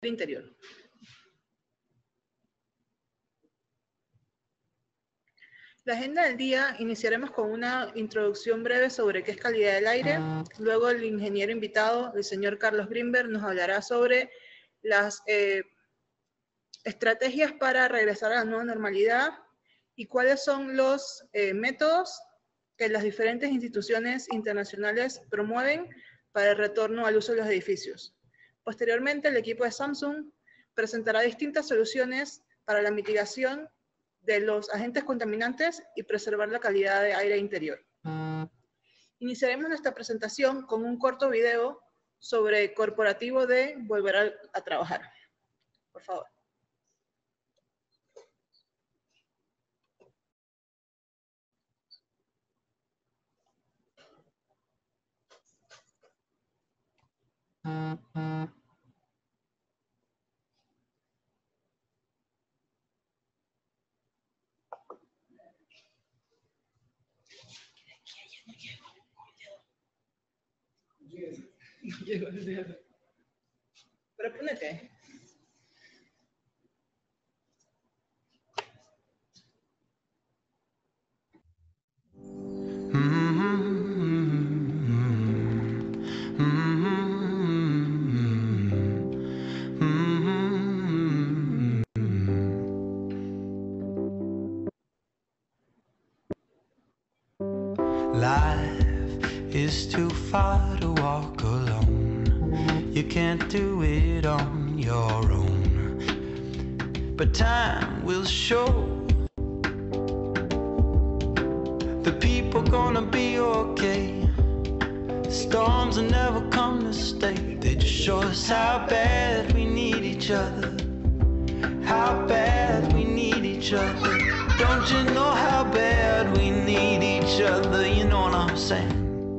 interior. La agenda del día iniciaremos con una introducción breve sobre qué es calidad del aire. Luego el ingeniero invitado, el señor Carlos Grimberg, nos hablará sobre las estrategias para regresar a la nueva normalidad y cuáles son los métodos que las diferentes instituciones internacionales promueven para el retorno al uso de los edificios. Posteriormente, el equipo de Samsung presentará distintas soluciones para la mitigación de los agentes contaminantes y preservar la calidad de aire interior. Iniciaremos nuestra presentación con un corto video sobre corporativo de volver a trabajar. Por favor. Pero ponete. Life is too far to walk alone. You can't do it on your own. But time will show the people gonna be okay. Storms will never come to stay. They just show us how bad we need each other. How bad we need each other. Don't you know how bad we need each other? You know what I'm saying?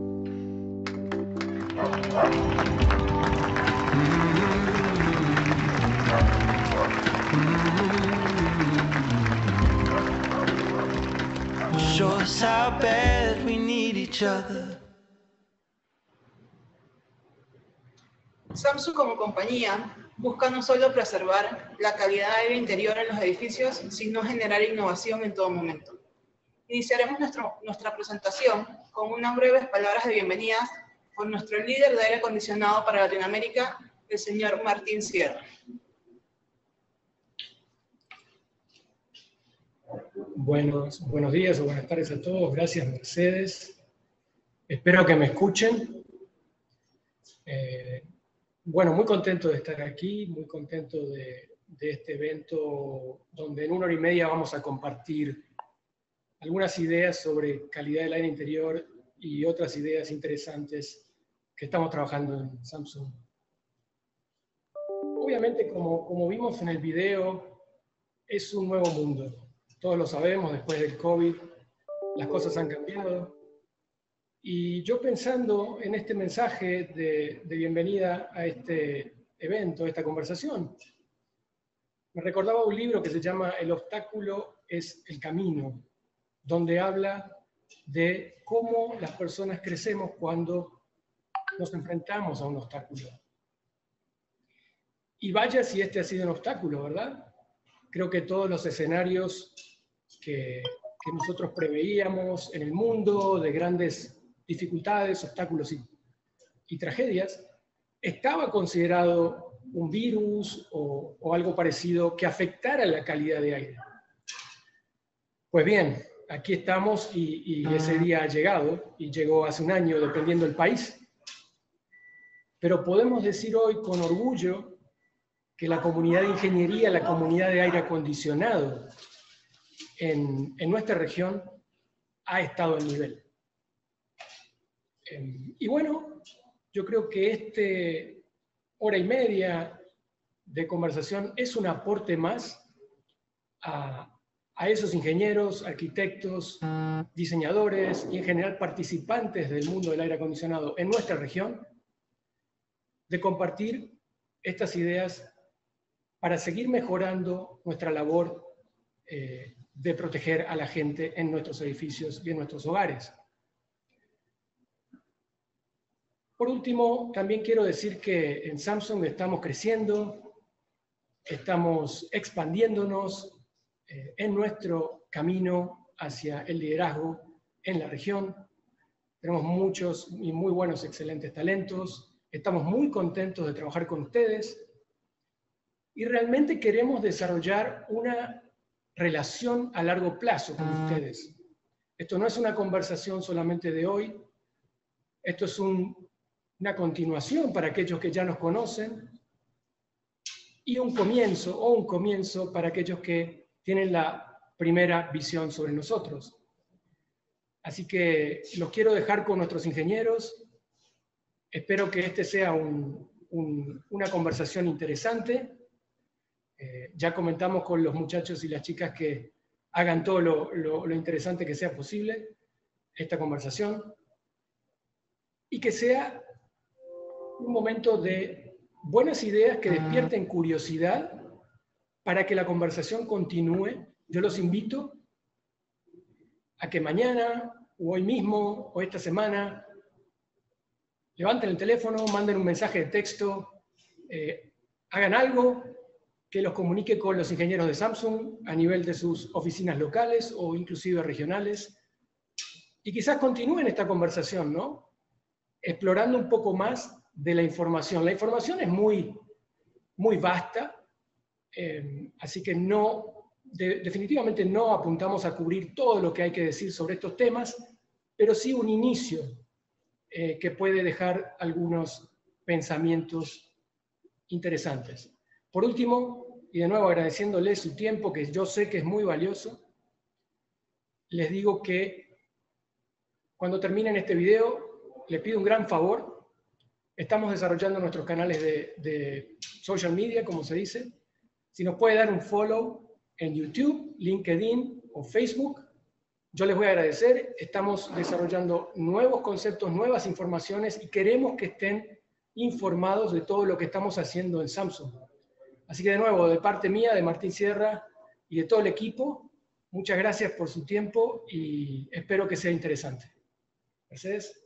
Show us how bad we need each other. Samsung como compañía busca no solo preservar la calidad de aire interior en los edificios, sino generar innovación en todo momento. Iniciaremos nuestra presentación con unas breves palabras de bienvenida por nuestro líder de aire acondicionado para Latinoamérica, el señor Martín Sierra. Buenos días o buenas tardes a todos. Gracias, Mercedes. Espero que me escuchen. Bueno, muy contento de estar aquí, muy contento de este evento donde en 1 hora y media vamos a compartir algunas ideas sobre calidad del aire interior y otras ideas interesantes que estamos trabajando en Samsung. Obviamente, como vimos en el video, es un nuevo mundo. Todos lo sabemos, después del COVID, las cosas han cambiado. Y yo pensando en este mensaje de bienvenida a este evento, a esta conversación, me recordaba un libro que se llama El obstáculo es el camino, donde habla de cómo las personas crecemos cuando nos enfrentamos a un obstáculo. Y vaya si este ha sido un obstáculo, ¿verdad? Creo que todos los escenarios que nosotros preveíamos en el mundo, de grandes dificultades, obstáculos y tragedias, estaba considerado un virus o algo parecido que afectara la calidad de aire. Pues bien, aquí estamos y ese día ha llegado, y llegó hace un año, dependiendo del país. Pero podemos decir hoy con orgullo que la comunidad de ingeniería, la comunidad de aire acondicionado en nuestra región ha estado al nivel. Y bueno, yo creo que este hora y media de conversación es un aporte más a esos ingenieros, arquitectos, diseñadores y en general participantes del mundo del aire acondicionado en nuestra región, de compartir estas ideas para seguir mejorando nuestra labor de proteger a la gente en nuestros edificios y en nuestros hogares. Por último, también quiero decir que en Samsung estamos creciendo, estamos expandiéndonos en nuestro camino hacia el liderazgo en la región. Tenemos muchos y muy buenos, excelentes talentos. Estamos muy contentos de trabajar con ustedes y realmente queremos desarrollar una relación a largo plazo con ustedes. Esto no es una conversación solamente de hoy, esto es una continuación para aquellos que ya nos conocen y un comienzo para aquellos que tienen la primera visión sobre nosotros. Así que los quiero dejar con nuestros ingenieros. Espero que este sea una conversación interesante. Ya comentamos con los muchachos y las chicas que hagan todo lo interesante que sea posible esta conversación y que sea un momento de buenas ideas que despierten curiosidad para que la conversación continúe. Yo los invito a que mañana o hoy mismo o esta semana levanten el teléfono, manden un mensaje de texto, hagan algo que los comunique con los ingenieros de Samsung a nivel de sus oficinas locales o inclusive regionales, y quizás continúen esta conversación, ¿no? Explorando un poco más de la información. La información es muy, muy vasta, así que definitivamente no apuntamos a cubrir todo lo que hay que decir sobre estos temas, pero sí un inicio que puede dejar algunos pensamientos interesantes. Por último, y de nuevo agradeciéndoles su tiempo, que yo sé que es muy valioso, les digo que cuando terminen este video, les pido un gran favor. Estamos desarrollando nuestros canales de social media, como se dice. Si nos puede dar un follow en YouTube, LinkedIn o Facebook, yo les voy a agradecer. Estamos desarrollando nuevos conceptos, nuevas informaciones y queremos que estén informados de todo lo que estamos haciendo en Samsung. Así que de nuevo, de parte mía, de Martín Sierra y de todo el equipo, muchas gracias por su tiempo y espero que sea interesante. Mercedes.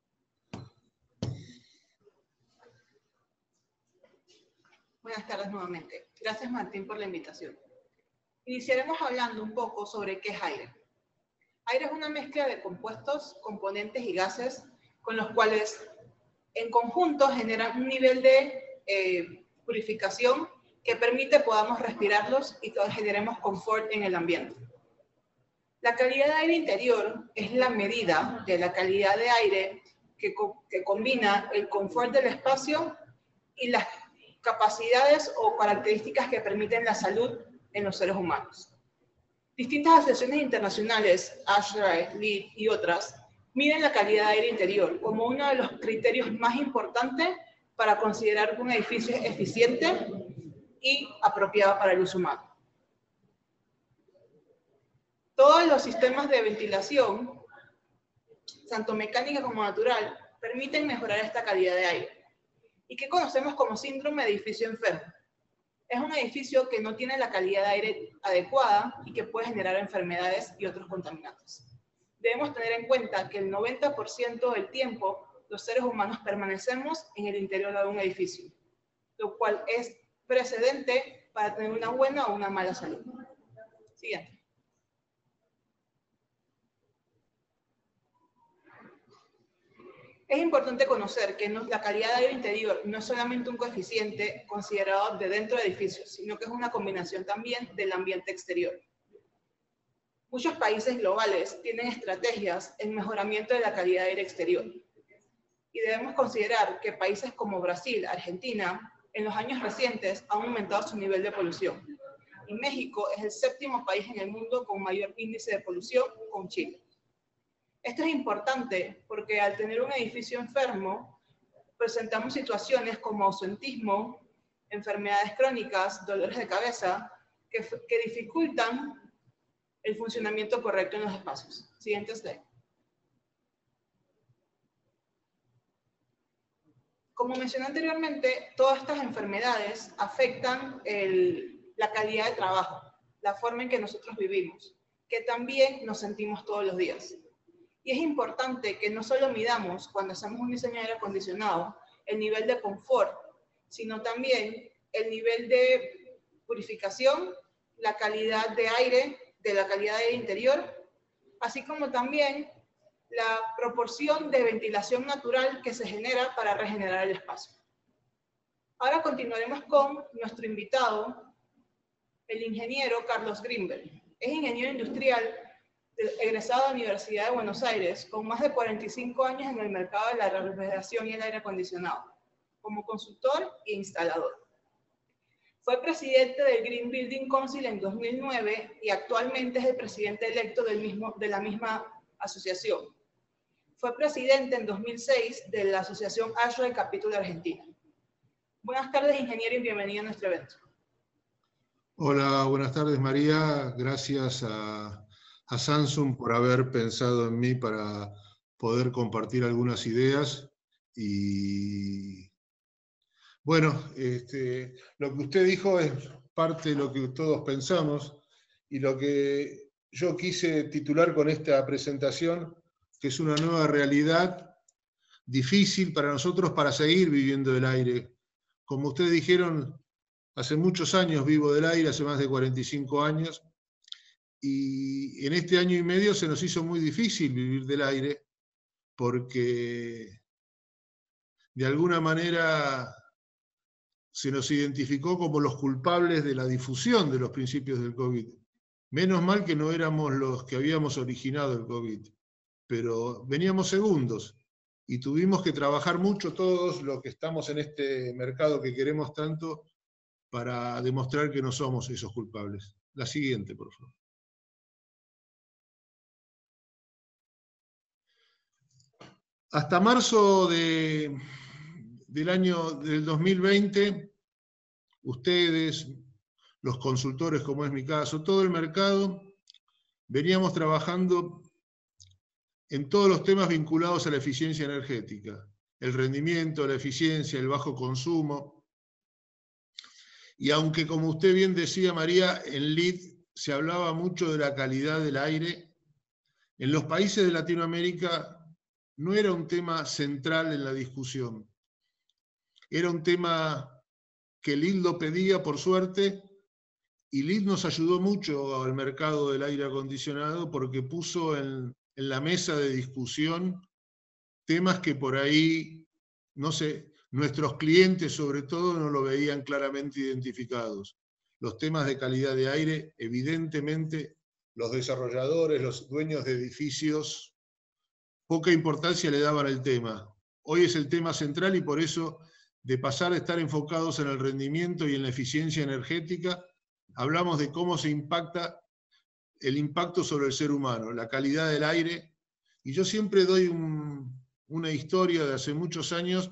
Buenas tardes nuevamente. Gracias, Martín, por la invitación. Iniciaremos hablando un poco sobre qué es aire. Aire es una mezcla de compuestos, componentes y gases con los cuales en conjunto generan un nivel de purificación que permite podamos respirarlos y que generemos confort en el ambiente. La calidad de aire interior es la medida de la calidad de aire que combina el confort del espacio y las capacidades o características que permiten la salud en los seres humanos. Distintas asociaciones internacionales, ASHRAE, LEED y otras, miden la calidad de aire interior como uno de los criterios más importantes para considerar que un edificio es eficiente y apropiado para el uso humano. Todos los sistemas de ventilación, tanto mecánica como natural, permiten mejorar esta calidad de aire. ¿Y qué conocemos como síndrome de edificio enfermo? Es un edificio que no tiene la calidad de aire adecuada y que puede generar enfermedades y otros contaminantes. Debemos tener en cuenta que el 90% del tiempo los seres humanos permanecemos en el interior de un edificio, lo cual es precedente para tener una buena o una mala salud. Siguiente. Es importante conocer que la calidad de aire interior no es solamente un coeficiente considerado de dentro de edificios, sino que es una combinación también del ambiente exterior. Muchos países globales tienen estrategias en mejoramiento de la calidad de aire exterior. Y debemos considerar que países como Brasil, Argentina, en los años recientes han aumentado su nivel de polución. Y México es el séptimo país en el mundo con mayor índice de polución, con Chile. Esto es importante porque al tener un edificio enfermo, presentamos situaciones como ausentismo, enfermedades crónicas, dolores de cabeza, que dificultan el funcionamiento correcto en los espacios. Siguiente slide. Como mencioné anteriormente, todas estas enfermedades afectan la calidad de trabajo, la forma en que nosotros vivimos, que también nos sentimos todos los días. Y es importante que no solo midamos cuando hacemos un diseño de aire acondicionado el nivel de confort, sino también el nivel de purificación, la calidad de aire, de la calidad de interior, así como también la proporción de ventilación natural que se genera para regenerar el espacio. Ahora continuaremos con nuestro invitado, el ingeniero Carlos Greenberg. Es ingeniero industrial egresado de la Universidad de Buenos Aires, con más de 45 años en el mercado de la refrigeración y el aire acondicionado, como consultor e instalador. Fue presidente del Green Building Council en 2009 y actualmente es el presidente electo de la misma asociación. Fue presidente en 2006 de la asociación ASHRAE Capítulo Argentina. Buenas tardes, ingeniero, y bienvenido a nuestro evento. Hola, buenas tardes, María. Gracias a Samsung por haber pensado en mí para poder compartir algunas ideas. Y bueno, lo que usted dijo es parte de lo que todos pensamos y lo que yo quise titular con esta presentación, que es una nueva realidad difícil para nosotros para seguir viviendo del aire. Como ustedes dijeron, hace muchos años vivo del aire, hace más de 45 años, y en este año y medio se nos hizo muy difícil vivir del aire, porque de alguna manera se nos identificó como los culpables de la difusión de los principios del COVID. Menos mal que no éramos los que habíamos originado el COVID, pero veníamos segundos, y tuvimos que trabajar mucho todos los que estamos en este mercado que queremos tanto, para demostrar que no somos esos culpables. La siguiente, por favor. Hasta marzo del 2020, ustedes, los consultores, como es mi caso, todo el mercado, veníamos trabajando en todos los temas vinculados a la eficiencia energética, el rendimiento, la eficiencia, el bajo consumo. Y aunque, como usted bien decía, María, en LEED se hablaba mucho de la calidad del aire, en los países de Latinoamérica no era un tema central en la discusión. Era un tema que LEED lo pedía, por suerte, y LEED nos ayudó mucho al mercado del aire acondicionado porque puso en la mesa de discusión temas que por ahí, no sé, nuestros clientes sobre todo no lo veían claramente identificados. Los temas de calidad de aire, evidentemente, los desarrolladores, los dueños de edificios, poca importancia le daban al tema. Hoy es el tema central y por eso, de pasar de estar enfocados en el rendimiento y en la eficiencia energética, hablamos de cómo se impacta el impacto sobre el ser humano, la calidad del aire. Y yo siempre doy una historia de hace muchos años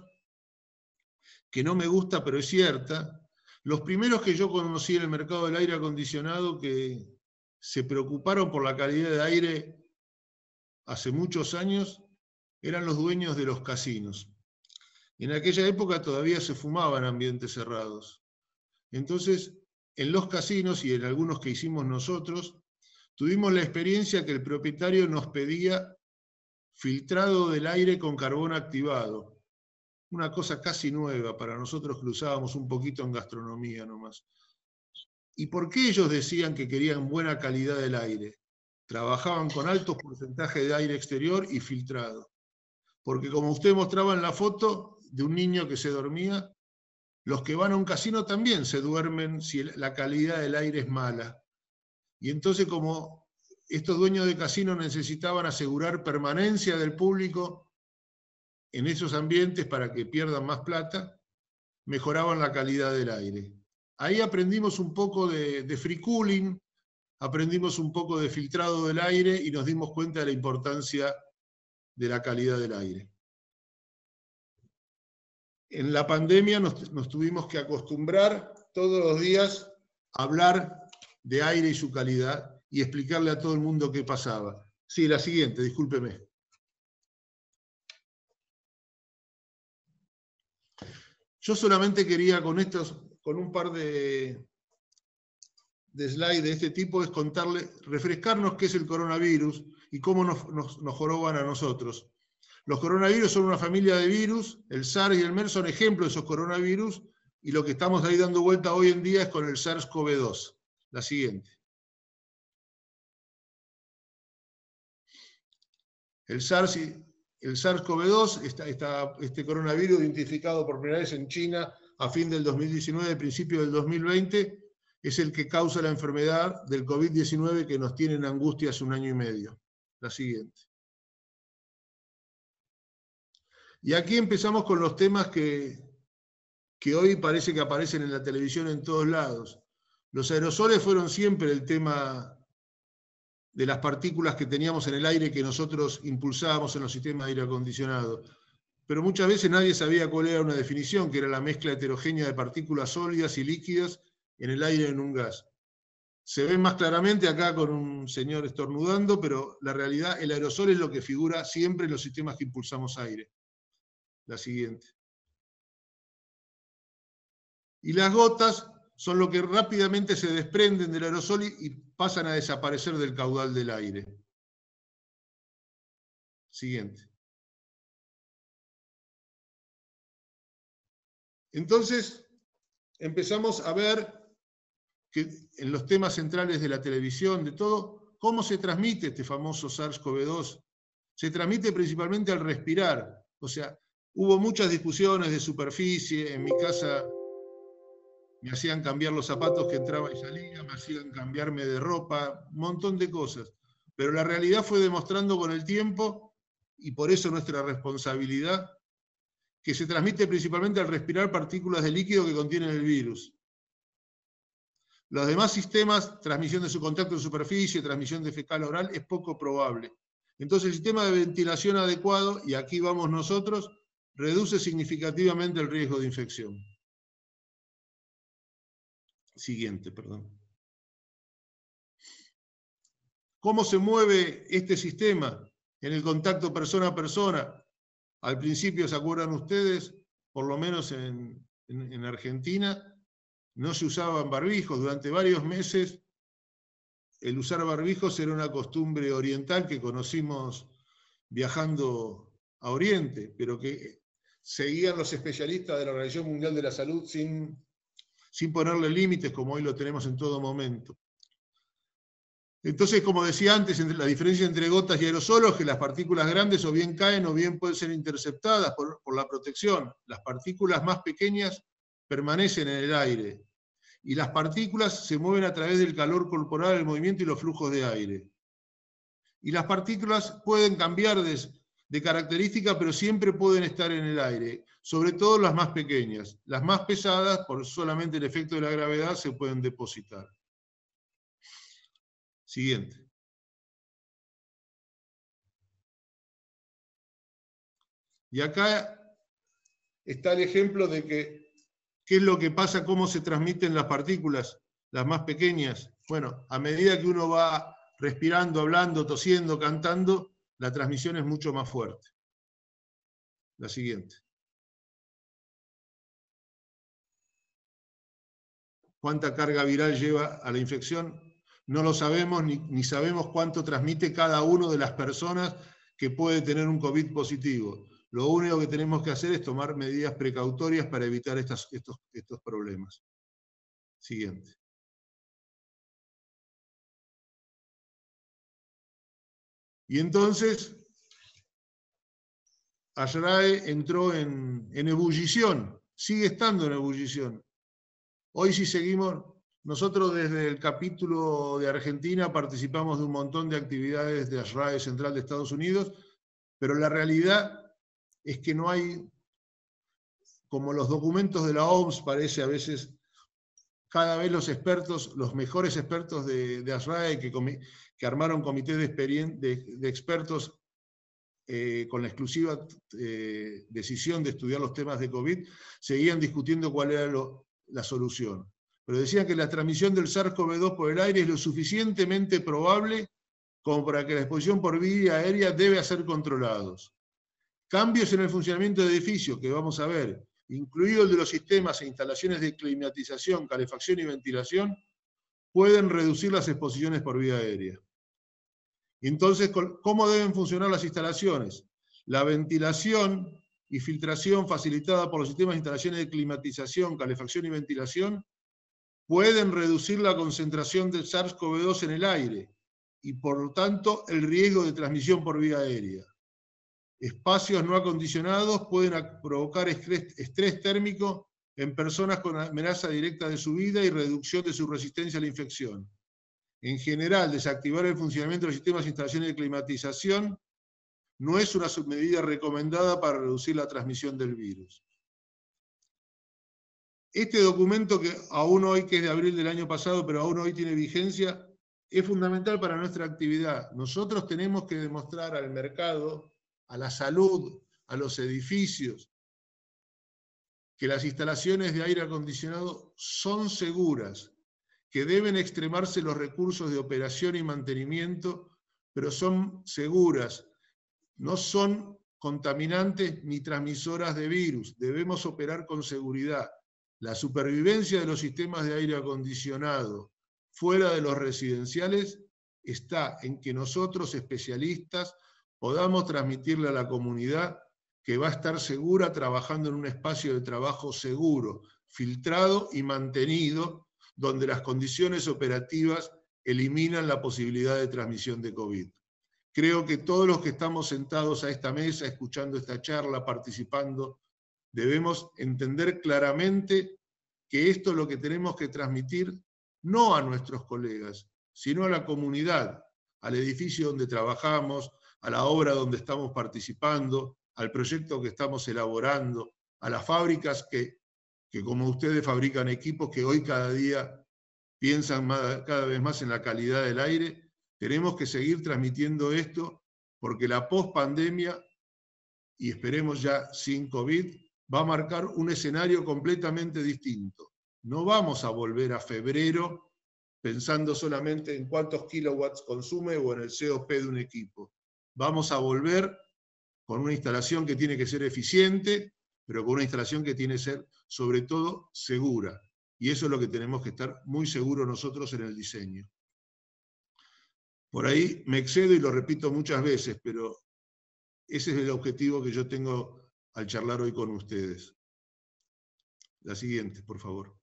que no me gusta, pero es cierta. Los primeros que yo conocí en el mercado del aire acondicionado que se preocuparon por la calidad de aire hace muchos años eran los dueños de los casinos. En aquella época todavía se fumaba en ambientes cerrados. Entonces, en los casinos y en algunos que hicimos nosotros, tuvimos la experiencia que el propietario nos pedía filtrado del aire con carbón activado. Una cosa casi nueva para nosotros que lo usábamos un poquito en gastronomía nomás. ¿Y por qué ellos decían que querían buena calidad del aire? Trabajaban con altos porcentajes de aire exterior y filtrado. Porque como usted mostraba en la foto de un niño que se dormía, los que van a un casino también se duermen si la calidad del aire es mala. Y entonces, como estos dueños de casino necesitaban asegurar permanencia del público en esos ambientes para que pierdan más plata, mejoraban la calidad del aire. Ahí aprendimos un poco de free cooling, aprendimos un poco de filtrado del aire y nos dimos cuenta de la importancia de la calidad del aire. En la pandemia nos tuvimos que acostumbrar todos los días a hablar de aire y su calidad y explicarle a todo el mundo qué pasaba. Sí, la siguiente, discúlpeme. Yo solamente quería con un par de slides de este tipo, es refrescarnos qué es el coronavirus y cómo nos joroban a nosotros. Los coronavirus son una familia de virus, el SARS y el MERS son ejemplos de esos coronavirus, y lo que estamos ahí dando vuelta hoy en día es con el SARS-CoV-2. La siguiente. El SARS-CoV-2, este coronavirus identificado por primera vez en China a fin del 2019, principio del 2020, es el que causa la enfermedad del COVID-19 que nos tiene en angustia hace 1 año y medio. La siguiente. Y aquí empezamos con los temas que hoy parece que aparecen en la televisión en todos lados. Los aerosoles fueron siempre el tema de las partículas que teníamos en el aire que nosotros impulsábamos en los sistemas de aire acondicionado. Pero muchas veces nadie sabía cuál era una definición, que era la mezcla heterogénea de partículas sólidas y líquidas en el aire en un gas. Se ve más claramente acá con un señor estornudando, pero la realidad, el aerosol es lo que figura siempre en los sistemas que impulsamos aire. La siguiente. Y las gotas son lo que rápidamente se desprenden del aerosol y pasan a desaparecer del caudal del aire. Siguiente. Entonces, empezamos a ver que en los temas centrales de la televisión, de todo, cómo se transmite este famoso SARS-CoV-2. Se transmite principalmente al respirar. O sea, hubo muchas discusiones de superficie. En mi casa me hacían cambiar los zapatos que entraba y salía, me hacían cambiarme de ropa, un montón de cosas. Pero la realidad fue demostrando con el tiempo, y por eso nuestra responsabilidad, que se transmite principalmente al respirar partículas de líquido que contienen el virus. Los demás sistemas, transmisión de su contacto en superficie, transmisión de fecal oral, es poco probable. Entonces el sistema de ventilación adecuado, y aquí vamos nosotros, reduce significativamente el riesgo de infección. Siguiente, perdón. ¿Cómo se mueve este sistema en el contacto persona a persona? Al principio, ¿se acuerdan ustedes? Por lo menos en Argentina, no se usaban barbijos. Durante varios meses, el usar barbijos era una costumbre oriental que conocimos viajando a Oriente, pero que seguían los especialistas de la Organización Mundial de la Salud sin ponerle límites, como hoy lo tenemos en todo momento. Entonces, como decía antes, la diferencia entre gotas y aerosolos es que las partículas grandes o bien caen o bien pueden ser interceptadas por la protección. Las partículas más pequeñas permanecen en el aire. Y las partículas se mueven a través del calor corporal, el movimiento y los flujos de aire. Y las partículas pueden cambiar de característica, pero siempre pueden estar en el aire. Sobre todo las más pequeñas. Las más pesadas, por solamente el efecto de la gravedad, se pueden depositar. Siguiente. Y acá está el ejemplo de qué es lo que pasa, cómo se transmiten las partículas, las más pequeñas. Bueno, a medida que uno va respirando, hablando, tosiendo, cantando, la transmisión es mucho más fuerte. La siguiente. ¿Cuánta carga viral lleva a la infección? No lo sabemos, ni sabemos cuánto transmite cada una de las personas que puede tener un COVID positivo. Lo único que tenemos que hacer es tomar medidas precautorias para evitar estos problemas. Siguiente. Y entonces, ASHRAE entró en ebullición, sigue estando en ebullición. Hoy sí seguimos, nosotros desde el capítulo de Argentina participamos de un montón de actividades de ASHRAE Central de Estados Unidos, pero la realidad es que no hay, como los documentos de la OMS parece a veces, cada vez los expertos, los mejores expertos de ASHRAE que armaron comités de expertos con la exclusiva decisión de estudiar los temas de COVID, seguían discutiendo cuál era la solución. Pero decían que la transmisión del SARS-CoV-2 por el aire es lo suficientemente probable como para que la exposición por vía aérea debe ser controlados. Cambios en el funcionamiento de edificios, que vamos a ver, incluido el de los sistemas e instalaciones de climatización, calefacción y ventilación, pueden reducir las exposiciones por vía aérea. Entonces, ¿cómo deben funcionar las instalaciones? La ventilación y filtración facilitada por los sistemas de instalaciones de climatización, calefacción y ventilación pueden reducir la concentración del SARS-CoV-2 en el aire y, por lo tanto, el riesgo de transmisión por vía aérea. Espacios no acondicionados pueden provocar estrés térmico en personas con amenaza directa de su vida y reducción de su resistencia a la infección. En general, desactivar el funcionamiento de los sistemas de instalaciones de climatización no es una submedida recomendada para reducir la transmisión del virus. Este documento, que aún hoy, que es de abril del año pasado, pero aún hoy tiene vigencia, es fundamental para nuestra actividad. Nosotros tenemos que demostrar al mercado, a la salud, a los edificios, que las instalaciones de aire acondicionado son seguras, que deben extremarse los recursos de operación y mantenimiento, pero son seguras, no son contaminantes ni transmisoras de virus. Debemos operar con seguridad. La supervivencia de los sistemas de aire acondicionado fuera de los residenciales está en que nosotros, especialistas, podamos transmitirle a la comunidad que va a estar segura trabajando en un espacio de trabajo seguro, filtrado y mantenido, donde las condiciones operativas eliminan la posibilidad de transmisión de COVID. Creo que todos los que estamos sentados a esta mesa, escuchando esta charla, participando, debemos entender claramente que esto es lo que tenemos que transmitir no a nuestros colegas, sino a la comunidad, al edificio donde trabajamos, a la obra donde estamos participando, al proyecto que estamos elaborando, a las fábricas que como ustedes fabrican equipos que hoy cada día piensan cada vez más en la calidad del aire. Tenemos que seguir transmitiendo esto porque la pospandemia, y esperemos ya sin COVID, va a marcar un escenario completamente distinto. No vamos a volver a febrero pensando solamente en cuántos kilowatts consume o en el COP de un equipo. Vamos a volver con una instalación que tiene que ser eficiente, pero con una instalación que tiene que ser, sobre todo, segura. Y eso es lo que tenemos que estar muy seguros nosotros en el diseño. Por ahí me excedo y lo repito muchas veces, pero ese es el objetivo que yo tengo al charlar hoy con ustedes. La siguiente, por favor.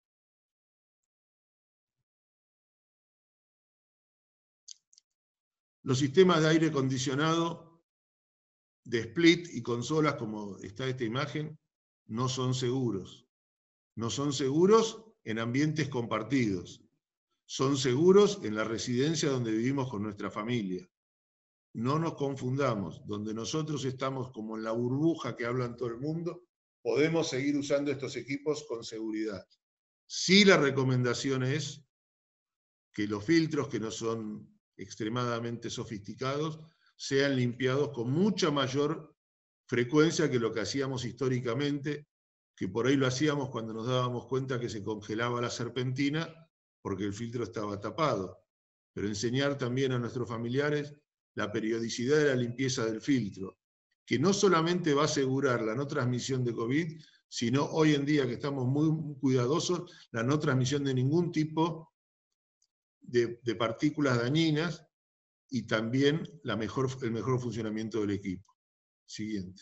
Los sistemas de aire acondicionado de split y consolas, como está esta imagen, no son seguros. No son seguros en ambientes compartidos. Son seguros en la residencia donde vivimos con nuestra familia. No nos confundamos. Donde nosotros estamos como en la burbuja que habla en todo el mundo, podemos seguir usando estos equipos con seguridad. Sí, la recomendación es que los filtros, que no son extremadamente sofisticados, sean limpiados con mucha mayor frecuencia que lo que hacíamos históricamente, que por ahí lo hacíamos cuando nos dábamos cuenta que se congelaba la serpentina porque el filtro estaba tapado. Pero enseñar también a nuestros familiares la periodicidad de la limpieza del filtro, que no solamente va a asegurar la no transmisión de COVID, sino hoy en día que estamos muy cuidadosos, la no transmisión de ningún tipo de partículas dañinas y también el mejor funcionamiento del equipo. Siguiente.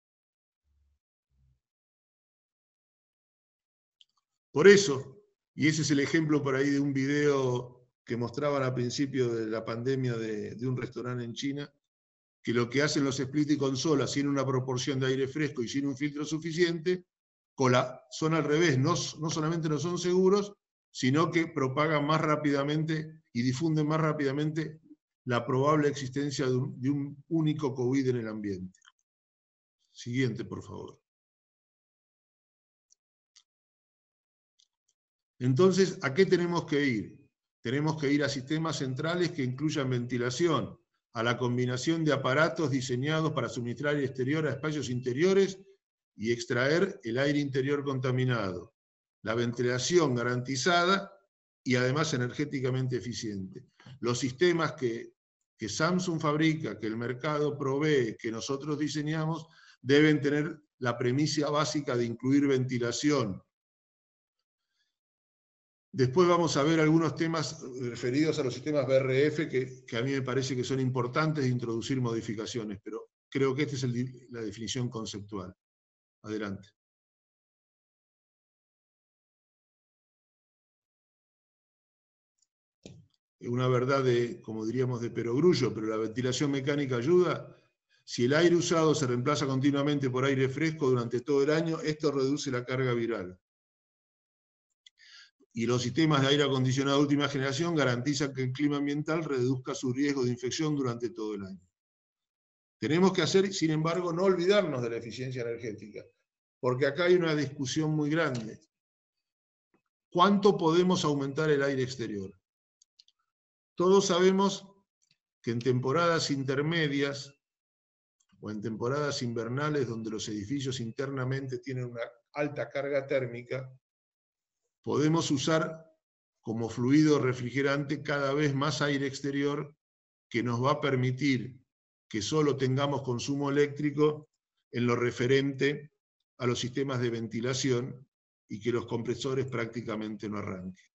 Por eso, y ese es el ejemplo por ahí de un video que mostraban al principio de la pandemia de un restaurante en China, que lo que hacen los split y consolas sin una proporción de aire fresco y sin un filtro suficiente, son al revés, no solamente no son seguros, sino que propagan más rápidamente y difunden más rápidamente la probable existencia de un único COVID en el ambiente. Siguiente, por favor. Entonces, ¿a qué tenemos que ir? Tenemos que ir a sistemas centrales que incluyan ventilación, a la combinación de aparatos diseñados para suministrar aire exterior a espacios interiores y extraer el aire interior contaminado, la ventilación garantizada y además energéticamente eficiente. Los sistemas que Samsung fabrica, que el mercado provee, que nosotros diseñamos, deben tener la premisa básica de incluir ventilación. Después vamos a ver algunos temas referidos a los sistemas BRF que a mí me parece que son importantes de introducir modificaciones, pero creo que esta es la definición conceptual. Adelante. Es una verdad de, como diríamos, de perogrullo, pero la ventilación mecánica ayuda. Si el aire usado se reemplaza continuamente por aire fresco durante todo el año, esto reduce la carga viral. Y los sistemas de aire acondicionado de última generación garantizan que el clima ambiental reduzca su riesgo de infección durante todo el año. Tenemos que hacer, sin embargo, no olvidarnos de la eficiencia energética, porque acá hay una discusión muy grande. ¿Cuánto podemos aumentar el aire exterior? Todos sabemos que en temporadas intermedias o en temporadas invernales donde los edificios internamente tienen una alta carga térmica, podemos usar como fluido refrigerante cada vez más aire exterior que nos va a permitir que solo tengamos consumo eléctrico en lo referente a los sistemas de ventilación y que los compresores prácticamente no arranquen.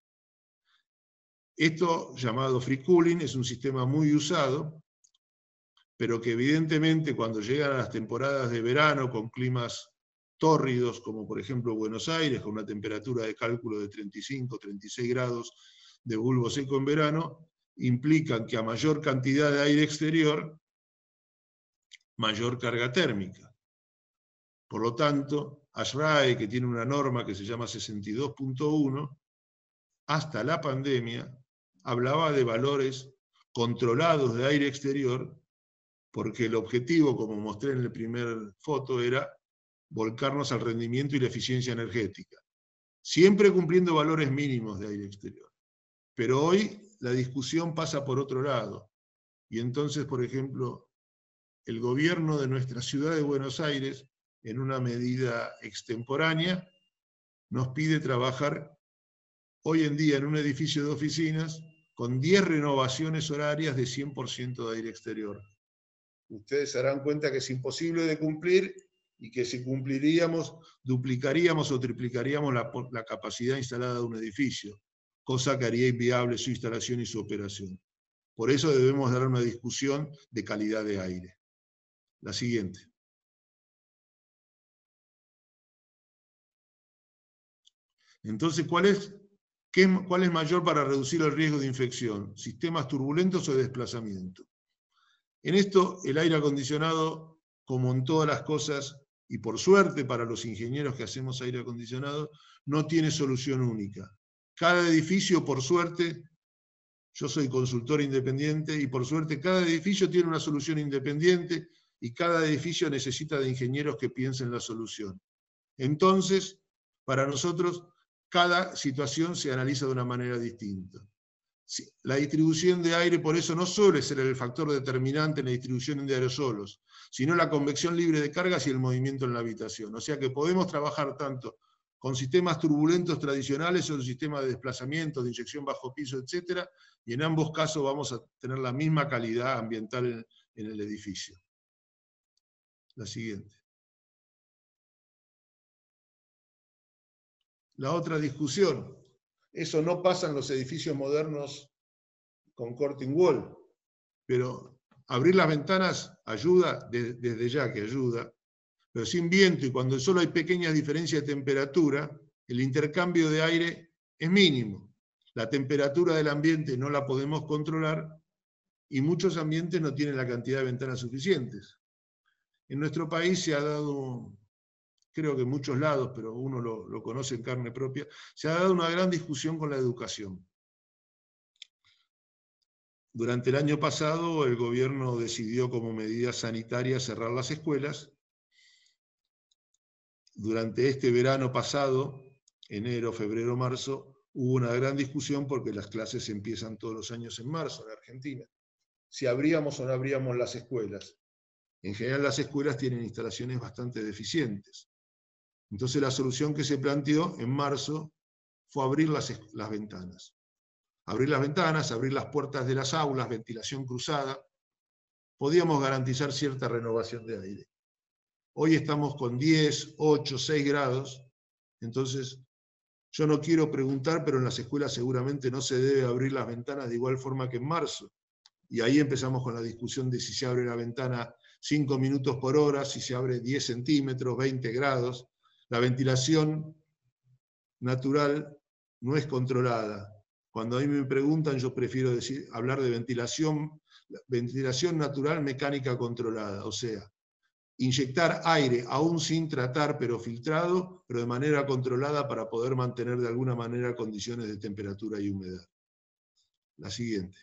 Esto, llamado free cooling, es un sistema muy usado, pero que evidentemente cuando llegan a las temporadas de verano con climas tórridos, como por ejemplo Buenos Aires, con una temperatura de cálculo de 35, 36 grados de bulbo seco en verano, implican que a mayor cantidad de aire exterior, mayor carga térmica. Por lo tanto, ASHRAE, que tiene una norma que se llama 62.1, hasta la pandemia, hablaba de valores controlados de aire exterior, porque el objetivo, como mostré en la primera foto, era volcarnos al rendimiento y la eficiencia energética, siempre cumpliendo valores mínimos de aire exterior. Pero hoy la discusión pasa por otro lado, y entonces, por ejemplo, el gobierno de nuestra ciudad de Buenos Aires, en una medida extemporánea, nos pide trabajar hoy en día en un edificio de oficinas con 10 renovaciones horarias de 100% de aire exterior. Ustedes se darán cuenta que es imposible de cumplir y que si cumpliríamos, duplicaríamos o triplicaríamos la capacidad instalada de un edificio, cosa que haría inviable su instalación y su operación. Por eso debemos dar una discusión de calidad de aire. La siguiente. Entonces, ¿cuál es mayor para reducir el riesgo de infección? ¿Sistemas turbulentos o de desplazamiento? En esto, el aire acondicionado, como en todas las cosas, y por suerte para los ingenieros que hacemos aire acondicionado, no tiene solución única. Cada edificio, por suerte, yo soy consultor independiente, y por suerte cada edificio tiene una solución independiente, y cada edificio necesita de ingenieros que piensen la solución. Entonces, para nosotros, cada situación se analiza de una manera distinta. La distribución de aire, por eso, no suele ser el factor determinante en la distribución de aerosolos, sino la convección libre de cargas y el movimiento en la habitación. O sea que podemos trabajar tanto con sistemas turbulentos tradicionales o con sistemas de desplazamiento, de inyección bajo piso, etc. Y en ambos casos vamos a tener la misma calidad ambiental en el edificio. La siguiente. La otra discusión. Eso no pasa en los edificios modernos con curtain wall, pero abrir las ventanas ayuda, desde ya que ayuda, pero sin viento y cuando solo hay pequeñas diferencias de temperatura, el intercambio de aire es mínimo. La temperatura del ambiente no la podemos controlar y muchos ambientes no tienen la cantidad de ventanas suficientes. En nuestro país se ha dado, creo que en muchos lados, pero uno lo conoce en carne propia, se ha dado una gran discusión con la educación. Durante el año pasado, el gobierno decidió como medida sanitaria cerrar las escuelas. Durante este verano pasado, enero, febrero, marzo, hubo una gran discusión porque las clases empiezan todos los años en marzo en Argentina. Si abríamos o no abríamos las escuelas. En general las escuelas tienen instalaciones bastante deficientes. Entonces la solución que se planteó en marzo fue abrir las ventanas. Abrir las ventanas, abrir las puertas de las aulas, ventilación cruzada. Podíamos garantizar cierta renovación de aire. Hoy estamos con 10, 8, 6 grados, entonces yo no quiero preguntar, pero en las escuelas seguramente no se debe abrir las ventanas de igual forma que en marzo. Y ahí empezamos con la discusión de si se abre la ventana 5 minutos por hora, si se abre 10 centímetros, 20 grados. La ventilación natural no es controlada. Cuando a mí me preguntan, yo prefiero hablar de ventilación natural mecánica controlada, o sea, inyectar aire aún sin tratar, pero filtrado, pero de manera controlada para poder mantener de alguna manera condiciones de temperatura y humedad. La siguiente.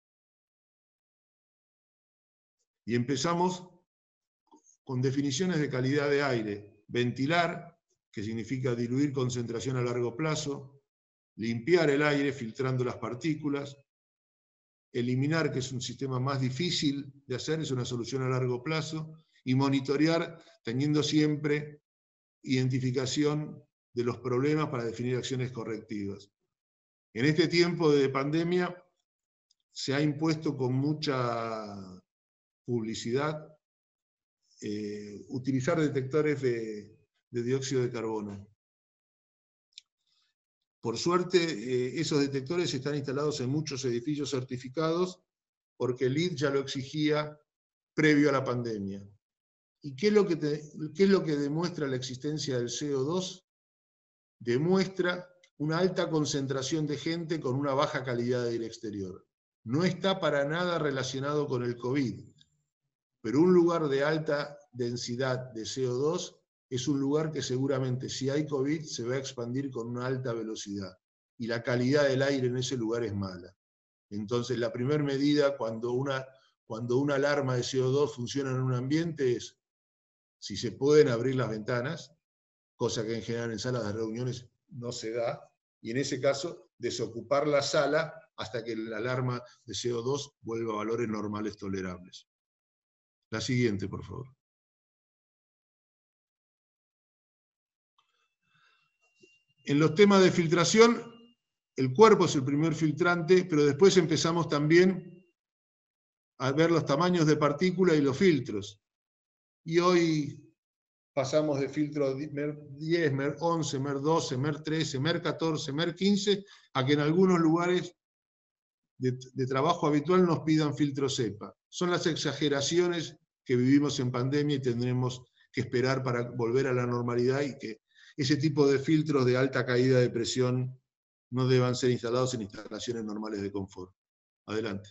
Y empezamos con definiciones de calidad de aire. Ventilar, que significa diluir concentración a largo plazo. Limpiar el aire filtrando las partículas. Eliminar, que es un sistema más difícil de hacer, es una solución a largo plazo. Y monitorear teniendo siempre identificación de los problemas para definir acciones correctivas. En este tiempo de pandemia se ha impuesto con mucha publicidad utilizar detectores de dióxido de carbono. Por suerte, esos detectores están instalados en muchos edificios certificados porque el LEED ya lo exigía previo a la pandemia. ¿Y qué es lo que demuestra la existencia del CO2? Demuestra una alta concentración de gente con una baja calidad de aire exterior. No está para nada relacionado con el COVID, pero un lugar de alta densidad de CO2 es un lugar que seguramente si hay COVID se va a expandir con una alta velocidad, y la calidad del aire en ese lugar es mala. Entonces la primera medida cuando una alarma de CO2 funciona en un ambiente es si se pueden abrir las ventanas, cosa que en general en salas de reuniones no se da, y en ese caso desocupar la sala hasta que la alarma de CO2 vuelva a valores normales tolerables. La siguiente, por favor. En los temas de filtración, el cuerpo es el primer filtrante, pero después empezamos también a ver los tamaños de partícula y los filtros. Y hoy pasamos de filtro MER 10, MER 11, MER 12, MER 13, MER 14, MER 15, a que en algunos lugares de trabajo habitual nos pidan filtros EPA. Son las exageraciones que vivimos en pandemia y tendremos que esperar para volver a la normalidad y que ese tipo de filtros de alta caída de presión no deban ser instalados en instalaciones normales de confort. Adelante.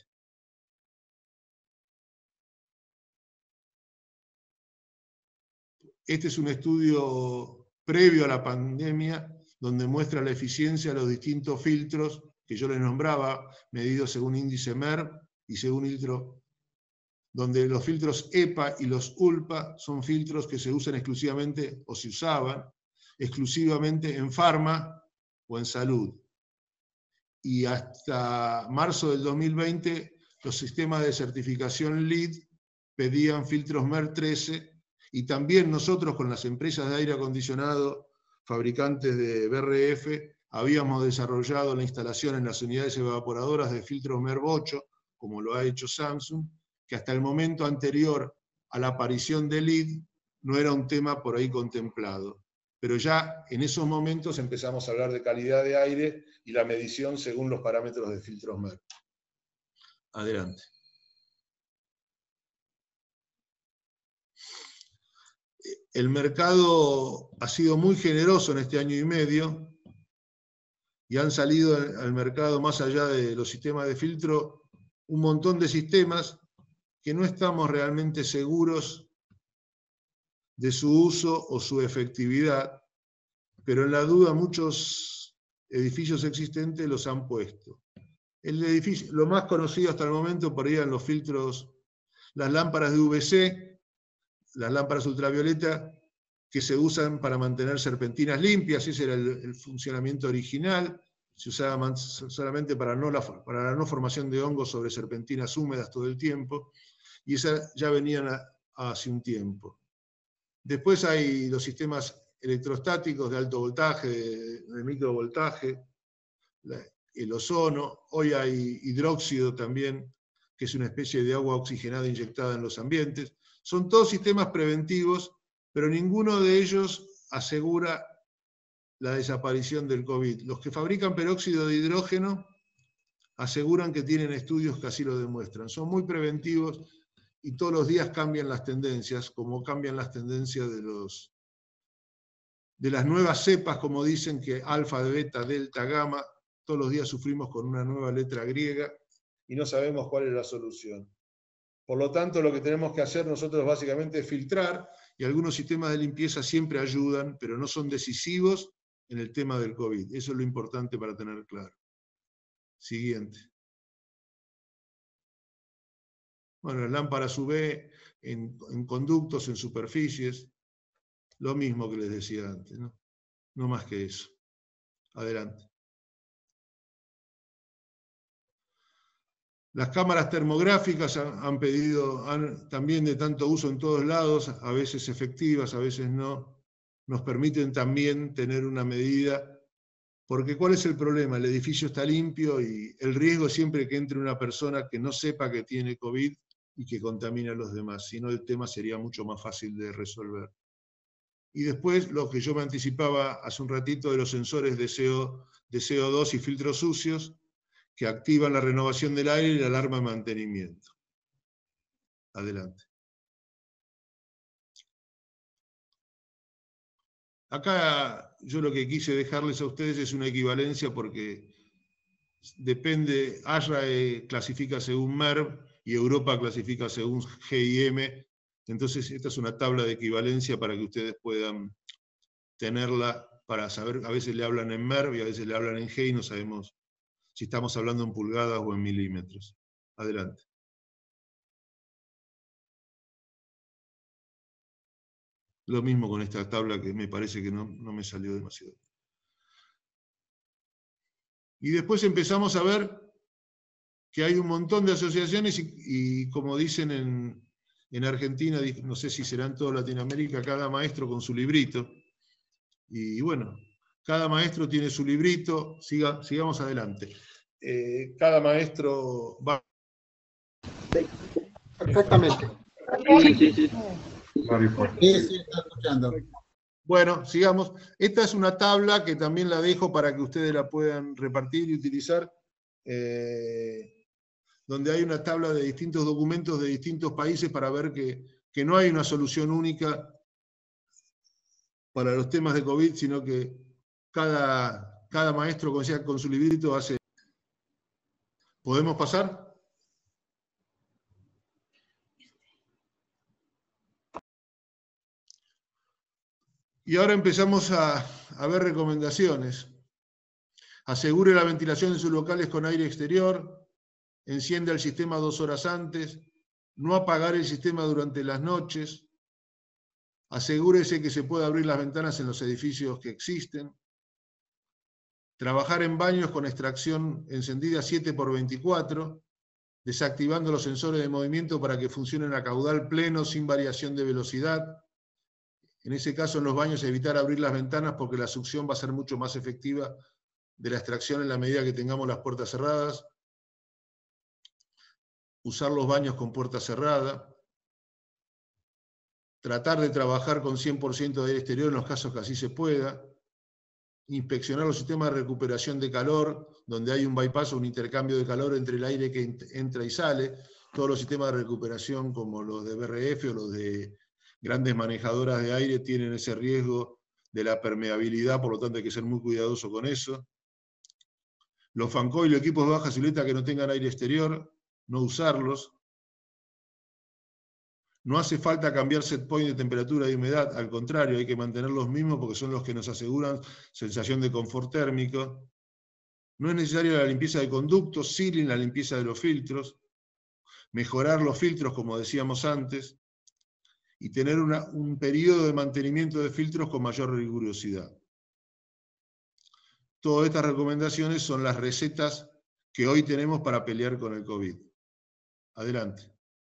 Este es un estudio previo a la pandemia donde muestra la eficiencia de los distintos filtros que yo les nombraba, medidos según índice MER y según filtro, donde los filtros EPA y los ULPA son filtros que se usan exclusivamente, o se usaban, exclusivamente en farma o en salud. Y hasta marzo del 2020, los sistemas de certificación LEED pedían filtros MER 13, y también nosotros con las empresas de aire acondicionado, fabricantes de BRF, habíamos desarrollado la instalación en las unidades evaporadoras de filtros MER 8, como lo ha hecho Samsung, que hasta el momento anterior a la aparición de LEED no era un tema por ahí contemplado. Pero ya en esos momentos empezamos a hablar de calidad de aire y la medición según los parámetros de filtros MER. Adelante. El mercado ha sido muy generoso en este año y medio y han salido al mercado, más allá de los sistemas de filtro, un montón de sistemas que no estamos realmente seguros de su uso o su efectividad, pero en la duda muchos edificios existentes los han puesto. El edificio, lo más conocido hasta el momento por ahí eran los filtros, las lámparas de UVC, las lámparas ultravioleta que se usan para mantener serpentinas limpias, ese era el funcionamiento original, se usaba solamente para la no formación de hongos sobre serpentinas húmedas todo el tiempo, y esas ya venían hace un tiempo. Después hay los sistemas electrostáticos de alto voltaje, de microvoltaje, el ozono, hoy hay hidróxido también, que es una especie de agua oxigenada inyectada en los ambientes. Son todos sistemas preventivos, pero ninguno de ellos asegura la desaparición del COVID. Los que fabrican peróxido de hidrógeno aseguran que tienen estudios que así lo demuestran. Son muy preventivos y todos los días cambian las tendencias, como cambian las tendencias de las nuevas cepas, como dicen, que alfa, beta, delta, gamma, todos los días sufrimos con una nueva letra griega y no sabemos cuál es la solución. Por lo tanto, lo que tenemos que hacer nosotros básicamente es filtrar, y algunos sistemas de limpieza siempre ayudan, pero no son decisivos en el tema del COVID. Eso es lo importante para tener claro. Siguiente. Bueno, lámparas UV en conductos, en superficies, lo mismo que les decía antes, ¿no? No más que eso. Adelante. Las cámaras termográficas han pedido, también de tanto uso en todos lados, a veces efectivas, a veces no, nos permiten también tener una medida, porque ¿cuál es el problema? El edificio está limpio y el riesgo es siempre que entre una persona que no sepa que tiene COVID y que contamine a los demás, si no el tema sería mucho más fácil de resolver. Y después, lo que yo me anticipaba hace un ratito de los sensores de CO2 y filtros sucios, que activan la renovación del aire y la alarma de mantenimiento. Adelante. Acá yo lo que quise dejarles a ustedes es una equivalencia porque depende, ASRAE clasifica según MERV y Europa clasifica según GIM, entonces esta es una tabla de equivalencia para que ustedes puedan tenerla para saber, a veces le hablan en MERV y a veces le hablan en GI, no sabemos si estamos hablando en pulgadas o en milímetros. Adelante. Lo mismo con esta tabla que me parece que no me salió demasiado. Y después empezamos a ver que hay un montón de asociaciones y como dicen en Argentina, no sé si será en toda Latinoamérica, cada maestro con su librito. Y bueno, cada maestro tiene su librito, sigamos adelante. Cada maestro va... Perfectamente. Sí, está escuchando. Bueno, sigamos. Esta es una tabla que también la dejo para que ustedes la puedan repartir y utilizar, donde hay una tabla de distintos documentos de distintos países para ver que no hay una solución única para los temas de COVID, sino que cada maestro, como decía, con su librito hace... ¿Podemos pasar? Y ahora empezamos a ver recomendaciones. Asegure la ventilación de sus locales con aire exterior, encienda el sistema 2 horas antes, no apagar el sistema durante las noches, asegúrese que se pueda abrir las ventanas en los edificios que existen, trabajar en baños con extracción encendida 7x24, desactivando los sensores de movimiento para que funcionen a caudal pleno sin variación de velocidad. En ese caso, en los baños, evitar abrir las ventanas porque la succión va a ser mucho más efectiva de la extracción en la medida que tengamos las puertas cerradas. Usar los baños con puerta cerrada. Tratar de trabajar con 100% de aire exterior en los casos que así se pueda. Inspeccionar los sistemas de recuperación de calor, donde hay un bypass o un intercambio de calor entre el aire que entra y sale. Todos los sistemas de recuperación, como los de BRF o los de grandes manejadoras de aire, tienen ese riesgo de la permeabilidad, por lo tanto hay que ser muy cuidadoso con eso. Los fancoil y equipos de baja silueta que no tengan aire exterior, no usarlos. No hace falta cambiar set point de temperatura y humedad, al contrario, hay que mantener los mismos porque son los que nos aseguran sensación de confort térmico. No es necesaria la limpieza de conductos, sí la limpieza de los filtros. Mejorar los filtros, como decíamos antes, y tener un periodo de mantenimiento de filtros con mayor rigurosidad. Todas estas recomendaciones son las recetas que hoy tenemos para pelear con el COVID. Adelante.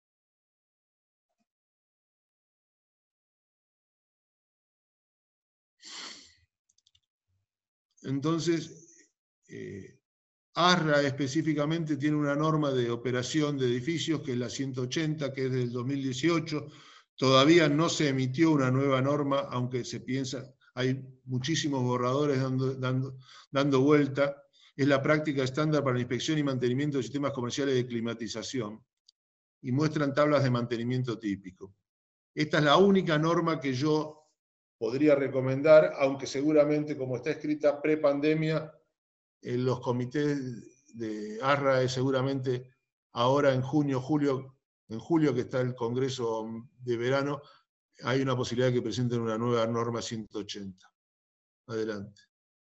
Entonces, ASRA específicamente tiene una norma de operación de edificios que es la 180, que es del 2018. Todavía no se emitió una nueva norma, aunque se piensa, hay muchísimos borradores dando vuelta. Es la práctica estándar para la inspección y mantenimiento de sistemas comerciales de climatización. y muestran tablas de mantenimiento típico. Esta es la única norma que yo podría recomendar, aunque seguramente, como está escrita pre-pandemia, los comités de ASRAE seguramente ahora en junio, que está el Congreso de verano, hay una posibilidad de que presenten una nueva norma 180. Adelante.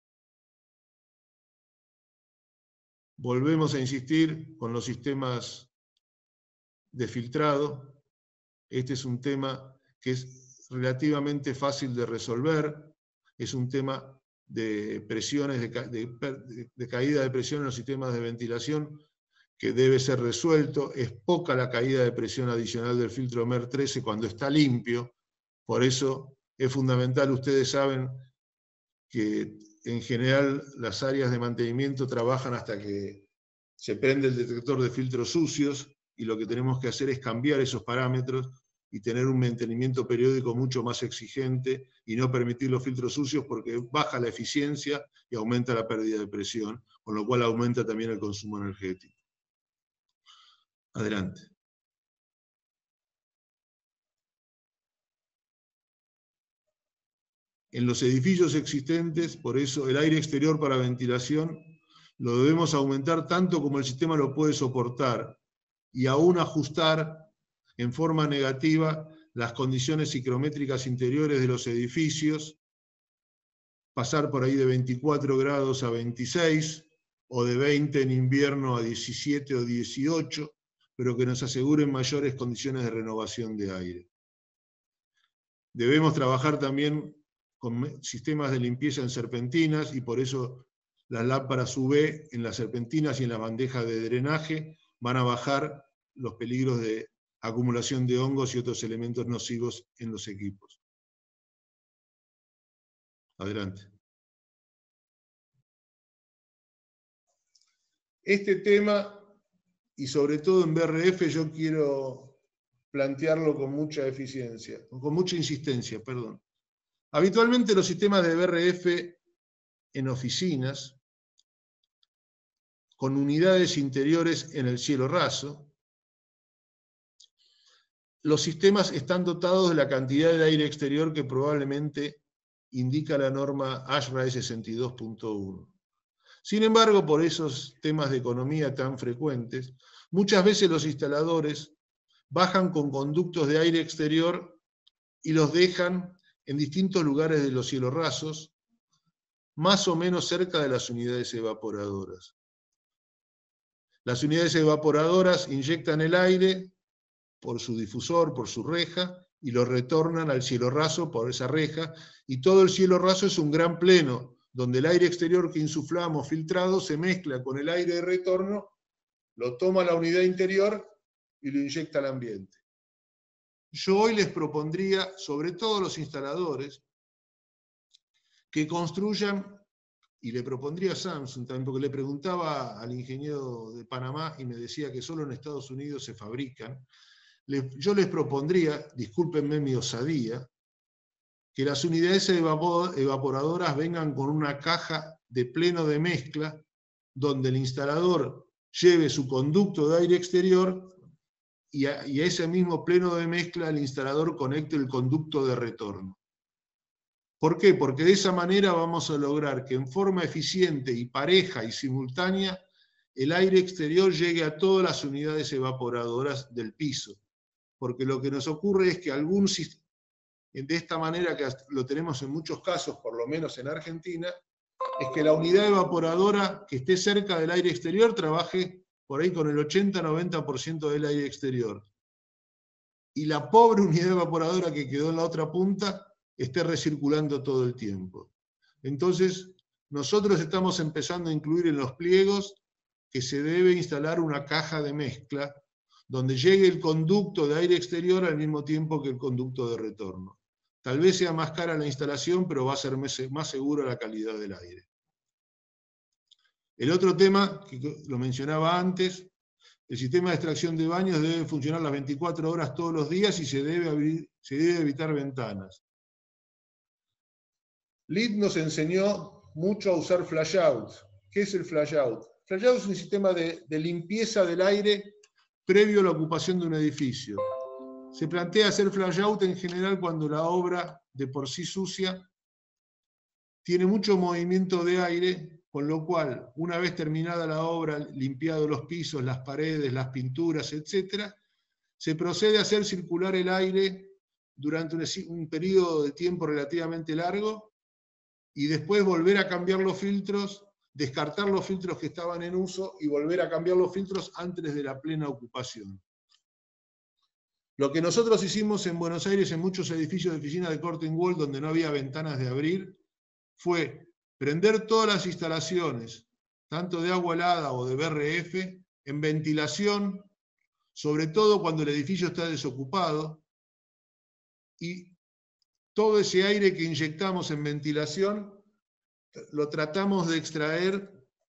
Volvemos a insistir con los sistemas de filtrado. Este es un tema que es relativamente fácil de resolver, es un tema de presiones, de caída de presión en los sistemas de ventilación que debe ser resuelto. Es poca la caída de presión adicional del filtro MER 13 cuando está limpio, por eso es fundamental. Ustedes saben que en general las áreas de mantenimiento trabajan hasta que se prende el detector de filtros sucios, y lo que tenemos que hacer es cambiar esos parámetros y tener un mantenimiento periódico mucho más exigente y no permitir los filtros sucios, porque baja la eficiencia y aumenta la pérdida de presión, con lo cual aumenta también el consumo energético. Adelante. En los edificios existentes, por eso, el aire exterior para ventilación lo debemos aumentar tanto como el sistema lo puede soportar, y aún ajustar en forma negativa las condiciones psicométricas interiores de los edificios, pasar por ahí de 24 grados a 26, o de 20 en invierno a 17 o 18, pero que nos aseguren mayores condiciones de renovación de aire. Debemos trabajar también con sistemas de limpieza en serpentinas, y por eso las lámparas UV en las serpentinas y en las bandejas de drenaje van a bajar los peligros de acumulación de hongos y otros elementos nocivos en los equipos. Adelante. Este tema, y sobre todo en BRF, yo quiero plantearlo con mucha eficiencia, con mucha insistencia, perdón. Habitualmente los sistemas de BRF en oficinas, con unidades interiores en el cielo raso, los sistemas están dotados de la cantidad de aire exterior que probablemente indica la norma ASHRAE 62.1. Sin embargo, por esos temas de economía tan frecuentes, muchas veces los instaladores bajan con conductos de aire exterior y los dejan en distintos lugares de los cielos rasos, más o menos cerca de las unidades evaporadoras. Las unidades evaporadoras inyectan el aire por su difusor, por su reja, y lo retornan al cielo raso por esa reja, y todo el cielo raso es un gran pleno, donde el aire exterior que insuflamos filtrado se mezcla con el aire de retorno, lo toma la unidad interior y lo inyecta al ambiente. Yo hoy les propondría, sobre todo a los instaladores, que construyan, y le propondría a Samsung también, porque le preguntaba al ingeniero de Panamá y me decía que solo en Estados Unidos se fabrican. Yo les propondría, discúlpenme mi osadía, que las unidades evaporadoras vengan con una caja de pleno de mezcla, donde el instalador lleve su conducto de aire exterior y a ese mismo pleno de mezcla el instalador conecte el conducto de retorno. ¿Por qué? Porque de esa manera vamos a lograr que en forma eficiente y pareja y simultánea el aire exterior llegue a todas las unidades evaporadoras del piso. Porque lo que nos ocurre es que de esta manera, que lo tenemos en muchos casos, por lo menos en Argentina, es que la unidad evaporadora que esté cerca del aire exterior trabaje por ahí con el 80-90% del aire exterior. Y la pobre unidad evaporadora que quedó en la otra punta esté recirculando todo el tiempo. Entonces, nosotros estamos empezando a incluir en los pliegos que se debe instalar una caja de mezcla donde llegue el conducto de aire exterior al mismo tiempo que el conducto de retorno. Tal vez sea más cara la instalación, pero va a ser más segura la calidad del aire. El otro tema, que lo mencionaba antes, el sistema de extracción de baños debe funcionar las 24 horas todos los días y se debe evitar ventanas. LID nos enseñó mucho a usar flashout. ¿Qué es el flashout? Flashout es un sistema de limpieza del aire previo a la ocupación de un edificio. Se plantea hacer flush out en general cuando la obra, de por sí sucia, tiene mucho movimiento de aire, con lo cual, una vez terminada la obra, limpiados los pisos, las paredes, las pinturas, etc., se procede a hacer circular el aire durante un periodo de tiempo relativamente largo y después volver a cambiar los filtros, descartar los filtros que estaban en uso y volver a cambiar los filtros antes de la plena ocupación. Lo que nosotros hicimos en Buenos Aires, en muchos edificios de oficinas de Corte Ingold, donde no había ventanas de abrir, fue prender todas las instalaciones, tanto de agua helada o de BRF, en ventilación, sobre todo cuando el edificio está desocupado, y todo ese aire que inyectamos en ventilación lo tratamos de extraer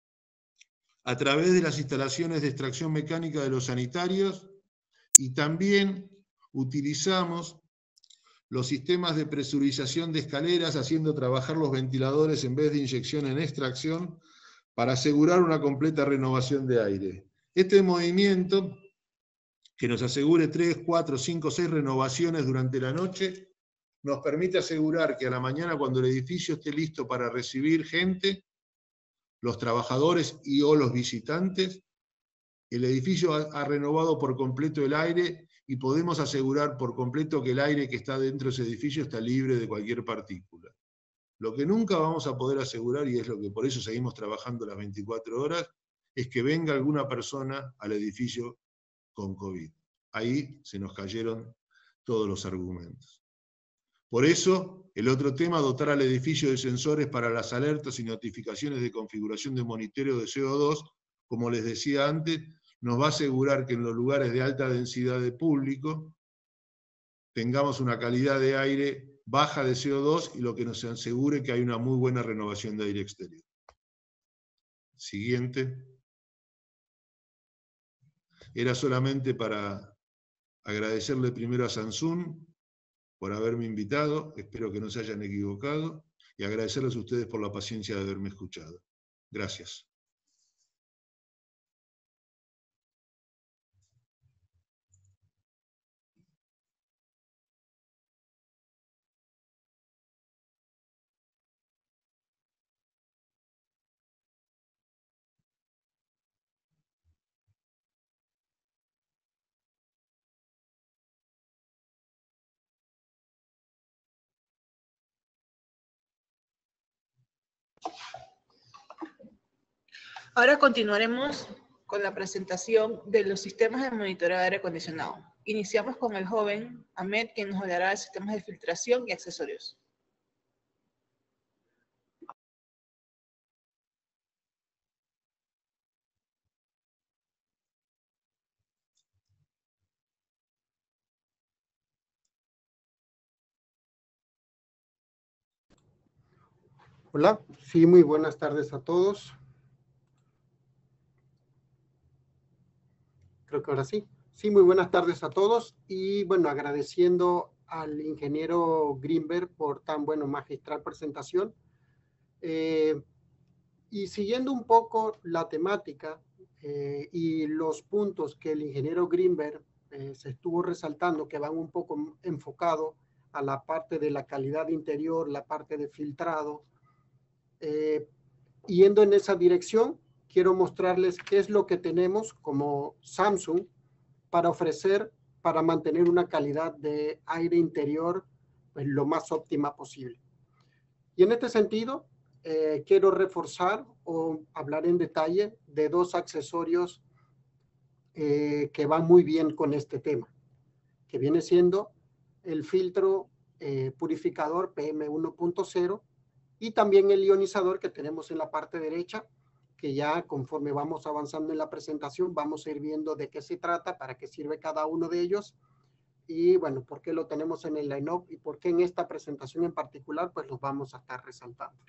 a través de las instalaciones de extracción mecánica de los sanitarios, y también utilizamos los sistemas de presurización de escaleras, haciendo trabajar los ventiladores en vez de inyección en extracción, para asegurar una completa renovación de aire. Este movimiento, que nos asegure 3, 4, 5, 6 renovaciones durante la noche, nos permite asegurar que a la mañana, cuando el edificio esté listo para recibir gente, los trabajadores y o los visitantes, el edificio ha renovado por completo el aire y podemos asegurar por completo que el aire que está dentro de ese edificio está libre de cualquier partícula. Lo que nunca vamos a poder asegurar, y es lo que por eso seguimos trabajando las 24 horas, es que venga alguna persona al edificio con COVID. Ahí se nos cayeron todos los argumentos. Por eso, el otro tema, dotar al edificio de sensores para las alertas y notificaciones de configuración de monitoreo de CO2, como les decía antes, nos va a asegurar que en los lugares de alta densidad de público tengamos una calidad de aire baja de CO2 y lo que nos asegure que hay una muy buena renovación de aire exterior. Siguiente. Era solamente para agradecerle primero a Samsung por haberme invitado, espero que no se hayan equivocado, y agradecerles a ustedes por la paciencia de haberme escuchado. Gracias. Ahora continuaremos con la presentación de los sistemas de monitoreo de aire acondicionado. Iniciamos con el joven Ahmed, quien nos hablará de sistemas de filtración y accesorios. Hola, sí, muy buenas tardes a todos. Creo que ahora sí. Sí, muy buenas tardes a todos. Y bueno, agradeciendo al ingeniero Greenberg por tan magistral presentación. Y siguiendo un poco la temática y los puntos que el ingeniero Greenberg se estuvo resaltando, que van un poco enfocado a la parte de la calidad interior, la parte de filtrado, yendo en esa dirección, quiero mostrarles qué es lo que tenemos como Samsung para ofrecer, para mantener una calidad de aire interior pues, lo más óptima posible. Y en este sentido, quiero reforzar o hablar en detalle de dos accesorios que van muy bien con este tema, que viene siendo el filtro purificador PM1.0 y también el ionizador que tenemos en la parte derecha, que ya conforme vamos avanzando en la presentación vamos a ir viendo de qué se trata, para qué sirve cada uno de ellos y bueno, por qué lo tenemos en el line-up y por qué en esta presentación en particular pues los vamos a estar resaltando.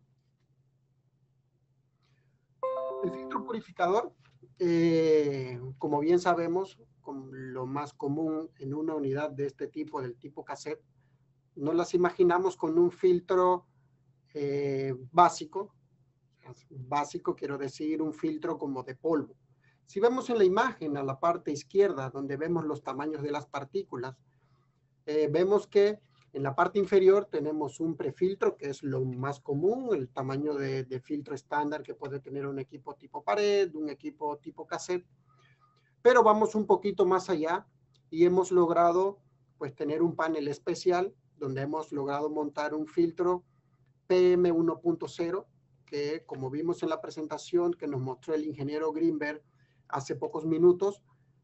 El filtro purificador, como bien sabemos, lo más común en una unidad de este tipo, del tipo cassette, no las imaginamos con un filtro básico, quiero decir un filtro como de polvo, Si vemos en la imagen a la parte izquierda, donde vemos los tamaños de las partículas, vemos que en la parte inferior tenemos un prefiltro, que es lo más común, el tamaño de filtro estándar que puede tener un equipo tipo pared, un equipo tipo cassette. Pero vamos un poquito más allá y hemos logrado pues tener un panel especial donde hemos logrado montar un filtro PM1.0 que, como vimos en la presentación que nos mostró el ingeniero Greenberg hace pocos minutos,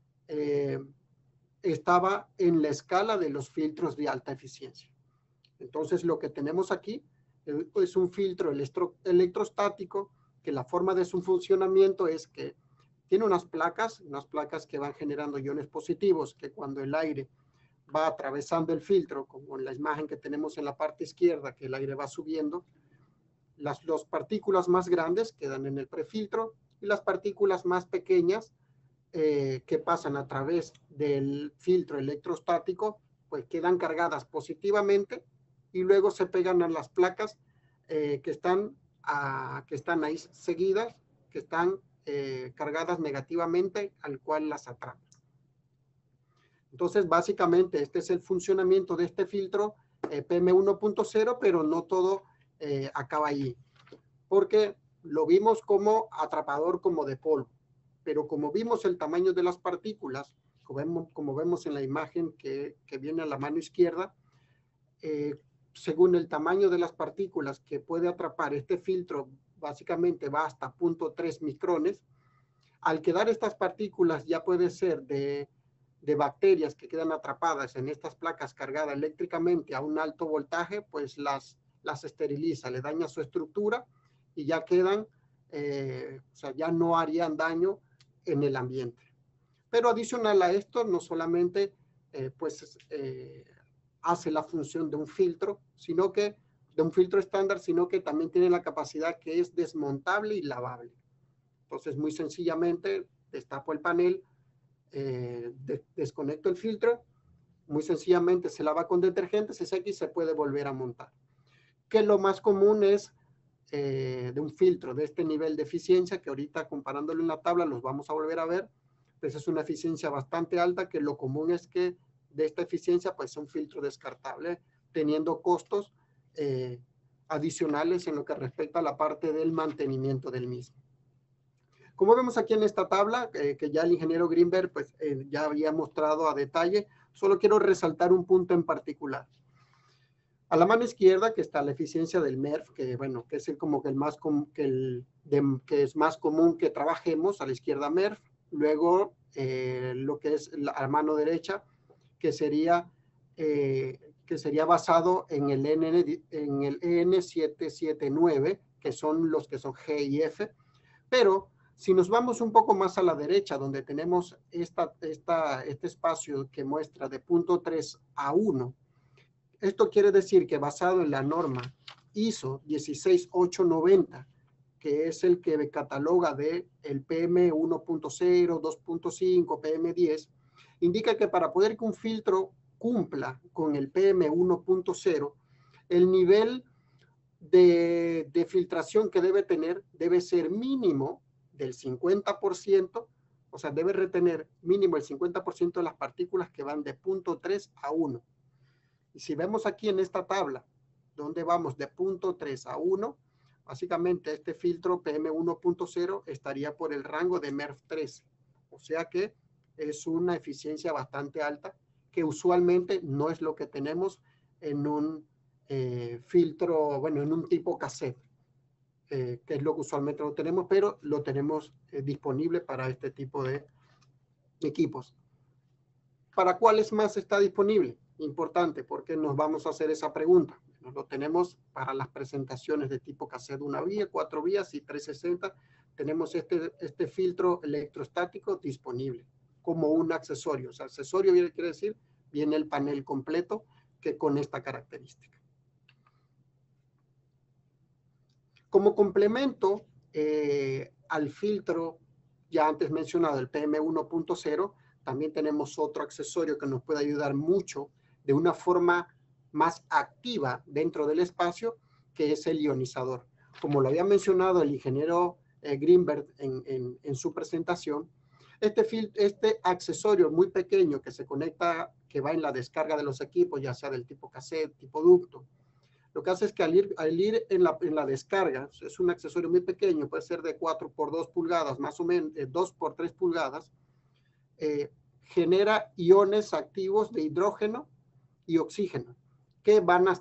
estaba en la escala de los filtros de alta eficiencia. Entonces, lo que tenemos aquí es un filtro electrostático que la forma de su funcionamiento es que tiene unas placas que van generando iones positivos que cuando el aire va atravesando el filtro, como en la imagen que tenemos en la parte izquierda, que el aire va subiendo, las partículas más grandes quedan en el prefiltro y las partículas más pequeñas que pasan a través del filtro electrostático, pues quedan cargadas positivamente y luego se pegan a las placas que están ahí seguidas, que están cargadas negativamente, al cual las atrapa. Entonces, básicamente, este es el funcionamiento de este filtro PM1.0, pero no todo acaba allí, porque lo vimos como atrapador, como de polvo. Pero como vimos el tamaño de las partículas, como vemos en la imagen que viene a la mano izquierda, según el tamaño de las partículas que puede atrapar este filtro, básicamente va hasta 0.3 micrones. Al quedar estas partículas ya puede ser de bacterias que quedan atrapadas en estas placas cargadas eléctricamente a un alto voltaje, pues las esteriliza, le daña su estructura y ya quedan, o sea, ya no harían daño en el ambiente. Pero adicional a esto, no solamente hace la función de un filtro, de un filtro estándar, sino que también tiene la capacidad que es desmontable y lavable. Entonces, muy sencillamente, destapo el panel, desconecto el filtro, muy sencillamente se lava con detergente, se seca y se puede volver a montar. Que lo más común es de un filtro de este nivel de eficiencia, que ahorita comparándolo en la tabla los vamos a volver a ver, pues es una eficiencia bastante alta, que lo común es que de esta eficiencia pues es un filtro descartable, teniendo costos adicionales en lo que respecta a la parte del mantenimiento del mismo. Como vemos aquí en esta tabla, que ya el ingeniero Greenberg pues, ya había mostrado a detalle, solo quiero resaltar un punto en particular. A la mano izquierda, que está la eficiencia del MERV, que bueno, que es como que que es más común que trabajemos, a la izquierda MERV. Luego, lo que es a la mano derecha, que sería basado en el EN779, que son los que son G y F. Pero si nos vamos un poco más a la derecha, donde tenemos este espacio que muestra de 0.3 a 1, esto quiere decir que basado en la norma ISO 16890, que es el que cataloga de el PM 1.0, 2.5, PM10, indica que para poder que un filtro cumpla con el PM 1.0, el nivel de filtración que debe tener debe ser mínimo del 50%, o sea, debe retener mínimo el 50% de las partículas que van de 0.3 a 1. Y si vemos aquí en esta tabla, donde vamos de 0.3 a 1, básicamente este filtro PM1.0 estaría por el rango de MERV 13. O sea que es una eficiencia bastante alta, que usualmente no es lo que tenemos en un filtro, bueno, en un tipo cassette, que es lo que usualmente no tenemos, pero lo tenemos disponible para este tipo de equipos. ¿Para cuáles más está disponible? Importante, porque nos vamos a hacer esa pregunta. Bueno, lo tenemos para las presentaciones de tipo cassette, 1 vía, 4 vías y 360. Tenemos este filtro electrostático disponible como un accesorio. O sea, accesorio quiere decir, viene el panel completo que con esta característica. Como complemento al filtro ya antes mencionado, el PM1.0, también tenemos otro accesorio que nos puede ayudar mucho de una forma más activa dentro del espacio, que es el ionizador. Como lo había mencionado el ingeniero Greenberg en su presentación, Este accesorio muy pequeño que se conecta, que va en la descarga de los equipos, ya sea del tipo cassette, tipo ducto, lo que hace es que al ir en la descarga, es un accesorio muy pequeño, puede ser de 4 por 2 pulgadas, más o menos, 2 por 3 pulgadas, genera iones activos de hidrógeno y oxígeno que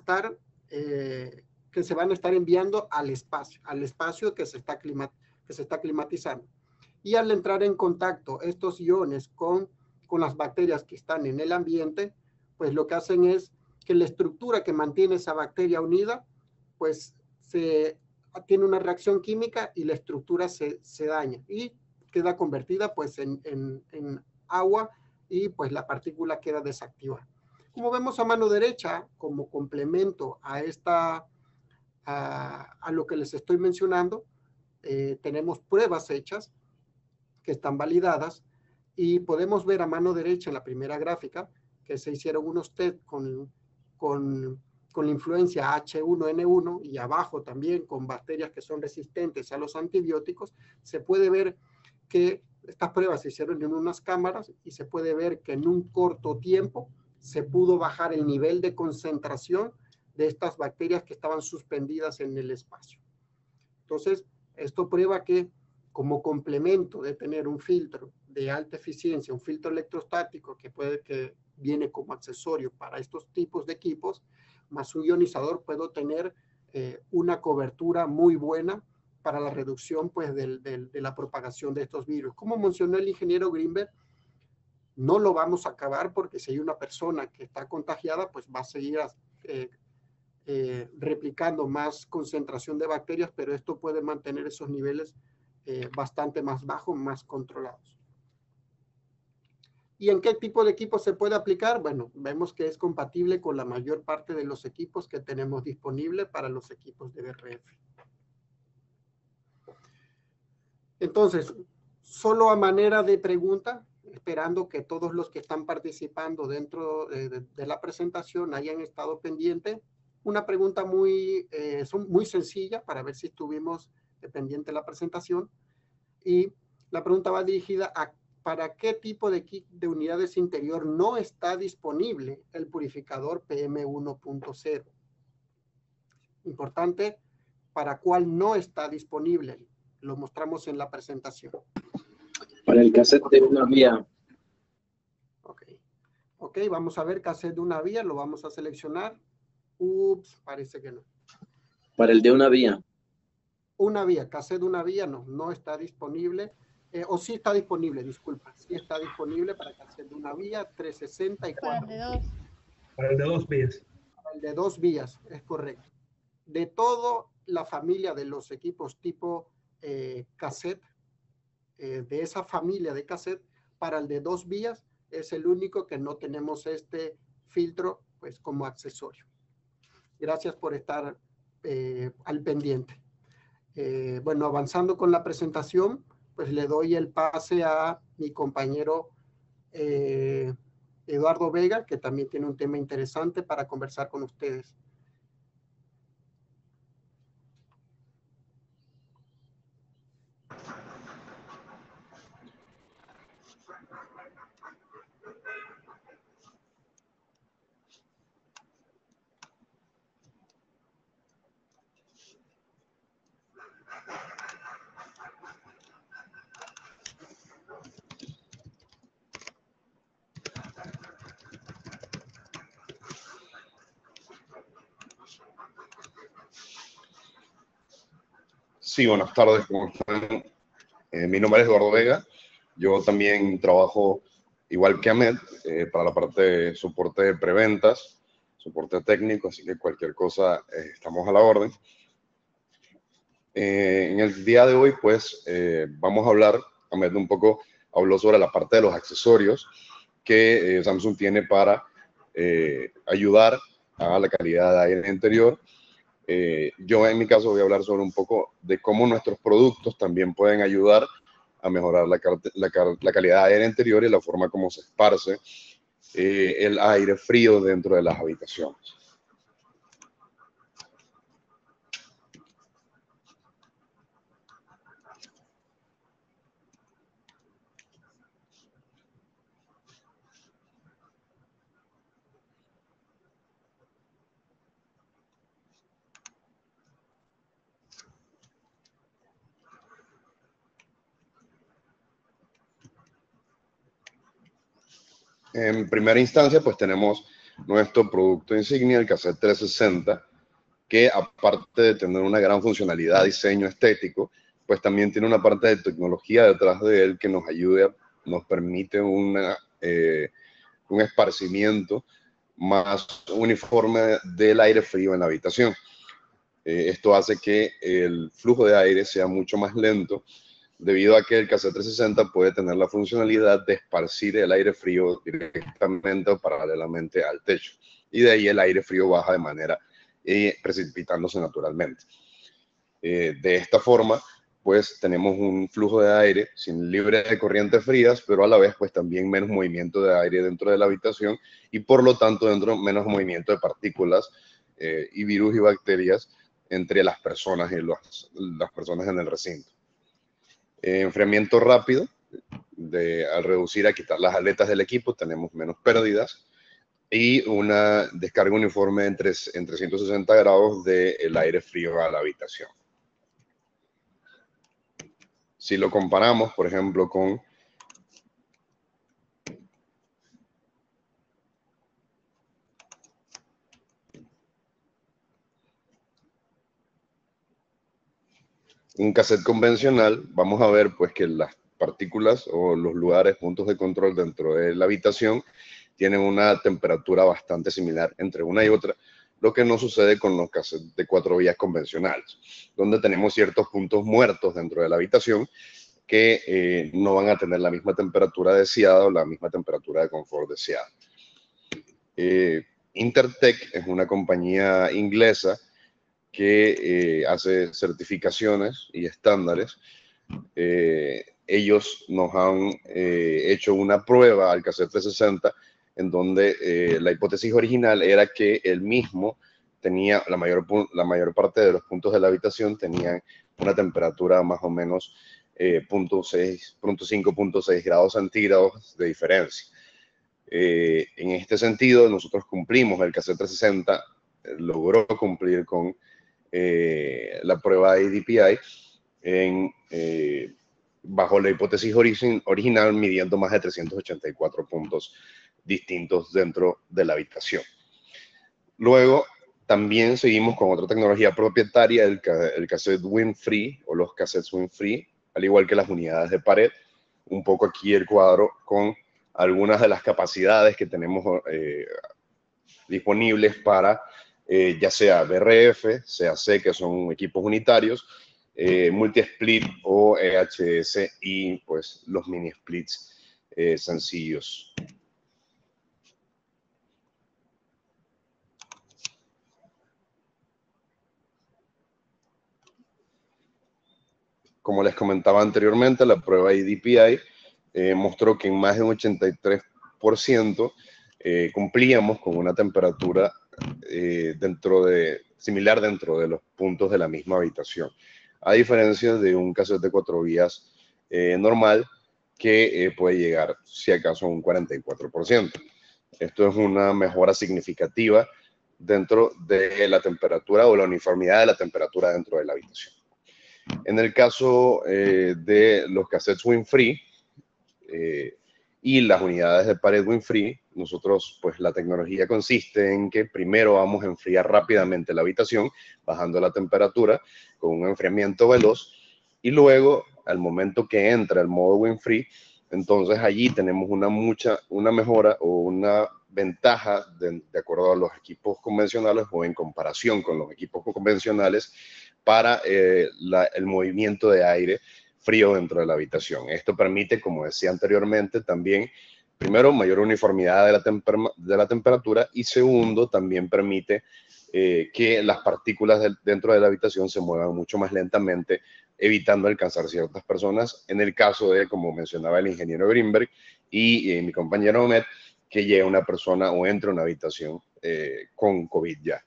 se van a estar enviando al espacio que se está climatizando. Y al entrar en contacto estos iones con las bacterias que están en el ambiente, pues lo que hacen es que la estructura que mantiene esa bacteria unida, pues tiene una reacción química y la estructura se daña y queda convertida pues en agua y pues la partícula queda desactivada. Como vemos a mano derecha, como complemento a lo que les estoy mencionando, tenemos pruebas hechas que están validadas y podemos ver a mano derecha en la primera gráfica que se hicieron unos test con la influencia H1N1 y abajo también con bacterias que son resistentes a los antibióticos. Se puede ver que estas pruebas se hicieron en unas cámaras y se puede ver que en un corto tiempo se pudo bajar el nivel de concentración de estas bacterias que estaban suspendidas en el espacio. Entonces, esto prueba que como complemento de tener un filtro de alta eficiencia, un filtro electrostático que viene como accesorio para estos tipos de equipos, más un ionizador, puedo tener una cobertura muy buena para la reducción pues, de la propagación de estos virus. Como mencionó el ingeniero Greenberg, no lo vamos a acabar porque si hay una persona que está contagiada, pues va a seguir replicando más concentración de bacterias, pero esto puede mantener esos niveles bastante más bajos, más controlados. ¿Y en qué tipo de equipo se puede aplicar? Bueno, vemos que es compatible con la mayor parte de los equipos que tenemos disponible para los equipos de BRF. Entonces, solo a manera de pregunta, esperando que todos los que están participando dentro de la presentación hayan estado pendientes, una pregunta muy sencilla para ver si estuvimos pendiente de la presentación. Y la pregunta va dirigida a ¿para qué tipo de unidades interior no está disponible el purificador PM1.0? Importante, ¿para cuál no está disponible? Lo mostramos en la presentación. Para el cassette de una vía. Ok, vamos a ver cassette de una vía, lo vamos a seleccionar. Ups, parece que no. Para el de una vía. Una vía, cassette de una vía no está disponible. O sí está disponible, disculpa. Sí está disponible para cassette de una vía, 364. Para el de dos. Para el de 2 vías. Para el de 2 vías, es correcto. De toda la familia de los equipos tipo cassette, de esa familia de cassette, para el de 2 vías es el único que no tenemos este filtro pues como accesorio. Gracias por estar al pendiente. Bueno, avanzando con la presentación, pues le doy el pase a mi compañero Eduardo Vega, que también tiene un tema interesante para conversar con ustedes. Sí, buenas tardes, ¿cómo están? Mi nombre es Eduardo Vega. Yo también trabajo, igual que Ahmed, para la parte de soporte de preventas, soporte técnico, así que cualquier cosa estamos a la orden. En el día de hoy, pues, vamos a hablar, Ahmed un poco habló sobre la parte de los accesorios que Samsung tiene para ayudar a la calidad de aire interior. Yo en mi caso voy a hablar sobre un poco de cómo nuestros productos también pueden ayudar a mejorar la calidad de aire interior y la forma como se esparce el aire frío dentro de las habitaciones. En primera instancia, pues tenemos nuestro producto insignia, el Cassette 360, que aparte de tener una gran funcionalidad, diseño estético, pues también tiene una parte de tecnología detrás de él que nos ayuda, nos permite un esparcimiento más uniforme del aire frío en la habitación. Esto hace que el flujo de aire sea mucho más lento, debido a que el Cassette 360 puede tener la funcionalidad de esparcir el aire frío directamente o paralelamente al techo. Y de ahí el aire frío baja de manera precipitándose naturalmente. De esta forma, pues tenemos un flujo de aire libre de corrientes frías, pero a la vez pues también menos movimiento de aire dentro de la habitación y por lo tanto menos movimiento de partículas y virus y bacterias entre las personas y las personas en el recinto. Enfriamiento rápido, al reducir a quitar las aletas del equipo tenemos menos pérdidas y una descarga uniforme en 160 grados del aire frío a la habitación. Si lo comparamos, por ejemplo, con un cassette convencional, vamos a ver pues que las partículas o los lugares, puntos de control dentro de la habitación tienen una temperatura bastante similar entre una y otra, lo que no sucede con los cassettes de 4 vías convencionales, donde tenemos ciertos puntos muertos dentro de la habitación que no van a tener la misma temperatura deseada o la misma temperatura de confort deseada. Intertech es una compañía inglesa que hace certificaciones y estándares. Ellos nos han hecho una prueba al Cassette 360 en donde la hipótesis original era que el mismo tenía la mayor parte de los puntos de la habitación tenían una temperatura más o menos 0.5-0.6 grados centígrados de diferencia. En este sentido, nosotros cumplimos, el Cassette 360 logró cumplir con la prueba ADPI bajo la hipótesis original, midiendo más de 384 puntos distintos dentro de la habitación. Luego, también seguimos con otra tecnología propietaria, el cassette wind-free o los cassettes wind-free, al igual que las unidades de pared. Un poco aquí el cuadro con algunas de las capacidades que tenemos disponibles para ya sea BRF, CAC, que son equipos unitarios, multi-split o EHS y pues los mini-splits sencillos. Como les comentaba anteriormente, la prueba ADPI mostró que en más de un 83% cumplíamos con una temperatura similar dentro de los puntos de la misma habitación, a diferencia de un cassette de 4 vías normal que puede llegar, si acaso, a un 44%. Esto es una mejora significativa dentro de la temperatura o la uniformidad de la temperatura dentro de la habitación. En el caso de los cassettes wind-free y las unidades de pared wind-free, nosotros, pues la tecnología consiste en que primero vamos a enfriar rápidamente la habitación, bajando la temperatura con un enfriamiento veloz, y luego, al momento que entra el modo wind-free, entonces allí tenemos una mejora o una ventaja de acuerdo a los equipos convencionales o en comparación con los equipos convencionales para el movimiento de aire frío dentro de la habitación. Esto permite, como decía anteriormente, también, primero, mayor uniformidad de la temperatura, y segundo, también permite que las partículas dentro de la habitación se muevan mucho más lentamente, evitando alcanzar ciertas personas, en el caso de, como mencionaba el ingeniero Greenberg y mi compañero Ahmed, que llegue una persona o entre a una habitación con COVID ya.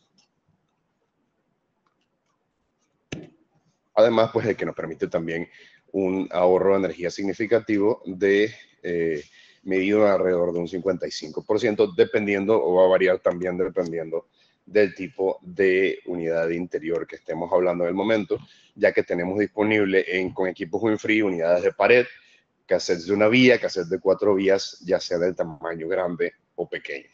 Además, pues, de que nos permite también un ahorro de energía significativo medido alrededor de un 55%, dependiendo, o va a variar también dependiendo del tipo de unidad de interior que estemos hablando en el momento, ya que tenemos disponible con equipos wind-free unidades de pared cassettes de una vía, cassettes de 4 vías, ya sea del tamaño grande o pequeño.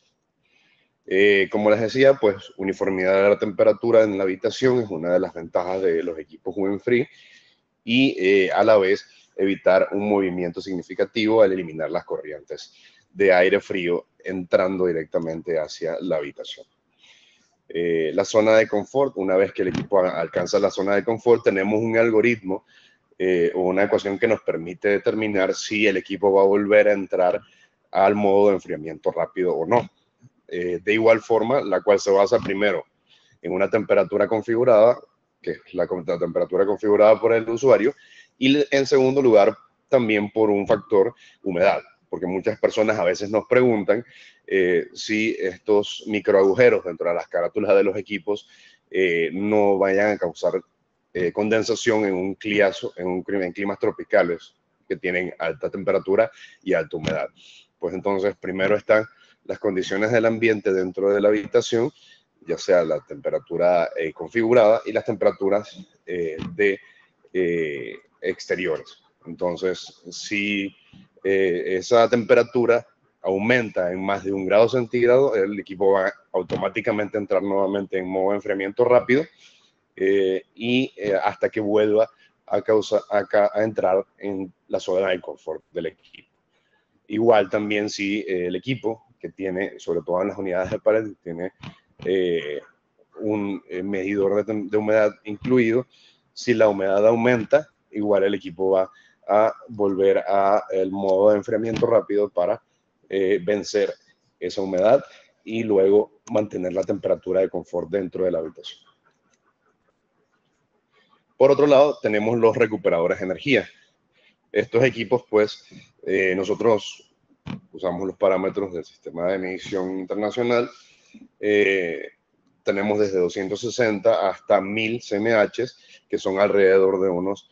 Como les decía, pues uniformidad de la temperatura en la habitación es una de las ventajas de los equipos oven free y a la vez evitar un movimiento significativo al eliminar las corrientes de aire frío entrando directamente hacia la habitación. La zona de confort, una vez que el equipo alcanza la zona de confort, tenemos un algoritmo o una ecuación que nos permite determinar si el equipo va a volver a entrar al modo de enfriamiento rápido o no. De igual forma, la cual se basa primero en una temperatura configurada, que es la temperatura configurada por el usuario, y en segundo lugar, también por un factor humedad, porque muchas personas a veces nos preguntan si estos microagujeros dentro de las carátulas de los equipos no vayan a causar condensación en climas tropicales que tienen alta temperatura y alta humedad. Pues entonces, primero están las condiciones del ambiente dentro de la habitación, ya sea la temperatura configurada y las temperaturas exteriores. Entonces, si esa temperatura aumenta en más de 1 grado centígrado, el equipo va automáticamente a entrar nuevamente en modo de enfriamiento rápido hasta que vuelva a entrar en la zona de confort del equipo. Igual también si el equipo que tiene, sobre todo en las unidades de pared, tiene un medidor de humedad incluido, si la humedad aumenta, igual el equipo va a volver al modo de enfriamiento rápido para vencer esa humedad y luego mantener la temperatura de confort dentro de la habitación. Por otro lado, tenemos los recuperadores de energía. Estos equipos, pues, nosotros usamos los parámetros del sistema de medición internacional. Tenemos desde 260 hasta 1000 CMHs, que son alrededor de unos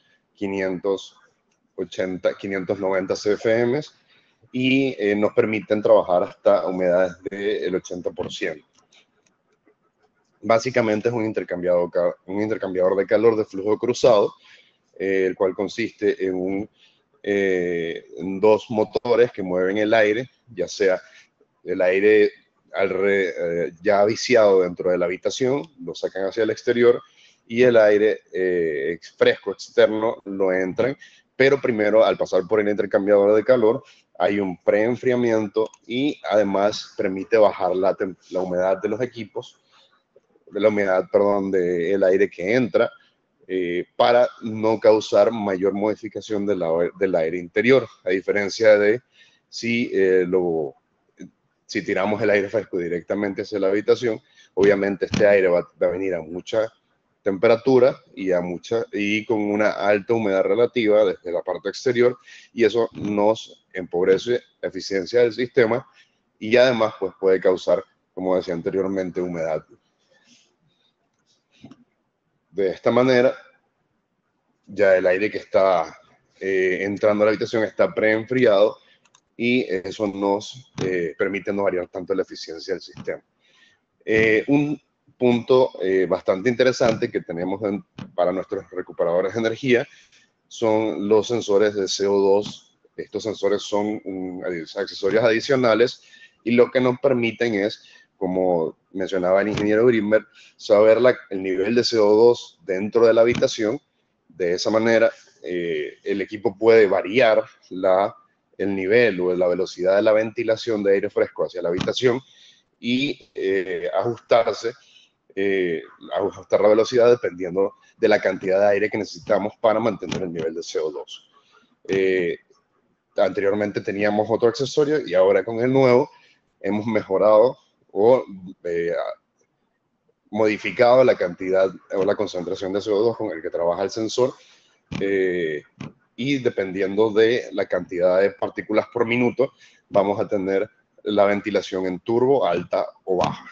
590 CFMs, y nos permiten trabajar hasta humedades del 80%. Básicamente es un intercambiador de calor de flujo cruzado, el cual consiste en dos motores que mueven el aire, ya sea el aire ya viciado dentro de la habitación, lo sacan hacia el exterior, y el aire fresco externo lo entran, pero primero al pasar por el intercambiador de calor hay un preenfriamiento y además permite bajar la humedad de los equipos, la humedad, perdón, del aire que entra, para no causar mayor modificación del aire interior, a diferencia de si tiramos el aire fresco directamente hacia la habitación. Obviamente este aire va a venir a mucha temperatura y con una alta humedad relativa desde la parte exterior, y eso nos empobrece la eficiencia del sistema y además pues puede causar, como decía anteriormente, humedad. De esta manera, ya el aire que está entrando a la habitación está preenfriado y eso nos permite no variar tanto la eficiencia del sistema. Un punto bastante interesante que tenemos para nuestros recuperadores de energía son los sensores de CO2. Estos sensores son accesorios adicionales y lo que nos permiten es, como mencionaba el ingeniero Grimberg, saber el nivel de CO2 dentro de la habitación. De esa manera, el equipo puede variar el nivel o la velocidad de la ventilación de aire fresco hacia la habitación y ajustar la velocidad dependiendo de la cantidad de aire que necesitamos para mantener el nivel de CO2. Anteriormente teníamos otro accesorio y ahora con el nuevo hemos mejorado o modificado la cantidad o la concentración de CO2 con el que trabaja el sensor, y dependiendo de la cantidad de partículas por minuto vamos a tener la ventilación en turbo, alta o baja.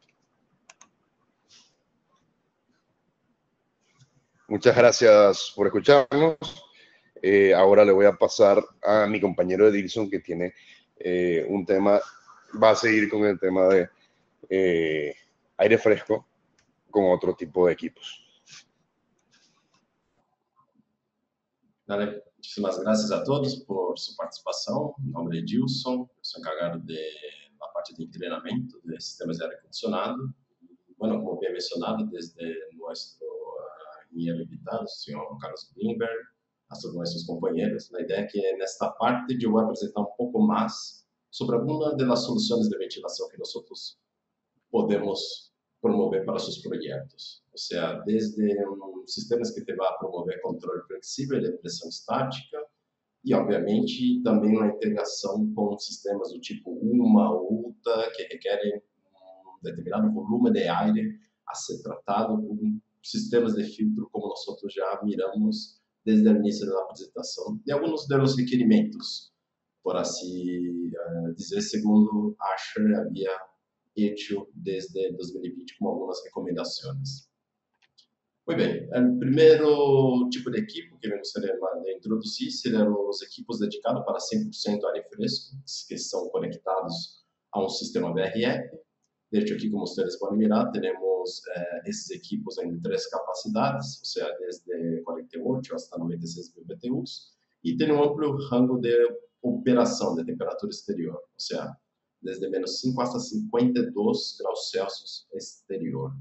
Muchas gracias por escucharnos. Ahora le voy a pasar a mi compañero Edilson, que tiene un tema, va a seguir con el tema de aire fresco con otro tipo de equipos. Dale. Muchísimas gracias a todos por su participación. Mi nombre es Gilson, soy encargado de la parte de entrenamiento de sistemas de aire acondicionado. Bueno, como bien mencionado, desde nuestro ingeniero invitado, el señor Carlos Greenberg, hasta nuestros compañeros, la idea es que en esta parte yo voy a presentar un poco más sobre algunas de las soluciones de ventilación que nosotros podemos promover para sus proyectos. O sea, desde sistemas que te va a promover controle flexível de pressão estática e, obviamente, também uma integração com sistemas do tipo UMA ou ULTA, que requerem determinado volume de aire a ser tratado com sistemas de filtro, como nós já miramos desde o início da apresentação, e alguns dos requerimentos, por assim dizer, segundo Asher havia hecho desde 2020 como algumas recomendações. Muy bien, el primeiro tipo de equipo que me gostaria de introduzir seriam os equipos dedicados para 100% aire fresco, que são conectados a um sistema VRF. De hecho, aqui, como vocês podem mirar, temos esses equipos em 3 capacidades, ou seja, desde 48 até 96 mil BTUs, e tem um amplo rango de operação de temperatura exterior, ou seja, desde menos 5 hasta 52 graus Celsius exterior.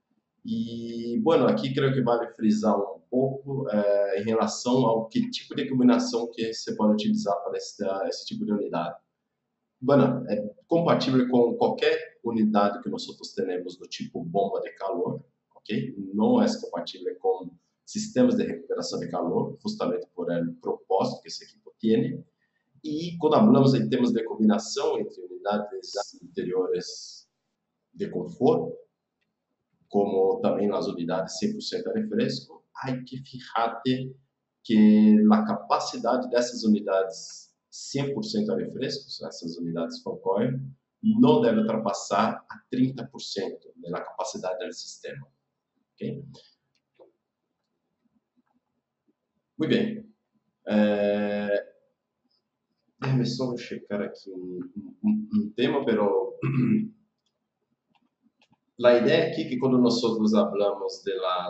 E, bueno, aqui creio que vale frisar um pouco em relação ao que tipo de combinação que você pode utilizar para esse tipo de unidade. Bueno, é compatível com qualquer unidade que nós temos do tipo bomba de calor, ok? Não é compatível com sistemas de recuperação de calor, justamente por o propósito que esse equipo tem. E quando falamos em termos de combinação entre unidades interiores de conforto, como também nas unidades 100% aire fresco, há que fijar-te que a capacidade dessas unidades 100% aire fresco, essas unidades Foncoil, não deve ultrapassar a 30% da capacidade do sistema. Okay? Muito bem. Déjame só checar aqui um tema, pero a ideia aqui é que quando nós falamos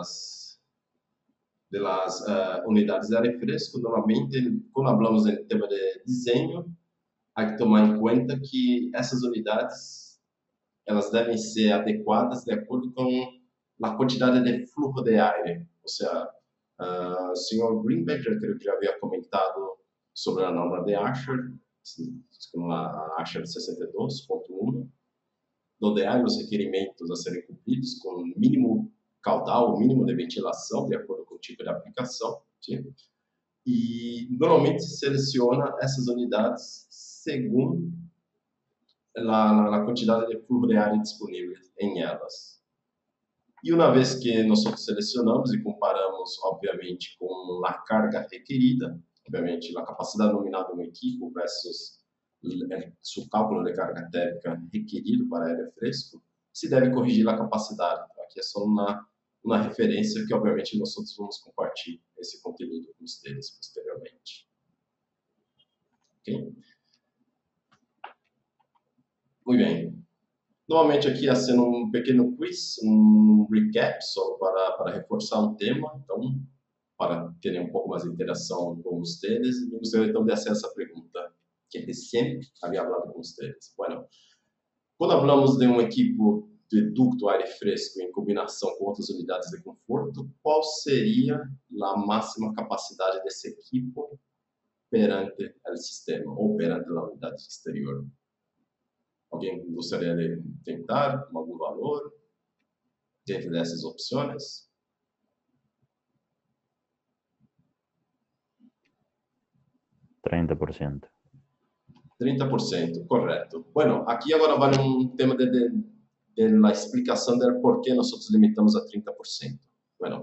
de las unidades de aire fresco, normalmente, quando falamos em tema de desenho, há que tomar em conta que essas unidades elas devem ser adequadas de acordo com a quantidade de fluxo de aire. Ou seja, o senhor Greenberg, creio que já havia comentado sobre a norma de Asher, a Asher 62.1, onde há os requerimentos a serem cumpridos com o mínimo caudal, o mínimo de ventilação, de acordo com o tipo de aplicação. Sim? E normalmente se seleciona essas unidades segundo a quantidade de fluxo de ar disponível em elas. E uma vez que nós selecionamos e comparamos, obviamente, com a carga requerida, obviamente, a capacidade nominal de um equipo versus o cálculo de carga térmica requerido para aire fresco, se deve corrigir a capacidade. Aqui é só uma referência que, obviamente, nós vamos compartilhar esse conteúdo com vocês posteriormente. Ok? Muito bem. Novamente aqui, sendo um pequeno quiz, um recap, só para reforçar um tema. Então, para ter um pouco mais de interação com vocês, e gostaria então de fazer essa pergunta que recém havia falado com vocês. Bueno, quando falamos de um equipo de ducto aire fresco em combinação com outras unidades de conforto, qual seria a máxima capacidade desse equipo perante o sistema ou perante a unidade exterior? Alguém gostaria de tentar algum valor dentro dessas opções? %30%. 30%, correto. Bueno, aqui agora vale um tema da explicação do porquê nós limitamos a 30%. Bueno,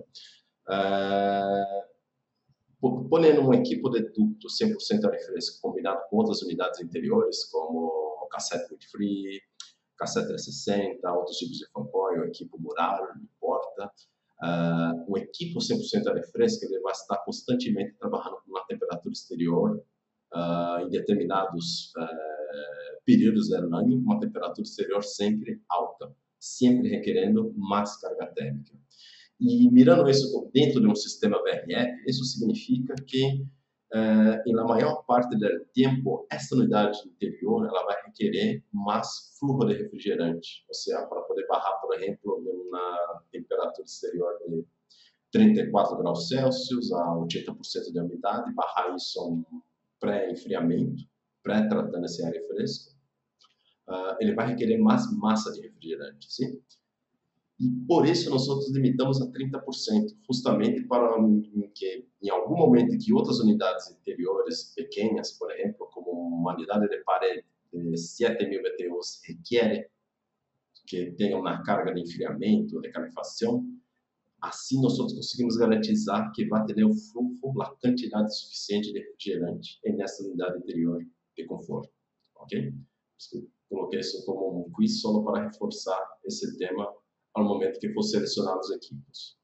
ponendo um equipo de ducto 100% aire fresco combinado com outras unidades interiores, como o cassette with free, cassette 360, outros tipos de fancoil, o equipo mural, porta, o equipo 100% aire fresco ele vai estar constantemente trabalhando com uma temperatura exterior em determinados períodos do ano, uma temperatura exterior sempre alta, sempre requerendo mais carga térmica. E mirando isso dentro de um sistema VRF, isso significa que em la maior parte do tempo, essa unidade interior ela vai requerer mais fluxo de refrigerante, ou seja, para poder barrar, por exemplo, de uma temperatura exterior de 34 graus Celsius a 80% de umidade, barrar isso a um pré-enfriamento, pré-tratando esse ar fresco, ele vai requerer mais massa de refrigerante, sim? E por isso nós limitamos a 30%, justamente para que em algum momento que outras unidades interiores pequenas, por exemplo, como uma unidade de parede de 7.000 BTUs requer que tenha uma carga de enfriamento, de calefação, assim nós conseguimos garantizar que vai ter o fluxo, a quantidade suficiente de refrigerante nessa unidade interior de conforto, ok? Coloquei isso como um quiz só para reforçar esse tema ao momento que for selecionar os equipos.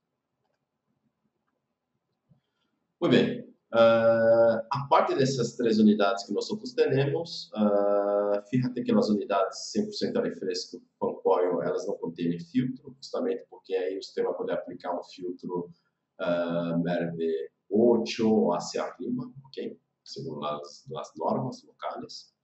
Muito bem. A parte dessas 3 unidades que nós temos, fíjate que as unidades 100% ar fresco com coil, elas não contêm filtro, justamente porque aí o sistema pode aplicar um filtro MERV 8 ou hacia arriba, ok? Segundo as normas locais.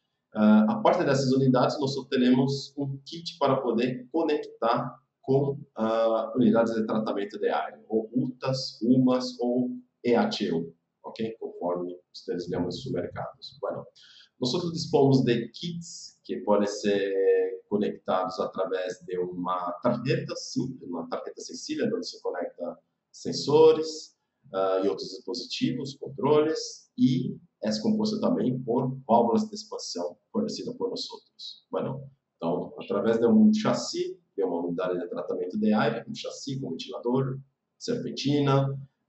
A parte dessas unidades, nós temos um kit para poder conectar com unidades de tratamento de ar, ou UTAs, UMAs ou EATU, ok? Conforme vocês lembram dos supermercados. Bueno, nós dispomos de kits que podem ser conectados através de uma tarjeta simples, uma tarjeta sensível, onde se conecta sensores e outros dispositivos, controles, e é composto também por válvulas de expansão fornecidas por nós. Bueno, então, através de um chassi, de uma unidade de tratamento de ar, um chassi com ventilador, serpentina,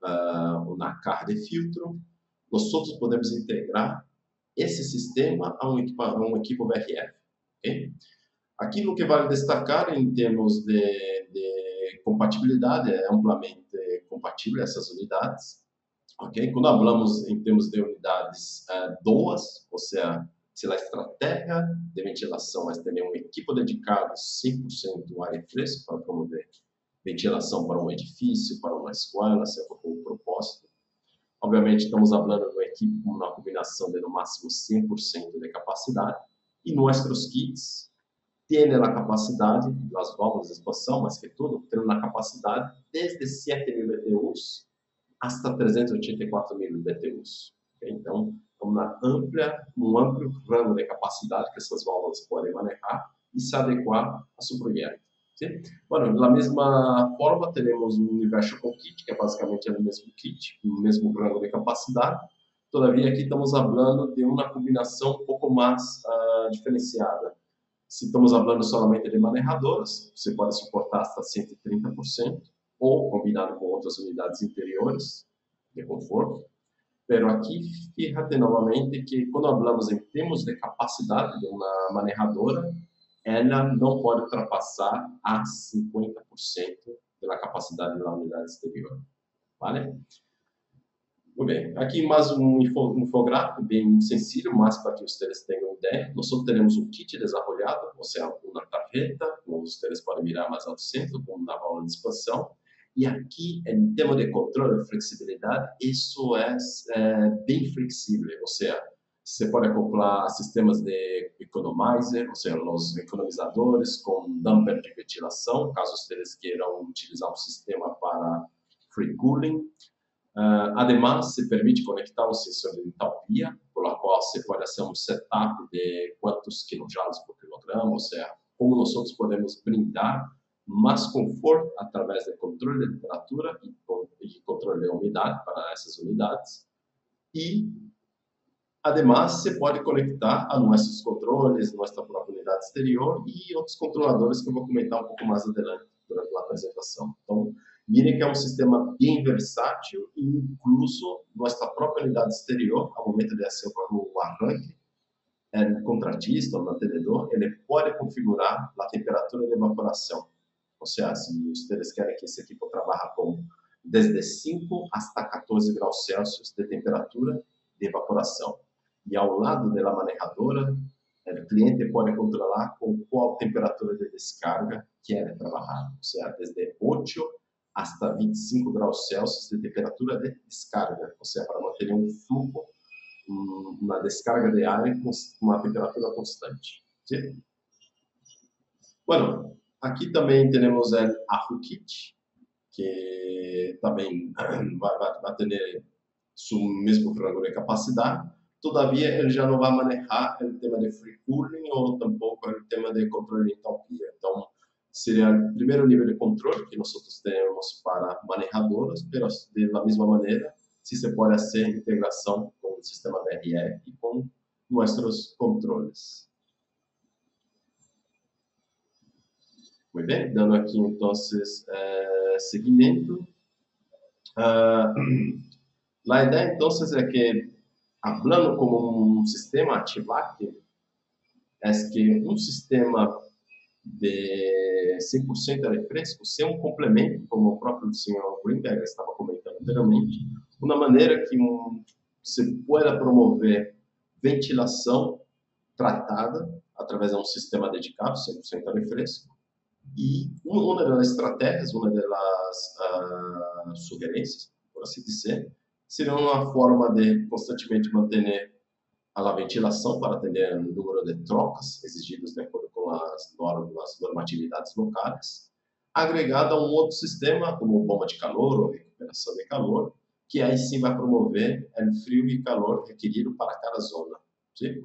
uma carga de filtro, nós podemos integrar esse sistema a um equipo VRF. Okay? Aquilo que vale destacar em termos de compatibilidade, é amplamente compatível essas unidades. Okay? Quando falamos em termos de unidades DOAS, ou seja, se a estratégia de ventilação é ter um equipo dedicado 100% ao ar fresco para promover ventilação para um edifício, para uma escola, seja qual for o propósito. Obviamente, estamos falando de uma equipe com uma combinação de no máximo 100% de capacidade, e nossos kits têm a capacidade, as válvulas de expansão, mas que tudo, têm uma capacidade desde 7.000 BTUs hasta 384.000 BTUs. Okay? Então, um amplo rango de capacidade que essas válvulas podem manejar e se adequar a seu projeto. Bueno, da mesma forma, teremos um Universal Kit, que é basicamente o mesmo kit, o mesmo rango de capacidade. Todavia, aqui estamos falando de uma combinação um pouco mais diferenciada. Se estamos falando somente de manejadoras, você pode suportar até 130%, ou combinado com outras unidades interiores de conforto. Pero aqui, fíjate novamente que quando falamos em termos de capacidade de uma manejadora, ela não pode ultrapassar a 50% da capacidade da unidade exterior. Vale? Muito bem. Aqui mais um infográfico bem sencillo, mas para que vocês tenham ideia. Nós só teremos um kit desenvolvido, ou seja, uma tarjeta, como vocês podem mirar mais ao centro, com uma válvula de expansão. E aqui, em termos de controle e flexibilidade, isso é bem flexível, ou seja, você pode acoplar sistemas de economizer, ou seja, os economizadores com damper de ventilação, caso vocês queiram utilizar um sistema para free cooling. Además, se permite conectar um sensor de entalpia, por la qual você pode fazer um setup de quantos quilojoules por quilograma, ou seja, como nós podemos brindar mais conforto através de controle de temperatura e controle de umidade para essas unidades. E, además, você pode conectar a nossos controles, nossa própria unidade exterior e outros controladores que eu vou comentar um pouco mais adelante durante a apresentação. Então, mirem que é um sistema bem versátil e incluso nossa própria unidade exterior, ao momento de fazer o arranque, o contratista, o mantenedor, ele pode configurar a temperatura de evaporação. Ou seja, se vocês querem que esse equipo trabalhe com desde 5 até 14 graus Celsius de temperatura de evaporação. E ao lado da manejadora, o cliente pode controlar com qual temperatura de descarga quer trabalhar. Ou seja, desde 8 hasta 25 graus Celsius de temperatura de descarga, ou seja, para manter um fluxo, uma descarga de ar com uma temperatura constante. ¿Sí? Bueno, aqui também temos o Ahu Kit, que também vai ter seu mesmo rango de capacidade. Todavia, ele já não vai manejar o tema de free cooling ou tampouco o tema de controle de entalpia. Então, seria o primeiro nível de controle que nós temos para manejadoras, mas da mesma maneira, se se pode fazer integração com o sistema BRF e com nossos controles. Muito bem, dando aqui, então, seguimento. A ideia, então, é que, falando como um sistema ACTIVAC, é que um sistema de 100% de fresco ser um complemento, como o próprio senhor Greenberg estava comentando anteriormente, uma maneira que se pueda promover ventilação tratada através de um sistema dedicado, 100% de fresco. E uma das estratégias, uma das sugerências, por assim dizer, seria uma forma de constantemente manter a ventilação para atender o número de trocas exigidas de acordo com as normatividades locais, agregado a um outro sistema, como bomba de calor ou recuperação de calor, que aí sim vai promover o frio e calor requerido para cada zona. Sim?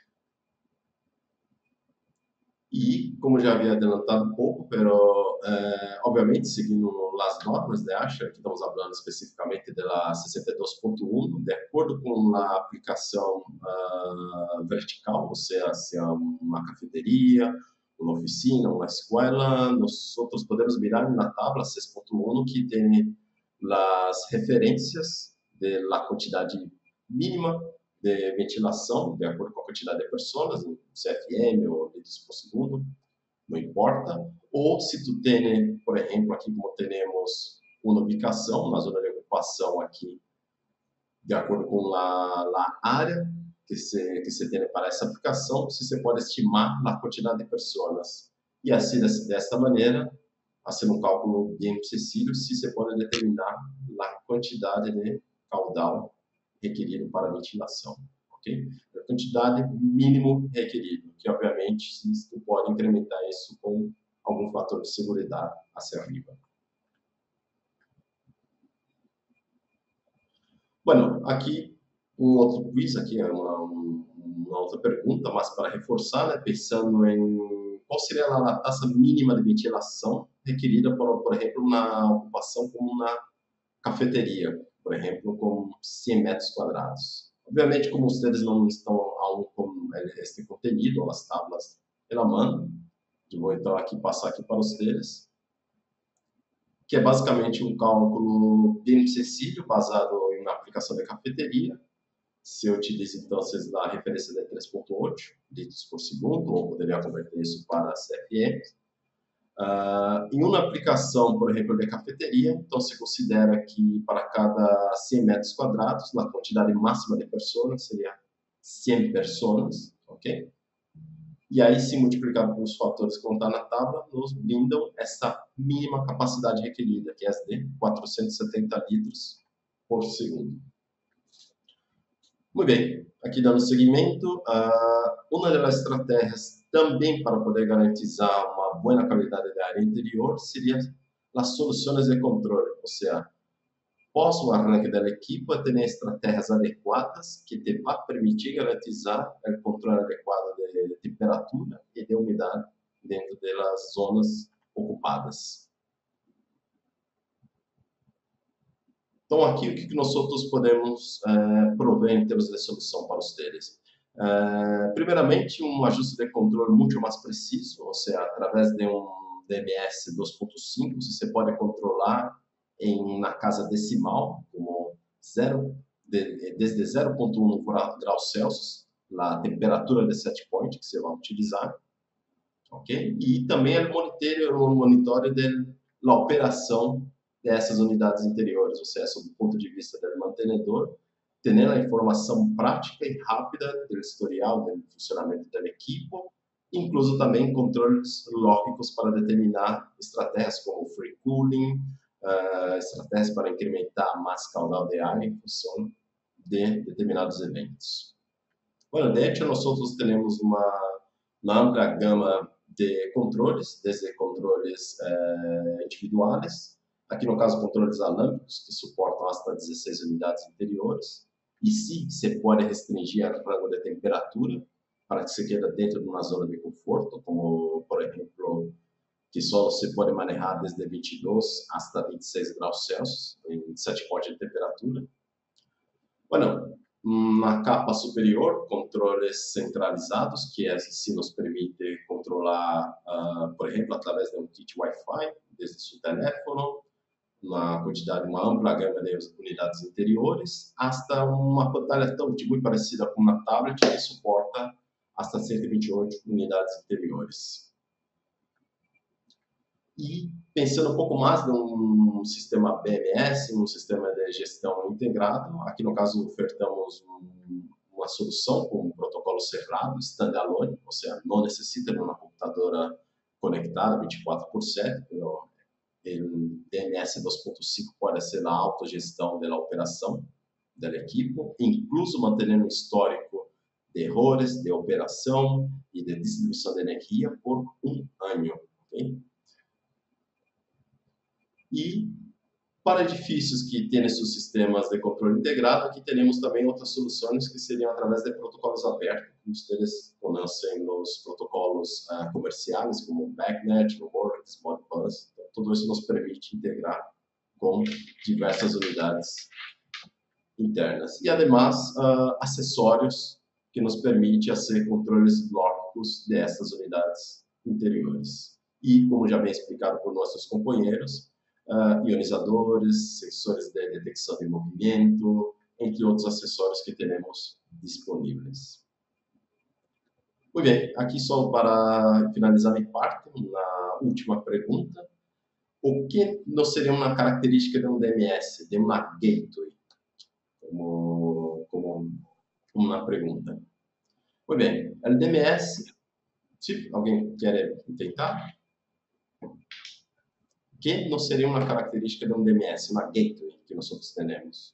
E, como já havia adelantado um pouco, obviamente, seguindo as normas de ASHA, que estamos falando especificamente da 62.1, de acordo com a aplicação vertical, ou seja, se é uma cafeteria, uma oficina, uma escola, nós podemos mirar na tabla 6.1, que tem as referências da quantidade mínima de ventilação, de acordo com a quantidade de pessoas, CFM ou litros por segundo, não importa. Ou se tu tem, por exemplo, aqui como temos uma ubicação, na zona de ocupação aqui, de acordo com a área que se tem para essa aplicação, se pode estimar a quantidade de pessoas. E assim, desta maneira, fazendo um cálculo bem preciso, se pode determinar a quantidade de caudal requerido para ventilação, ok? A quantidade mínimo requerido, que obviamente você pode incrementar isso com algum fator de segurança hacia arriba. Bueno, aqui um outro quiz, aqui é uma outra pergunta, mas para reforçar, né, pensando em qual seria a taxa mínima de ventilação requerida, por exemplo, na ocupação como na cafeteria, por exemplo, com 100 metros quadrados. Obviamente, como vocês não estão aún com este conteúdo, as tablas pela mão, eu vou então aqui passar aqui para vocês, que é basicamente um cálculo bem sencillo, baseado em uma aplicação de cafeteria. Se eu utilizo, então, a referência de 3.8 litros por segundo, ou poderia converter isso para CFM. Em uma aplicação, por exemplo, de cafeteria, então se considera que para cada 100 metros quadrados, a quantidade máxima de pessoas seria 100 pessoas, ok? E aí, se multiplicado pelos fatores que estão na tabela, nos brindam essa mínima capacidade requerida, que é de 470 litros por segundo. Muito bem, aqui dando seguimento, uma das estratégias também para poder garantizar uma boa qualidade de área interior seria as soluções de controle, ou seja, após o arranque da equipe, ter estratégias adequadas que te vão permitir garantizar o controle adequado de temperatura e de umidade dentro das zonas ocupadas. Então, aqui o que nós podemos prover em termos de solução para vocês? Primeiramente, um ajuste de controle muito mais preciso, ou seja, através de um DMS 2.5, você pode controlar na casa decimal, como desde 0.1 graus Celsius, a temperatura de set point que você vai utilizar, ok? E também o monitor da operação dessas unidades interiores, ou seja, do ponto de vista do mantenedor, tendo a informação prática e rápida do historial, do funcionamento da equipe, incluso também controles lógicos para determinar estratégias como free cooling, estratégias para incrementar a massa caudal de ar em função de determinados eventos. Bueno, de hecho, nosotros tenemos una amplia gama de controles, desde controles individuales, aqui no caso controles anâmicos, que suportam hasta 16 unidades interiores, e sim, se pode restringir o rango de temperatura para que se quede dentro de uma zona de conforto, como, por exemplo, que só se pode manejar desde 22 hasta 26 graus Celsius, em setpoint de temperatura. Bueno, na capa superior, controles centralizados, que assim nos permite controlar, por exemplo, através de um kit Wi-Fi, desde seu teléfono, uma ampla gama de unidades interiores, hasta uma pantalla touch muito parecida com uma tablet que suporta hasta 128 unidades interiores. E pensando um pouco mais num sistema BMS, um sistema de gestão integrado, aqui no caso ofertamos uma solução com um protocolo cerrado, standalone, ou seja, não necessita de uma computadora conectada 24/7, pero o DMS 2.5 pode ser a autogestão da operação da equipe, incluso mantendo um histórico de erros de operação e de distribuição de energia por um ano. Okay? E para edifícios que têm seus sistemas de controle integrado, aqui teremos também outras soluções que seriam através de protocolos abertos, como vocês conhecem nos protocolos comerciais, como BACnet, Works, Modbus. Então, tudo isso nos permite integrar com diversas unidades internas. E, además, acessórios que nos permitem fazer controles lógicos dessas unidades interiores. E, como já bem explicado por nossos companheiros, ionizadores, sensores de detecção de movimento, entre outros acessórios que temos disponíveis. Muito bem, aqui só para finalizar minha parte, na última pergunta, o que não seria uma característica de um DMS, de uma gateway? Como uma pergunta. Muito bem, o DMS, se alguém quer tentar? Que não seria uma característica de um DMS, uma gateway que nós temos.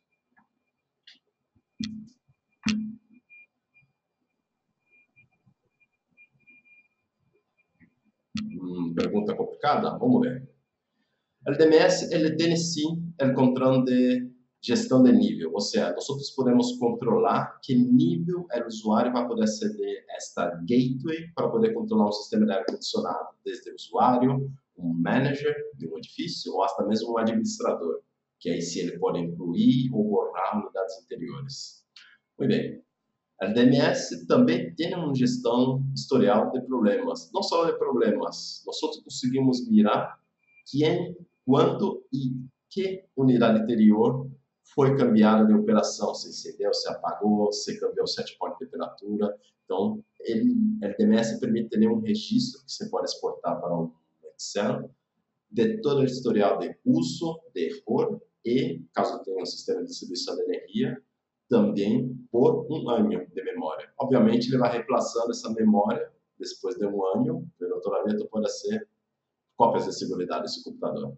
Pergunta complicada? Vamos ver. O DMS, ele tem sim o controle de gestão de nível, ou seja, nós podemos controlar que nível o usuário vai poder aceder a esta gateway para poder controlar um sistema de ar-condicionado, desde o usuário, um manager de um edifício ou até mesmo um administrador, que aí sim ele pode incluir ou borrar unidades interiores. Muito bem. O DMS também tem uma gestão historial de problemas, não só de problemas, nós conseguimos mirar quem, quando e que unidade interior foi cambiada de operação, se incendeu, se apagou, se cambiou o setpoint de temperatura. Então, o DMS permite ter um registro que você pode exportar para um Excel de todo o historial de uso, de erro e, caso tenha um sistema de distribuição de energia, também por um ano de memória. Obviamente, ele vai reemplaçando essa memória depois de um ano, pero todavía pode ser cópias de segurança desse computador.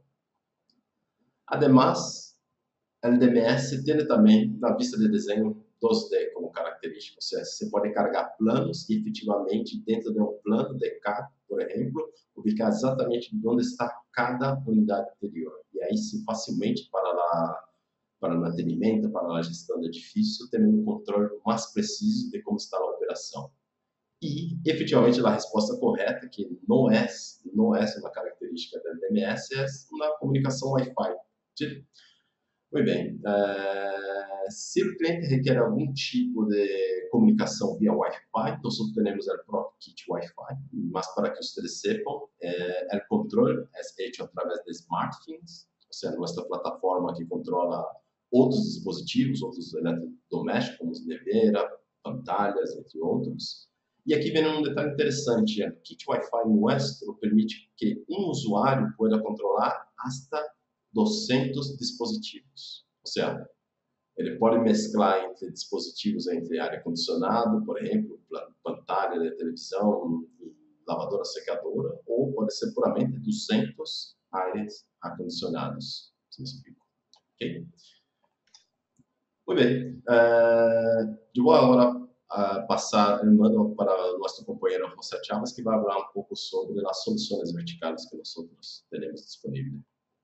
Además, o DMS tem também a vista de desenho 2D como característica, ou seja, você pode carregar planos e efetivamente dentro de um plano de CAD, por exemplo, ubicar exatamente onde está cada unidade interior. E aí sim, facilmente para o mantenimento, para a gestão do edifício, ter um controle mais preciso de como está a operação. E, efetivamente, a resposta correta, que não é uma característica do DMS, é uma comunicação Wi-Fi. Muito bem. Se o cliente requer algum tipo de comunicação via Wi-Fi, nós temos o próprio kit Wi-Fi, mas para que vocês sepam, o controle é feito através de SmartThings, ou seja, nossa plataforma que controla outros dispositivos, outros eletrodomésticos, como neveira, pantalhas, entre outros. E aqui vem um detalhe interessante, o kit Wi-Fi nosso permite que um usuário possa controlar hasta 200 dispositivos. Ou seja, ele pode mesclar entre dispositivos, entre ar-condicionado, por exemplo, pantalha de televisão, lavadora secadora, ou pode ser puramente 200 ares ar-condicionados. se me explico. Okay. Muy bien. Yo voy ahora a pasar el mando para nuestro compañero José Chávez, que va a hablar un poco sobre las soluciones verticales que nosotros tenemos disponibles.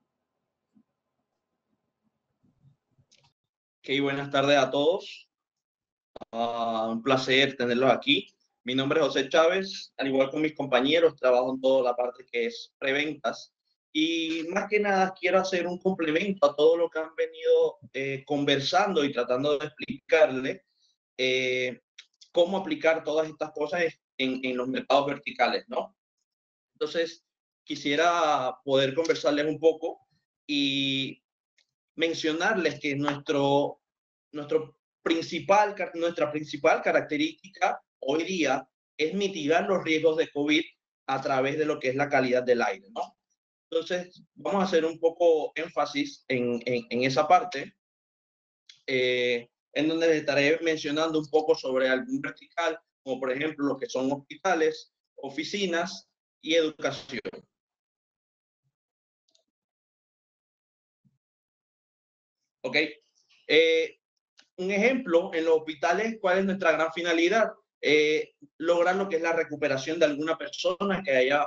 Ok, buenas tardes a todos. Un placer tenerlos aquí. Mi nombre es José Chávez, al igual que mis compañeros, trabajo en toda la parte que es preventas. Y más que nada quiero hacer un complemento a todo lo que han venido conversando y tratando de explicarle cómo aplicar todas estas cosas en los mercados verticales, ¿no? Entonces, quisiera poder conversarles un poco y mencionarles que nuestra principal característica hoy día es mitigar los riesgos de COVID a través de lo que es la calidad del aire, ¿no? Entonces, vamos a hacer un poco énfasis en esa parte, en donde les estaré mencionando un poco sobre algún vertical, como por ejemplo lo que son hospitales, oficinas y educación. ¿Ok? Un ejemplo, en los hospitales, ¿cuál es nuestra gran finalidad? Lograr lo que es la recuperación de alguna persona que haya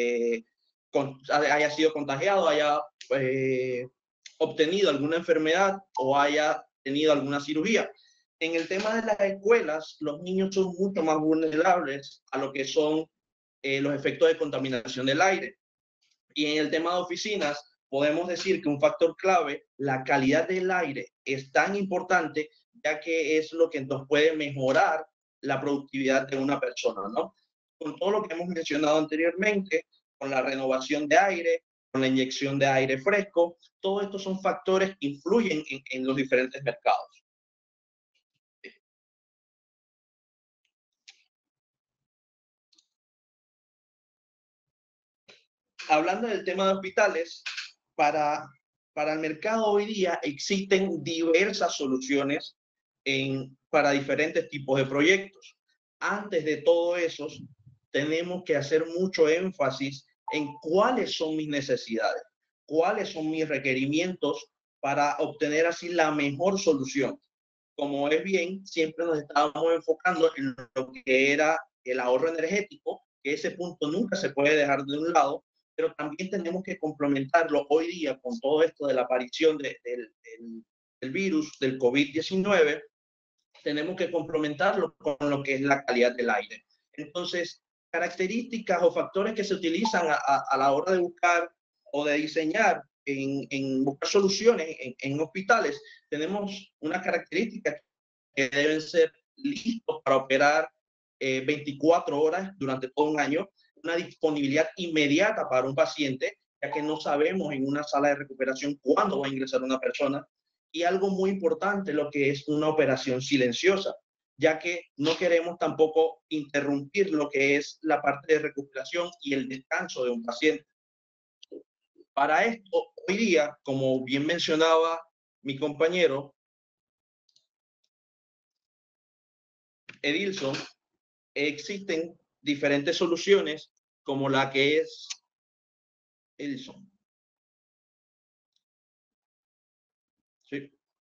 sido contagiado, haya obtenido alguna enfermedad o haya tenido alguna cirugía. En el tema de las escuelas, los niños son mucho más vulnerables a lo que son los efectos de contaminación del aire. Y en el tema de oficinas, podemos decir que un factor clave, la calidad del aire, es tan importante, ya que es lo que nos puede mejorar la productividad de una persona, ¿no? Con todo lo que hemos mencionado anteriormente, con la renovación de aire, con la inyección de aire fresco, todos estos son factores que influyen en los diferentes mercados. Hablando del tema de hospitales, para el mercado hoy día existen diversas soluciones para diferentes tipos de proyectos. Antes de todo eso, tenemos que hacer mucho énfasis en cuáles son mis necesidades, cuáles son mis requerimientos para obtener así la mejor solución. Como es bien, siempre nos estábamos enfocando en lo que era el ahorro energético, que ese punto nunca se puede dejar de un lado, pero también tenemos que complementarlo hoy día con todo esto de la aparición del virus, del COVID-19, tenemos que complementarlo con lo que es la calidad del aire. Entonces, características o factores que se utilizan a la hora de buscar o de diseñar en buscar soluciones en hospitales, tenemos una característica que deben ser listos para operar 24 horas durante todo un año, una disponibilidad inmediata para un paciente, ya que no sabemos en una sala de recuperación cuándo va a ingresar una persona, y algo muy importante, lo que es una operación silenciosa, ya que no queremos tampoco interrumpir lo que es la parte de recuperación y el descanso de un paciente. Para esto, hoy día, como bien mencionaba mi compañero Edilson, existen diferentes soluciones como la que es Edilson. Sí.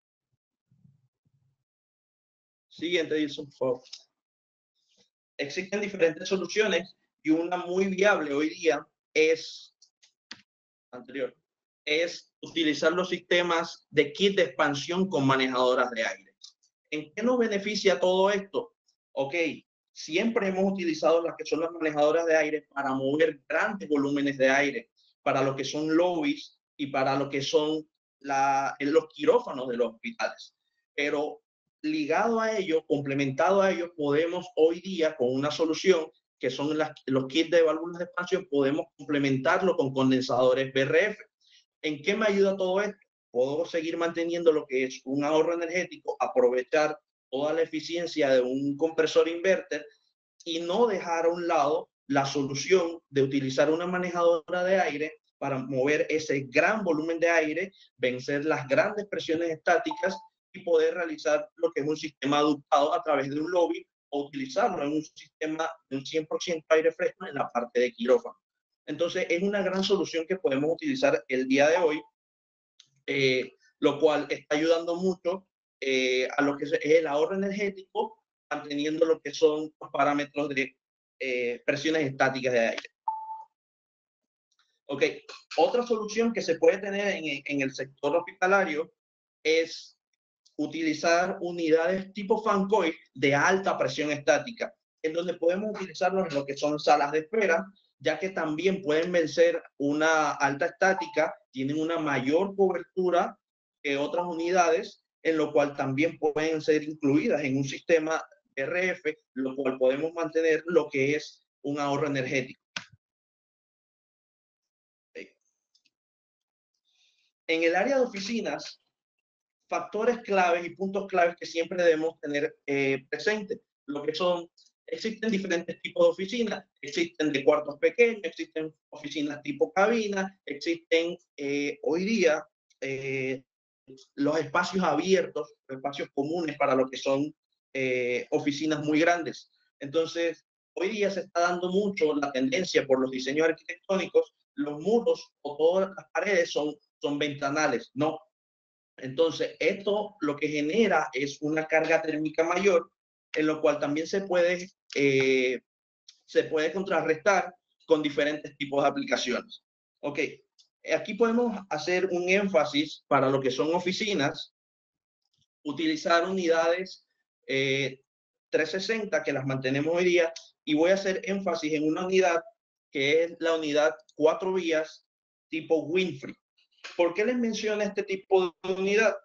Siguiente, Edilson, por favor. Existen diferentes soluciones y una muy viable hoy día es utilizar los sistemas de kit de expansión con manejadoras de aire. ¿En qué nos beneficia todo esto? Ok, siempre hemos utilizado las que son las manejadoras de aire para mover grandes volúmenes de aire, para lo que son lobbies y para lo que son los quirófanos de los hospitales. Pero ligado a ello, complementado a ello, podemos hoy día con una solución que son los kits de válvulas de expansión, podemos complementarlo con condensadores BRF. ¿En qué me ayuda todo esto? Puedo seguir manteniendo lo que es un ahorro energético, aprovechar toda la eficiencia de un compresor inverter y no dejar a un lado la solución de utilizar una manejadora de aire para mover ese gran volumen de aire, vencer las grandes presiones estáticas y poder realizar lo que es un sistema adaptado a través de un lobby o utilizarlo en un sistema de un 100% aire fresco en la parte de quirófano. Entonces, es una gran solución que podemos utilizar el día de hoy lo cual está ayudando mucho a lo que es el ahorro energético, manteniendo lo que son los parámetros de presiones estáticas de aire. Ok, otra solución que se puede tener en el sector hospitalario es utilizar unidades tipo fan coil de alta presión estática, en donde podemos utilizarlos en lo que son salas de espera, ya que también pueden vencer una alta estática, tienen una mayor cobertura que otras unidades, en lo cual también pueden ser incluidas en un sistema RF, lo cual podemos mantener lo que es un ahorro energético. En el área de oficinas, factores claves y puntos claves que siempre debemos tener presentes, lo que son, existen diferentes tipos de oficinas, existen de cuartos pequeños, existen oficinas tipo cabina, existen hoy día los espacios abiertos, los espacios comunes para lo que son oficinas muy grandes. Entonces, hoy día se está dando mucho la tendencia por los diseños arquitectónicos, los muros o todas las paredes son ventanales, no. Entonces, esto lo que genera es una carga térmica mayor, en lo cual también se puede contrarrestar con diferentes tipos de aplicaciones. Ok, aquí podemos hacer un énfasis para lo que son oficinas, utilizar unidades 360 que las mantenemos hoy día, y voy a hacer énfasis en una unidad que es la unidad 4 vías tipo Winfrey. ¿Por qué les menciono este tipo de unidad?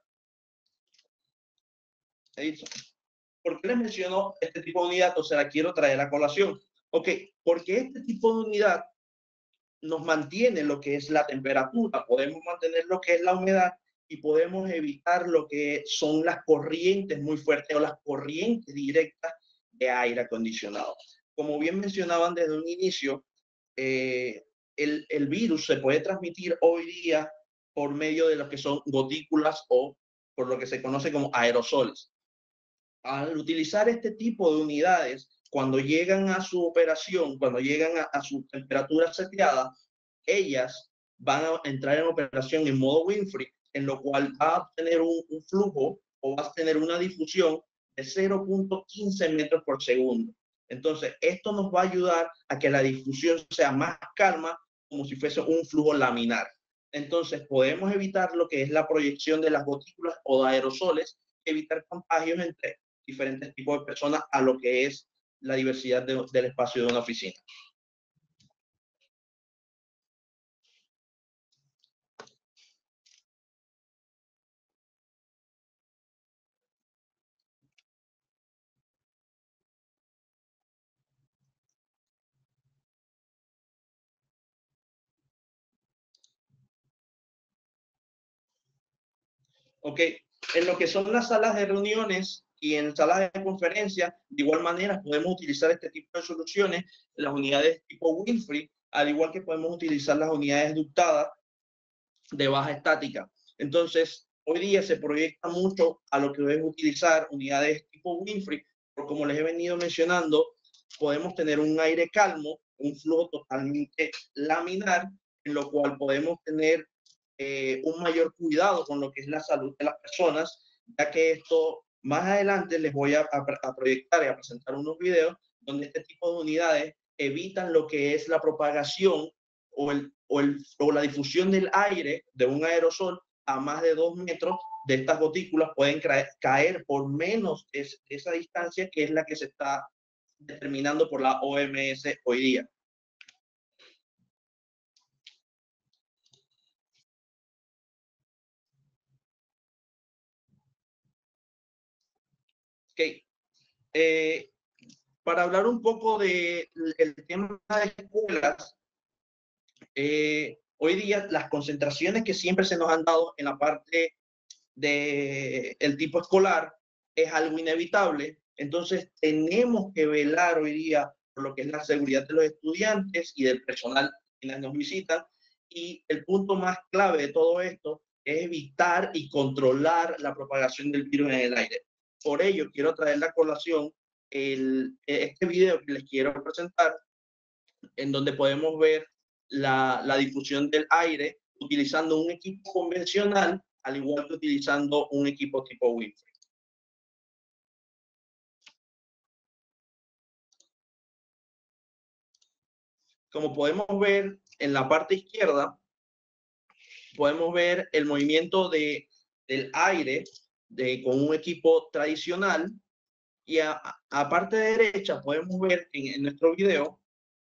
¿Por qué les menciono este tipo de unidad o se la quiero traer a colación? Ok, porque este tipo de unidad nos mantiene lo que es la temperatura, podemos mantener lo que es la humedad y podemos evitar lo que son las corrientes muy fuertes o las corrientes directas de aire acondicionado. Como bien mencionaban desde un inicio, el virus se puede transmitir hoy día por medio de lo que son gotículas o por lo que se conoce como aerosoles. Al utilizar este tipo de unidades, cuando llegan a su operación, cuando llegan a su temperatura seteada, ellas van a entrar en operación en modo Winfrey, en lo cual va a tener un flujo o va a tener una difusión de 0.15 metros por segundo. Entonces, esto nos va a ayudar a que la difusión sea más calma, como si fuese un flujo laminar. Entonces, podemos evitar lo que es la proyección de las gotículas o de aerosoles, evitar contagios entre diferentes tipos de personas a lo que es la diversidad del espacio de una oficina. Ok, en lo que son las salas de reuniones y en salas de conferencia, de igual manera podemos utilizar este tipo de soluciones, las unidades tipo Winfrey, al igual que podemos utilizar las unidades ductadas de baja estática. Entonces, hoy día se proyecta mucho a lo que es utilizar unidades tipo Winfrey, porque como les he venido mencionando, podemos tener un aire calmo, un flujo totalmente laminar, en lo cual podemos tener un mayor cuidado con lo que es la salud de las personas, ya que esto más adelante les voy a proyectar y a presentar unos videos donde este tipo de unidades evitan lo que es la propagación o la difusión del aire de un aerosol a más de 2 metros de estas gotículas. Pueden caer por menos de esa distancia, que es la que se está determinando por la OMS hoy día. Okay. Para hablar un poco del tema de escuelas, hoy día las concentraciones que siempre se nos han dado en la parte del tipo escolar es algo inevitable. Entonces tenemos que velar hoy día por lo que es la seguridad de los estudiantes y del personal que nos visitan. Y el punto más clave de todo esto es evitar y controlar la propagación del virus en el aire. Por ello, quiero traer a colación este video que les quiero presentar, en donde podemos ver la difusión del aire utilizando un equipo convencional al igual que utilizando un equipo tipo Winfrey. Como podemos ver en la parte izquierda, podemos ver el movimiento del aire con un equipo tradicional, y a parte derecha podemos ver en nuestro video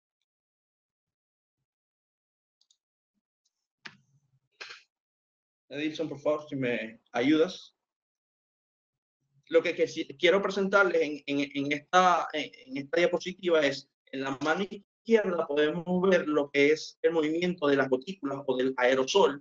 Edilson, por favor, si me ayudas. Lo que quiero presentarles en esta diapositiva es, en la mano izquierda podemos ver lo que es el movimiento de las gotículas o del aerosol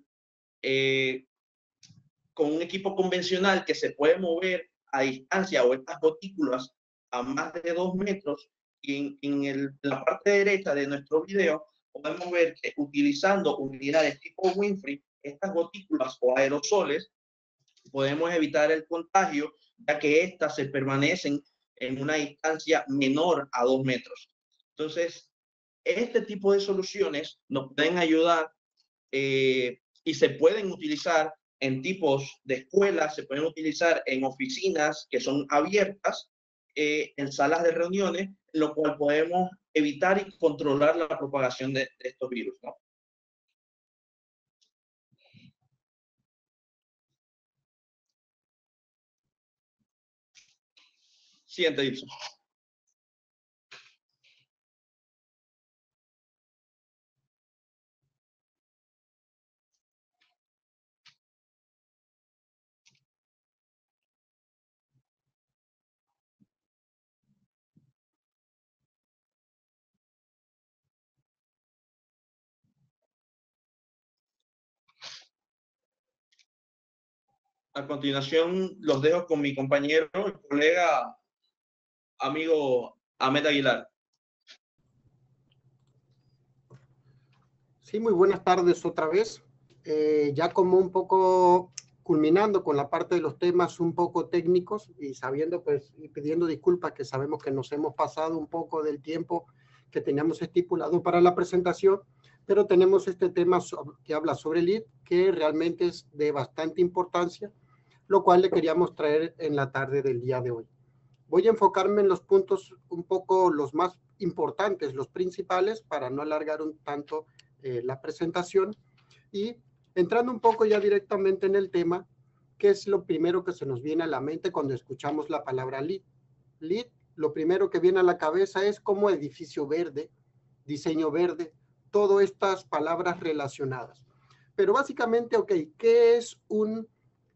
con un equipo convencional que se puede mover a distancia, o estas gotículas a más de 2 metros. Y en la parte derecha de nuestro video podemos ver que utilizando unidades tipo Winfrey, estas gotículas o aerosoles, podemos evitar el contagio, ya que estas se permanecen en una distancia menor a 2 metros. Entonces, este tipo de soluciones nos pueden ayudar y se pueden utilizar en tipos de escuelas, se pueden utilizar en oficinas que son abiertas, en salas de reuniones, lo cual podemos evitar y controlar la propagación de estos virus, ¿no? Siguiente, Edilson. A continuación, los dejo con mi compañero, el colega, amigo Ahmed Aguilar. Sí, muy buenas tardes otra vez. Ya como un poco culminando con la parte de los temas un poco técnicos y sabiendo, pues, y pidiendo disculpas, que sabemos que nos hemos pasado un poco del tiempo que teníamos estipulado para la presentación, pero tenemos este tema que habla sobre el LEED, que realmente es de bastante importancia, lo cual le queríamos traer en la tarde del día de hoy. Voy a enfocarme en los puntos un poco los más importantes, los principales, para no alargar un tanto la presentación, y entrando un poco ya directamente en el tema, ¿qué es lo primero que se nos viene a la mente cuando escuchamos la palabra LEED? LEED, lo primero que viene a la cabeza es como edificio verde, diseño verde, todas estas palabras relacionadas. Pero básicamente, ok, ¿qué es un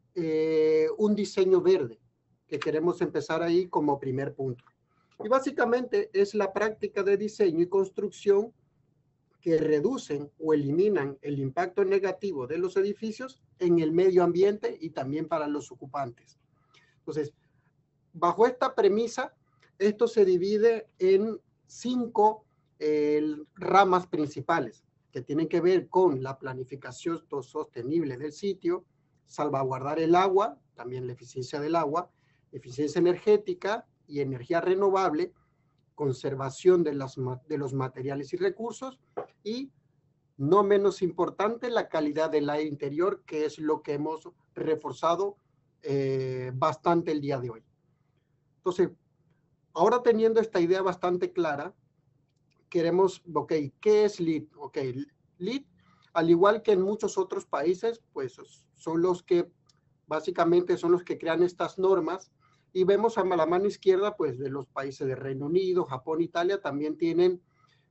diseño verde? Que queremos empezar ahí como primer punto. Y básicamente es la práctica de diseño y construcción que reducen o eliminan el impacto negativo de los edificios en el medio ambiente y también para los ocupantes. Entonces, bajo esta premisa, esto se divide en 5 ramas principales que tienen que ver con la planificación sostenible del sitio, salvaguardar el agua, también la eficiencia del agua, eficiencia energética y energía renovable, conservación de los materiales y recursos, y no menos importante, la calidad del aire interior, que es lo que hemos reforzado bastante el día de hoy. Entonces, ahora teniendo esta idea bastante clara, queremos, ok, ¿qué es LEED? Ok, LEED, al igual que en muchos otros países, pues son los que, básicamente son los que crean estas normas. Y vemos a la mano izquierda, pues, de los países de Reino Unido, Japón, Italia, también tienen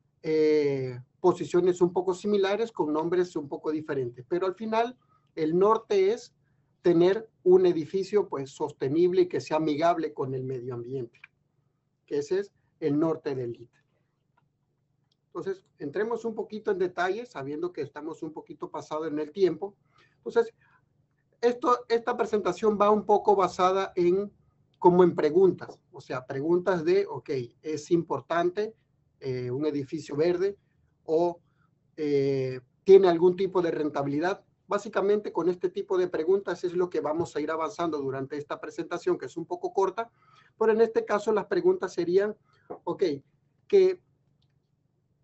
posiciones un poco similares con nombres un poco diferentes. Pero al final, el norte es tener un edificio, pues, sostenible y que sea amigable con el medio ambiente. Que ese es el norte del LEED. Entonces, entremos un poquito en detalle, sabiendo que estamos un poquito pasado en el tiempo. Entonces, esta presentación va un poco basada en como en preguntas, o sea, preguntas de, ok, ¿es importante un edificio verde o tiene algún tipo de rentabilidad? Básicamente con este tipo de preguntas es lo que vamos a ir avanzando durante esta presentación, que es un poco corta, pero en este caso las preguntas serían, ok, ¿qué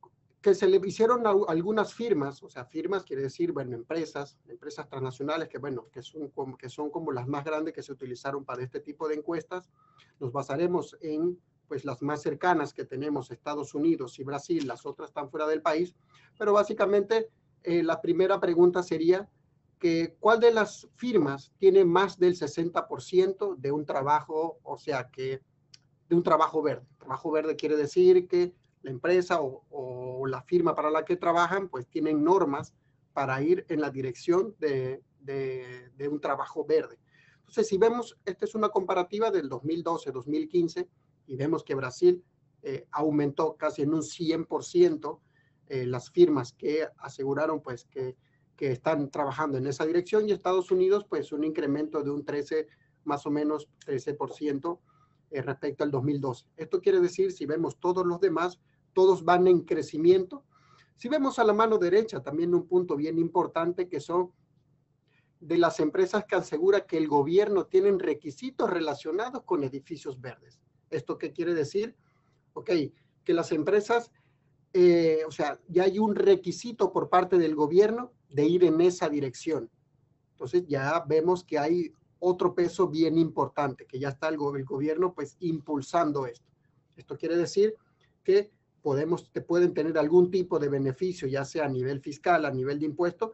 que se le hicieron a algunas firmas, o sea, firmas quiere decir, bueno, empresas transnacionales que, bueno, que son como las más grandes que se utilizaron para este tipo de encuestas. Nos basaremos en, pues, las más cercanas que tenemos, Estados Unidos y Brasil, las otras están fuera del país, pero básicamente la primera pregunta sería que ¿cuál de las firmas tiene más del 60% de un trabajo, o sea, que de un trabajo verde? Trabajo verde quiere decir que la empresa o la firma para la que trabajan, pues tienen normas para ir en la dirección de un trabajo verde. Entonces, si vemos, esta es una comparativa del 2012-2015, y vemos que Brasil aumentó casi en un 100% las firmas que aseguraron pues que están trabajando en esa dirección, y Estados Unidos pues un incremento de un 13, más o menos 13% respecto al 2012. Esto quiere decir, si vemos todos los demás, todos van en crecimiento. Si vemos a la mano derecha, también un punto bien importante que son de las empresas que asegura que el gobierno tiene requisitos relacionados con edificios verdes. ¿Esto qué quiere decir? Ok, que las empresas, o sea, ya hay un requisito por parte del gobierno de ir en esa dirección. Entonces ya vemos que hay otro peso bien importante, que ya está el gobierno pues impulsando esto. Esto quiere decir que pueden tener algún tipo de beneficio, ya sea a nivel fiscal, a nivel de impuesto,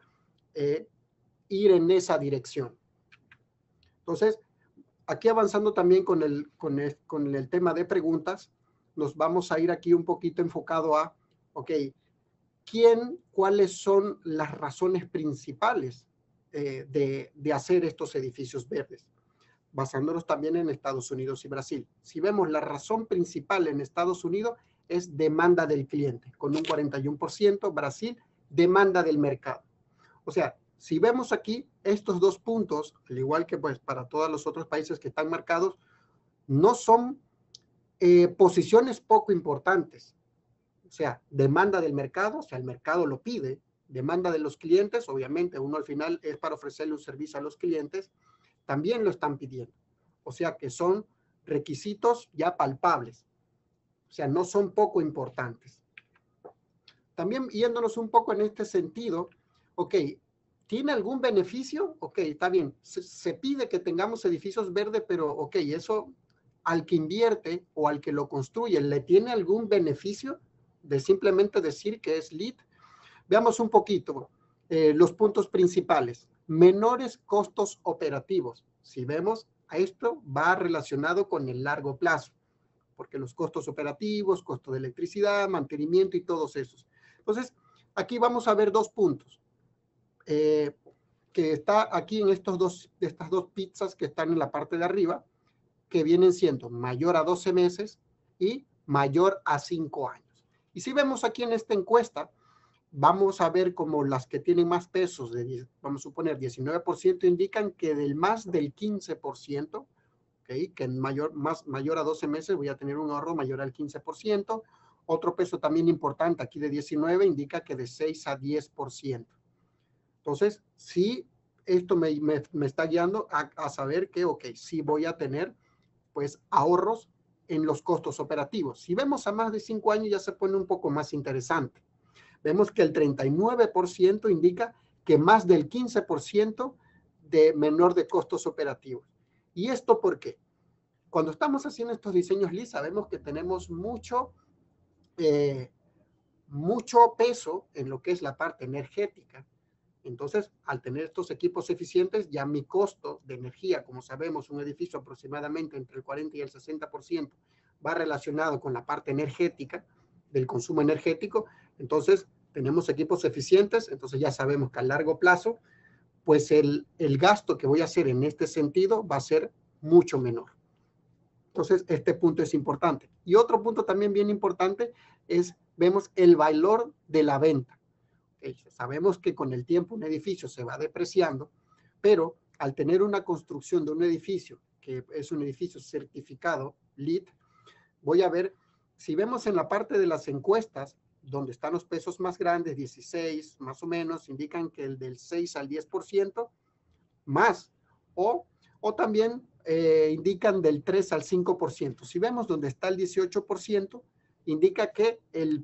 ir en esa dirección. Entonces, aquí avanzando también con el tema de preguntas, nos vamos a ir aquí un poquito enfocado a, ok, ¿cuáles son las razones principales de hacer estos edificios verdes? Basándonos también en Estados Unidos y Brasil. Si vemos la razón principal en Estados Unidos es demanda del cliente, con un 41%, Brasil, demanda del mercado. O sea, si vemos aquí estos dos puntos, al igual que pues para todos los otros países que están marcados, no son posiciones poco importantes. O sea, demanda del mercado, o sea, el mercado lo pide, demanda de los clientes, obviamente uno al final es para ofrecerle un servicio a los clientes, también lo están pidiendo. O sea, que son requisitos ya palpables. O sea, no son poco importantes. También yéndonos un poco en este sentido, ok, ¿tiene algún beneficio? Ok, está bien, se pide que tengamos edificios verdes, pero ok, eso al que invierte o al que lo construye, ¿le tiene algún beneficio de simplemente decir que es LEED? Veamos un poquito los puntos principales. Menores costos operativos. Si vemos, a esto va relacionado con el largo plazo, porque los costos operativos, costo de electricidad, mantenimiento y todos esos. Entonces, aquí vamos a ver dos puntos. Que está aquí en estas dos pizzas que están en la parte de arriba, que vienen siendo mayor a 12 meses y mayor a 5 años. Y si vemos aquí en esta encuesta, vamos a ver como las que tienen más pesos, vamos a suponer 19%, indican que del más del 15%, ¿okay? Que en mayor a 12 meses voy a tener un ahorro mayor al 15%. Otro peso también importante, aquí de 19, indica que de 6 a 10%. Entonces, sí, esto me está guiando a saber que, ok, sí voy a tener, pues, ahorros en los costos operativos. Si vemos a más de 5 años, ya se pone un poco más interesante. Vemos que el 39% indica que más del 15% de menor de costos operativos. ¿Y esto por qué? Cuando estamos haciendo estos diseños LEED, sabemos que tenemos mucho peso en lo que es la parte energética. Entonces, al tener estos equipos eficientes, ya mi costo de energía, como sabemos, un edificio aproximadamente entre el 40 y el 60% va relacionado con la parte energética, del consumo energético. Entonces, tenemos equipos eficientes, entonces ya sabemos que a largo plazo, pues el gasto que voy a hacer en este sentido va a ser mucho menor. Entonces, este punto es importante. Y otro punto también bien importante es, vemos el valor de la venta. Sabemos que con el tiempo un edificio se va depreciando, pero al tener una construcción de un edificio, que es un edificio certificado LEED, voy a ver, si vemos en la parte de las encuestas, donde están los pesos más grandes, 16 más o menos, indican que el del 6 al 10% más, o también indican del 3 al 5%. Si vemos donde está el 18%, indica que el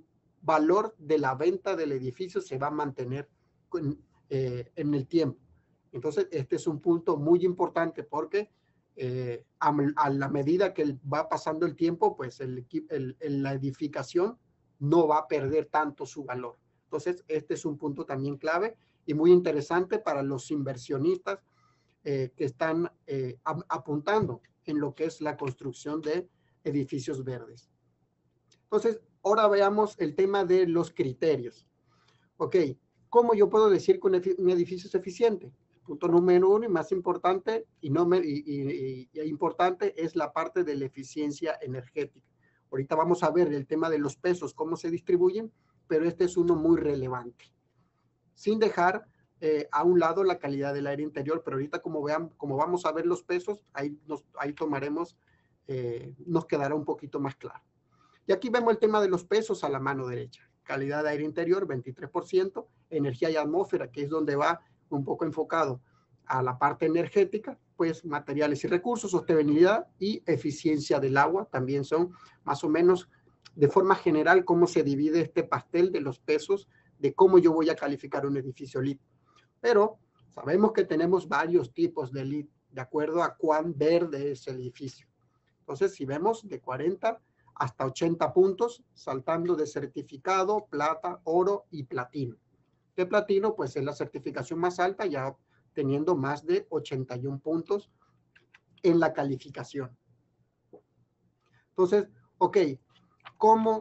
valor de la venta del edificio se va a mantener en el tiempo. Entonces, este es un punto muy importante porque a la medida que va pasando el tiempo, pues la edificación no va a perder tanto su valor. Entonces, este es un punto también clave y muy interesante para los inversionistas que están apuntando en lo que es la construcción de edificios verdes. Entonces, ahora veamos el tema de los criterios. Ok, ¿cómo yo puedo decir que un edificio es eficiente? Punto número uno y más importante importante es la parte de la eficiencia energética. Ahorita vamos a ver el tema de los pesos, cómo se distribuyen, pero este es uno muy relevante. Sin dejar a un lado la calidad del aire interior, pero ahorita como vamos a ver los pesos, ahí tomaremos, nos quedará un poquito más claro. Y aquí vemos el tema de los pesos a la mano derecha. Calidad de aire interior, 23%, energía y atmósfera, que es donde va un poco enfocado a la parte energética, pues materiales y recursos, sostenibilidad y eficiencia del agua, también son más o menos de forma general cómo se divide este pastel de los pesos de cómo yo voy a calificar un edificio LEED. Pero sabemos que tenemos varios tipos de LEED, de acuerdo a cuán verde es el edificio. Entonces, si vemos de 40 hasta 80 puntos, saltando de certificado, plata, oro y platino. De platino, pues es la certificación más alta, ya teniendo más de 81 puntos en la calificación. Entonces, ok, ¿cómo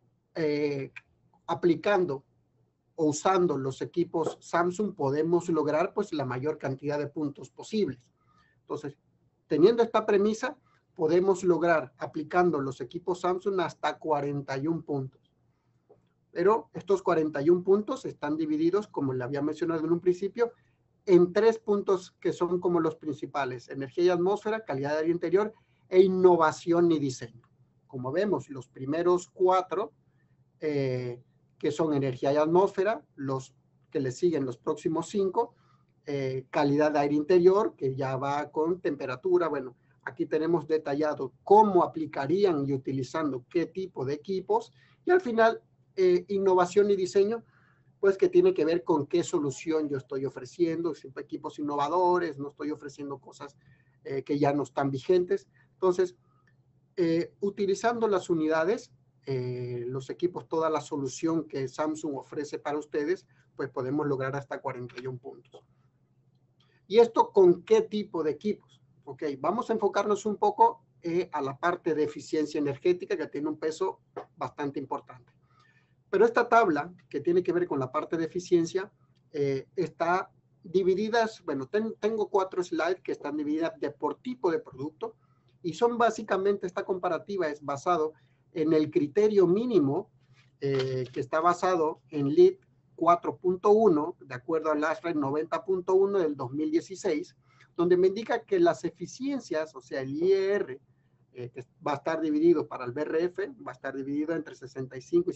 aplicando o usando los equipos Samsung podemos lograr pues la mayor cantidad de puntos posibles? Entonces, teniendo esta premisa, podemos lograr aplicando los equipos Samsung hasta 41 puntos. Pero estos 41 puntos están divididos, como le había mencionado en un principio, en 3 puntos que son como los principales: energía y atmósfera, calidad de aire interior e innovación y diseño. Como vemos, los primeros 4, que son energía y atmósfera, los que le siguen los próximos 5, calidad de aire interior, que ya va con temperatura. Bueno, aquí tenemos detallado cómo aplicarían y utilizando qué tipo de equipos. Y al final, innovación y diseño, pues que tiene que ver con qué solución yo estoy ofreciendo, siempre equipos innovadores, no estoy ofreciendo cosas que ya no están vigentes. Entonces, utilizando las unidades, los equipos, toda la solución que Samsung ofrece para ustedes, pues podemos lograr hasta 41 puntos. ¿Y esto con qué tipo de equipos? Ok, vamos a enfocarnos un poco a la parte de eficiencia energética, que tiene un peso bastante importante. Pero esta tabla, que tiene que ver con la parte de eficiencia, está divididas, bueno, tengo 4 slides que están divididas por tipo de producto, y son básicamente, esta comparativa es basado en el criterio mínimo, que está basado en LEED 4.1, de acuerdo al ASHRAE 90.1 del 2016, donde me indica que las eficiencias, o sea, el IER, que va a estar dividido para el BRF, va a estar dividido entre 65 y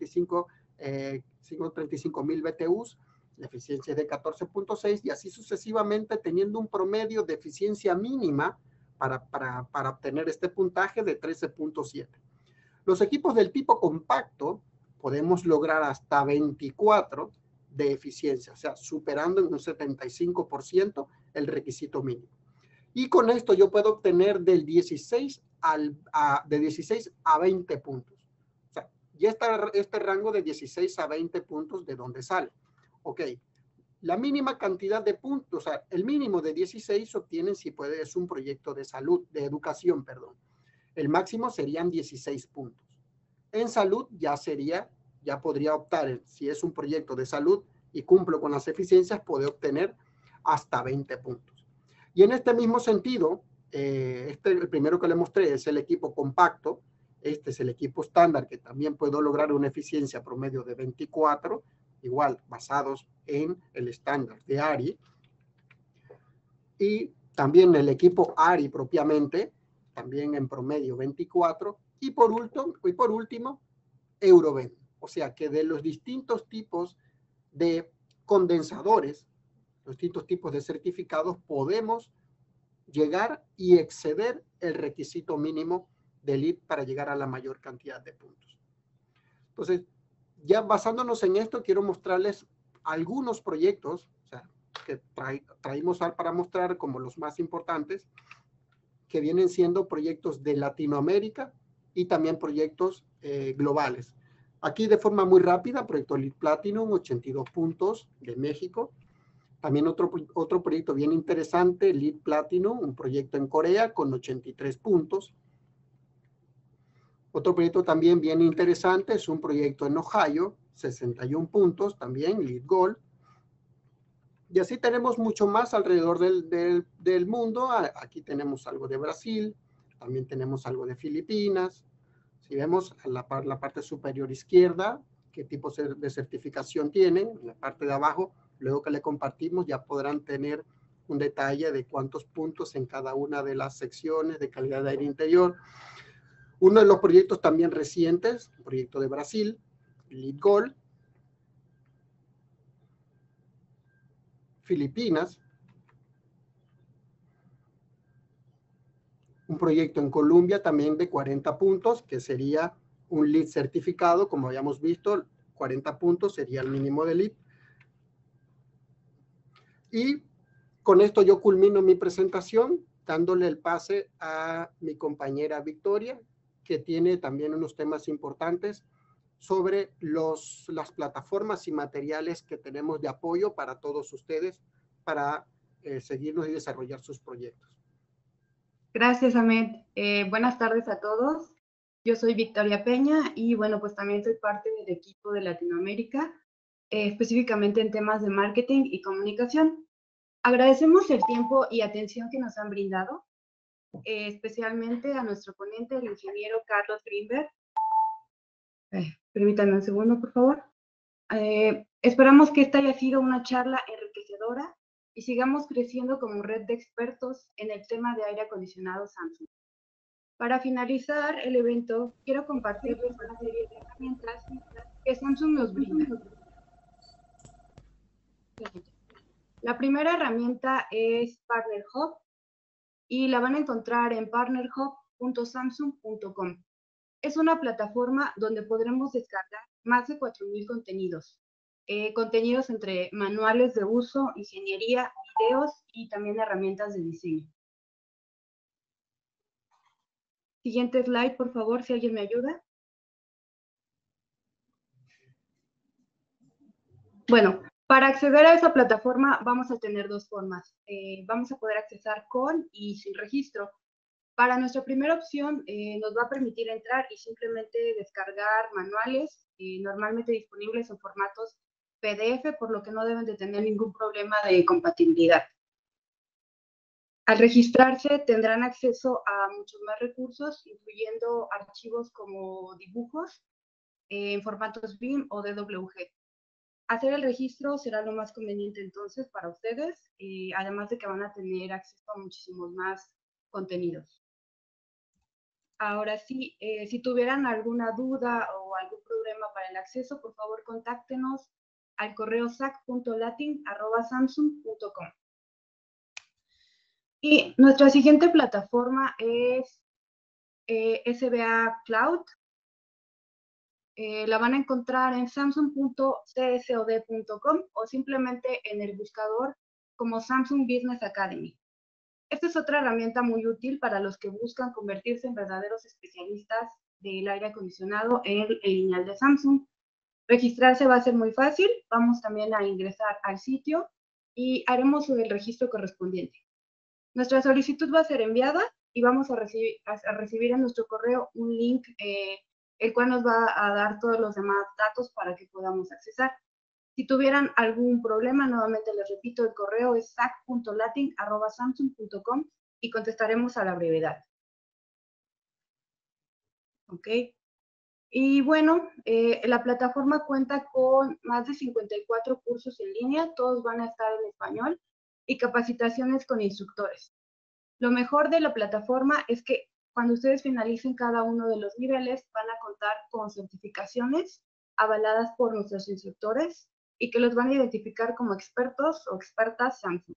135 mil BTUs, la eficiencia es de 14.6, y así sucesivamente, teniendo un promedio de eficiencia mínima para obtener este puntaje de 13.7. Los equipos del tipo compacto podemos lograr hasta 24 de eficiencia, o sea, superando en un 75% el requisito mínimo. Y con esto yo puedo obtener del 16 de 16 a 20 puntos. O sea, ya está este rango de 16 a 20 puntos de donde sale. Ok, la mínima cantidad de puntos, o sea, el mínimo de 16 obtienen si puede, es un proyecto de salud, de educación, perdón. El máximo serían 16 puntos. En salud ya podría optar, si es un proyecto de salud y cumplo con las eficiencias, puede obtener hasta 20 puntos. Y en este mismo sentido, el primero que le mostré es el equipo compacto. Este es el equipo estándar, que también puedo lograr una eficiencia promedio de 24, igual basados en el estándar de ARI. Y también el equipo ARI propiamente, también en promedio 24. Y por último, Euroven. O sea que de los distintos tipos de condensadores, los distintos tipos de certificados, podemos llegar y exceder el requisito mínimo de LEED para llegar a la mayor cantidad de puntos. Entonces, Ya basándonos en esto, quiero mostrarles algunos proyectos, o sea, que traímos para mostrar como los más importantes, que vienen siendo proyectos de Latinoamérica y también proyectos globales. Aquí de forma muy rápida, proyecto Lead Platinum, 82 puntos de México. También otro proyecto bien interesante, Lead Platinum, un proyecto en Corea con 83 puntos. Otro proyecto también bien interesante es un proyecto en Ohio, 61 puntos, también Lead Gold. Y así tenemos mucho más alrededor del mundo. Aquí tenemos algo de Brasil, también tenemos algo de Filipinas. Si vemos la parte superior izquierda, qué tipos de certificación tienen, en la parte de abajo, luego que le compartimos ya podrán tener un detalle de cuántos puntos en cada una de las secciones de calidad de aire interior. Uno de los proyectos también recientes, el proyecto de Brasil, Lead Gold. Filipinas, un proyecto en Colombia también de 40 puntos, que sería un LEED certificado, como habíamos visto, 40 puntos sería el mínimo de LEED. Y con esto yo culmino mi presentación, dándole el pase a mi compañera Victoria, que tiene también unos temas importantes sobre las plataformas y materiales que tenemos de apoyo para todos ustedes para seguirnos y desarrollar sus proyectos. Gracias, Ahmed. Buenas tardes a todos. Yo soy Victoria Peña y bueno, pues también soy parte del equipo de Latinoamérica, específicamente en temas de marketing y comunicación. Agradecemos el tiempo y atención que nos han brindado, especialmente a nuestro ponente, el ingeniero Carlos Greenberg. Permítanme un segundo, por favor. Esperamos que esta haya sido una charla enriquecedora y sigamos creciendo como red de expertos en el tema de aire acondicionado Samsung. Para finalizar el evento, quiero compartirles una serie de herramientas que Samsung nos brinda. La primera herramienta es Partner Hub y la van a encontrar en partnerhub.samsung.com. Es una plataforma donde podremos descargar más de 4,000 contenidos. Contenidos entre manuales de uso, ingeniería, videos y también herramientas de diseño. Siguiente slide, por favor, si alguien me ayuda. Bueno, para acceder a esa plataforma vamos a tener dos formas. Vamos a poder accesar con y sin registro. Para nuestra primera opción nos va a permitir entrar y simplemente descargar manuales normalmente disponibles en formatos PDF, por lo que no deben de tener ningún problema de compatibilidad. Al registrarse tendrán acceso a muchos más recursos, incluyendo archivos como dibujos en formatos BIM o DWG. Hacer el registro será lo más conveniente entonces para ustedes, además de que van a tener acceso a muchísimos más contenidos. Ahora sí, si tuvieran alguna duda o algún problema para el acceso, por favor contáctenos al correo sac.latin@samsung.com. Y nuestra siguiente plataforma es SBA Cloud. La van a encontrar en samsung.csod.com o simplemente en el buscador como Samsung Business Academy. Esta es otra herramienta muy útil para los que buscan convertirse en verdaderos especialistas del aire acondicionado en el lineal de Samsung. Registrarse va a ser muy fácil. Vamos también a ingresar al sitio y haremos el registro correspondiente. Nuestra solicitud va a ser enviada y vamos a recibir en nuestro correo un link, el cual nos va a dar todos los demás datos para que podamos accesar. Si tuvieran algún problema, nuevamente les repito, el correo es sac.latin@samsung.com y contestaremos a la brevedad. Ok. Y bueno, la plataforma cuenta con más de 54 cursos en línea, todos van a estar en español, y capacitaciones con instructores. Lo mejor de la plataforma es que cuando ustedes finalicen cada uno de los niveles, van a contar con certificaciones avaladas por nuestros instructores y que los van a identificar como expertos o expertas Samsung.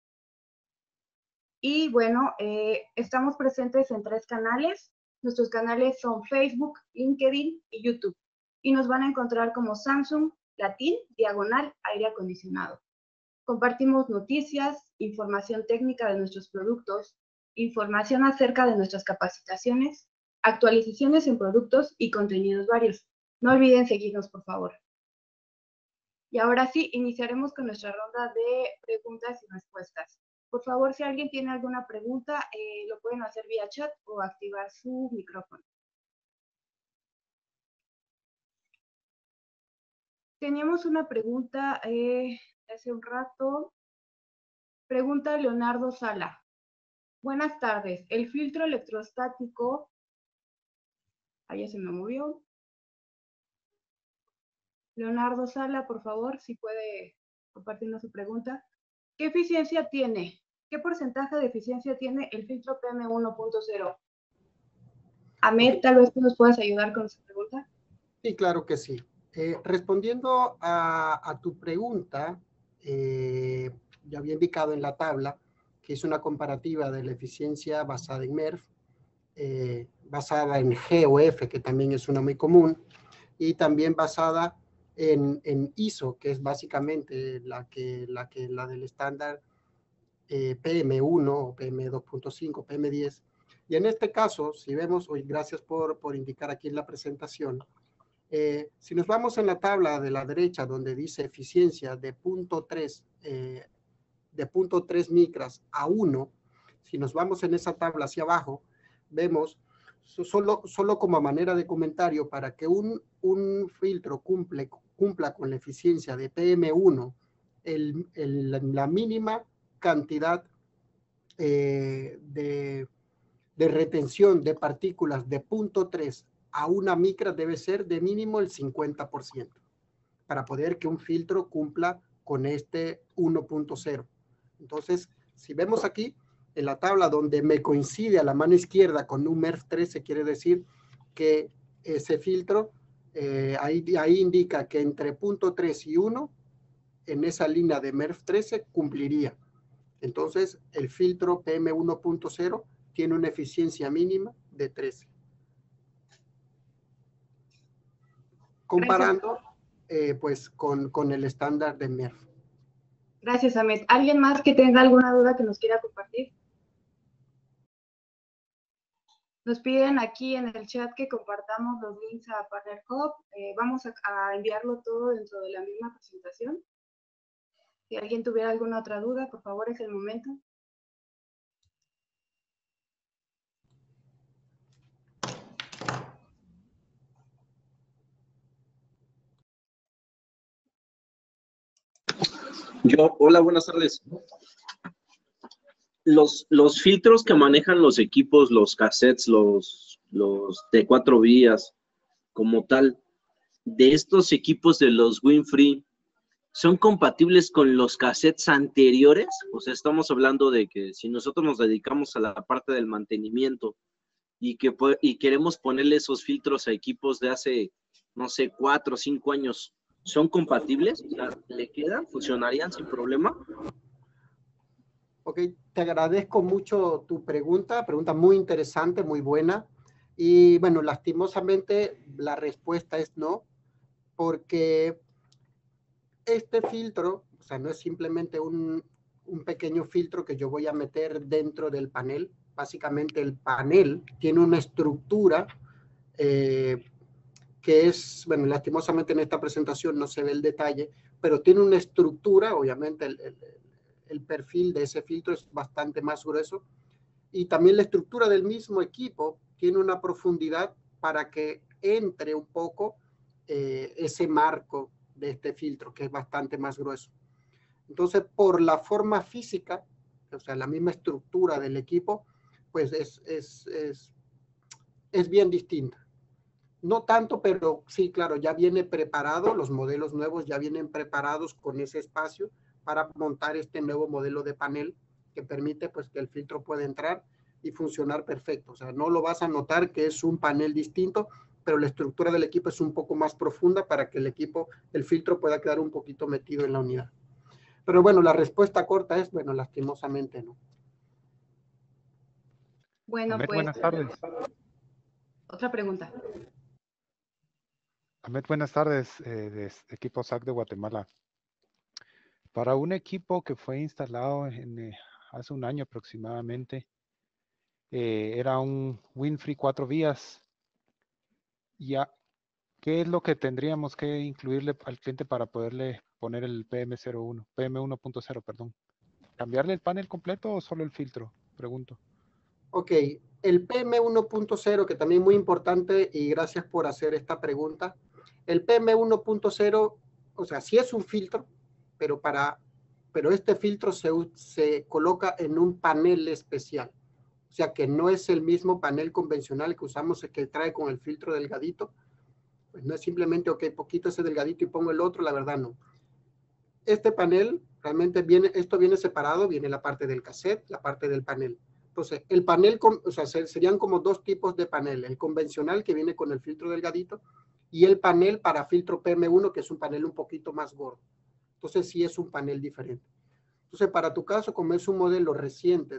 Y bueno, estamos presentes en 3 canales. Nuestros canales son Facebook, LinkedIn y YouTube. y nos van a encontrar como Samsung Latin diagonal aire acondicionado. Compartimos noticias, información técnica de nuestros productos, información acerca de nuestras capacitaciones, actualizaciones en productos y contenidos varios. No olviden seguirnos, por favor. Y ahora sí, iniciaremos con nuestra ronda de preguntas y respuestas. Por favor, si alguien tiene alguna pregunta, lo pueden hacer vía chat o activar su micrófono. Teníamos una pregunta hace un rato. Pregunta Leonardo Sala. Buenas tardes. El filtro electrostático... Ahí ya se me movió. Leonardo Sala, por favor, si puede compartirnos su pregunta. ¿Qué eficiencia tiene? ¿Qué porcentaje de eficiencia tiene el filtro PM1.0? Ahmed, tal vez tú nos puedas ayudar con su pregunta. Sí, claro que sí. Respondiendo a tu pregunta, ya había indicado en la tabla que es una comparativa de la eficiencia basada en MERV, basada en G o F, que también es una muy común, y también basada en ISO, que es básicamente la del estándar PM1 o PM2.5, PM10. Y en este caso, si vemos, hoy gracias por indicar aquí en la presentación, si nos vamos en la tabla de la derecha donde dice eficiencia de 0.3 micras a 1, si nos vamos en esa tabla hacia abajo, vemos solo como manera de comentario, para que un filtro cumpla con la eficiencia de PM1, la mínima cantidad de retención de partículas de 0.3 a 1 micra debe ser de mínimo el 50%, para poder que un filtro cumpla con este 1.0. Entonces, si vemos aquí, en la tabla donde me coincide a la mano izquierda con un MERV 13, quiere decir que ese filtro, ahí indica que entre 0.3 y 1, en esa línea de MERV 13, cumpliría. Entonces, el filtro PM1.0 tiene una eficiencia mínima de 13. Comparando, pues, con el estándar de MERV. Gracias, Ahmed. ¿Alguien más que tenga alguna duda que nos quiera compartir? Nos piden aquí en el chat que compartamos los links a Partner Hub. Vamos a enviarlo todo dentro de la misma presentación. Si alguien tuviera alguna otra duda, por favor, es el momento. Hola, buenas tardes. Los filtros que manejan los equipos, los cassettes, los de 4 vías, como tal, de estos equipos de los Winfree, ¿son compatibles con los cassettes anteriores? O sea, estamos hablando de que si nosotros nos dedicamos a la parte del mantenimiento y queremos ponerle esos filtros a equipos de hace, no sé, 4 o 5 años, ¿son compatibles? O sea, ¿le quedan? ¿Funcionarían sin problema? Ok, te agradezco mucho tu pregunta muy interesante, muy buena. Y bueno, lastimosamente la respuesta es no, porque este filtro, o sea, no es simplemente un pequeño filtro que yo voy a meter dentro del panel. Básicamente el panel tiene una estructura que es, bueno, lastimosamente en esta presentación no se ve el detalle, pero tiene una estructura, obviamente el perfil de ese filtro es bastante más grueso, y también la estructura del mismo equipo tiene una profundidad para que entre un poco ese marco de este filtro, que es bastante más grueso. Entonces, por la forma física, o sea, la misma estructura del equipo, pues es bien distinta. No tanto, pero sí, claro, ya viene preparado, los modelos nuevos ya vienen preparados con ese espacio para montar este nuevo modelo de panel que permite, pues, que el filtro pueda entrar y funcionar perfecto. O sea, no lo vas a notar que es un panel distinto, pero la estructura del equipo es un poco más profunda para que el filtro pueda quedar un poquito metido en la unidad. Pero bueno, la respuesta corta es, bueno, lastimosamente no. Bueno, pues, buenas tardes. Otra pregunta. Ahmed, buenas tardes, de equipo SAC de Guatemala. Para un equipo que fue instalado hace un año aproximadamente, era un WinFree 4 vías. Ya, ¿qué es lo que tendríamos que incluirle al cliente para poderle poner el PM1.0, perdón? ¿Cambiarle el panel completo o solo el filtro? Pregunto. Ok, el PM1.0, que también es muy importante, y gracias por hacer esta pregunta. El PM1.0, o sea, sí es un filtro, pero este filtro se coloca en un panel especial. O sea, que no es el mismo panel convencional que usamos, que trae con el filtro delgadito. Pues no es simplemente, ok, poquito ese delgadito y pongo el otro, la verdad no. Este panel realmente esto viene separado, viene la parte del cassette, la parte del panel. Entonces, el panel, o sea, serían como dos tipos de panel. El convencional, que viene con el filtro delgadito, y el panel para filtro PM1, que es un panel un poquito más gordo. Entonces, sí es un panel diferente. Entonces, para tu caso, como es un modelo reciente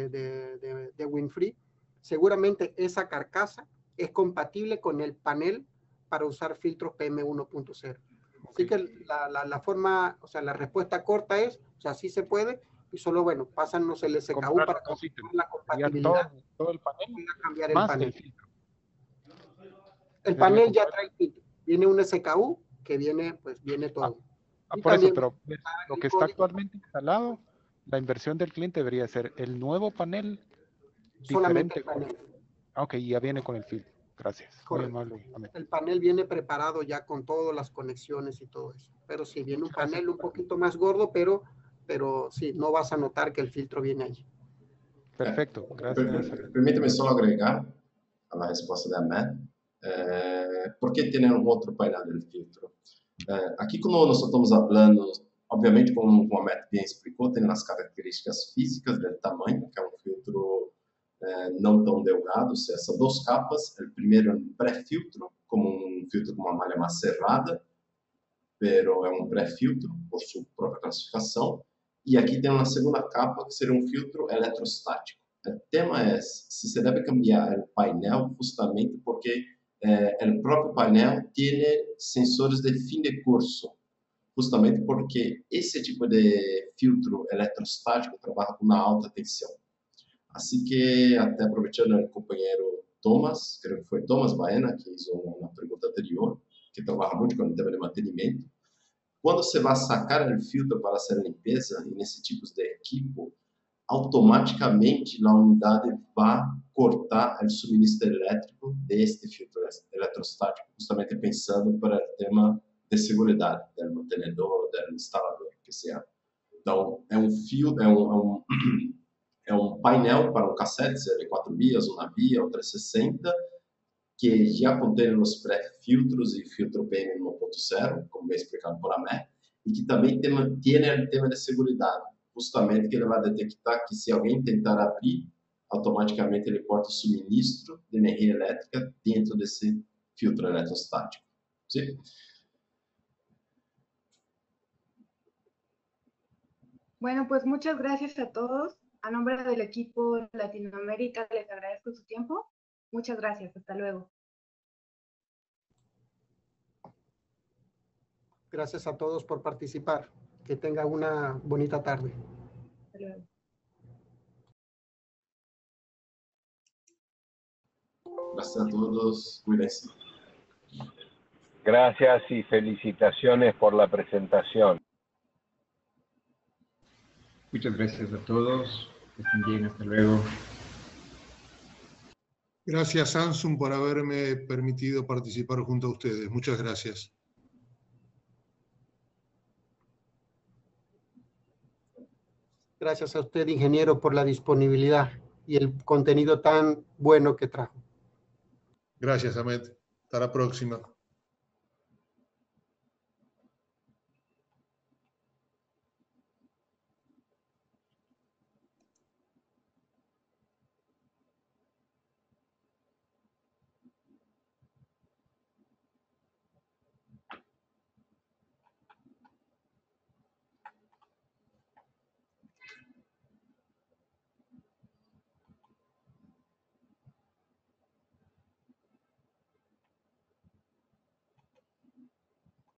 de WinFree, seguramente esa carcasa es compatible con el panel para usar filtros PM1.0. Así que la forma, o sea, la respuesta corta es, o sea, sí se puede, y solo, bueno, pásanos el SKU para confirmar la compatibilidad. Todo el panel, cambiar más el panel. el filtro. El panel ya trae filtro. Viene un SKU que viene, pues viene todo. Por eso, pero lo que está actualmente instalado, la inversión del cliente debería ser el nuevo panel solamente diferente. el panel. Ok, ya viene con el filtro. Gracias. Correcto. Muy amable. Amén. El panel viene preparado ya con todas las conexiones y todo eso. Pero sí, viene un panel un poquito más gordo, pero sí, no vas a notar que el filtro viene allí. Perfecto, gracias. Permíteme solo agregar a la respuesta de Ahmed. ¿Por qué tienen un otro painel del filtro? Aqui, quando nós estamos falando, obviamente, como o Ahmed bem explicou, tem as características físicas do tamanho, que é um filtro não tão delgado, são duas capas. O primeiro é um pré-filtro, como um filtro com uma malha mais cerrada, pero é um pré-filtro por sua própria classificação. E aqui tem uma segunda capa, que seria um filtro eletrostático. O tema é se você deve cambiar o painel justamente porque o próprio painel tem sensores de fim de curso, justamente porque esse tipo de filtro eletrostático trabalha com uma alta tensão. Assim que, até aproveitando o companheiro Thomas, creio que foi Thomas Baena, que fez uma pergunta anterior, que trabalha muito com o tema de mantenimento, quando você vai sacar o filtro para fazer limpeza, e nesse tipo de equipo, automaticamente a unidade vai cortar o suministro elétrico deste filtro eletrostático, justamente pensando para o tema de segurança do mantenedor, do instalador, que seja. Então, é um painel para um cassete, seja de 4 vias, uma via ou 360, que já contém os pré-filtros e filtro PM1.0, como bem explicado por Ahmed, e que também tem o tema de segurança, justamente que ele vai detectar que se alguém tentar abrir, automaticamente ele corta o suministro de energia elétrica dentro desse filtro eletrostático. Sim? Bueno, pues muchas gracias a todos. A nombre del equipo Latinoamérica les agradezco su tiempo. Muchas gracias. Hasta luego. Gracias a todos por participar. Que tengan una bonita tarde. Hasta luego. Gracias a todos. Cuídense. Gracias y felicitaciones por la presentación. Muchas gracias a todos. Que estén bien. Hasta luego. Gracias, Samsung, por haberme permitido participar junto a ustedes. Muchas gracias. Gracias a usted, ingeniero, por la disponibilidad y el contenido tan bueno que trajo. Gracias, Ahmed. Hasta la próxima.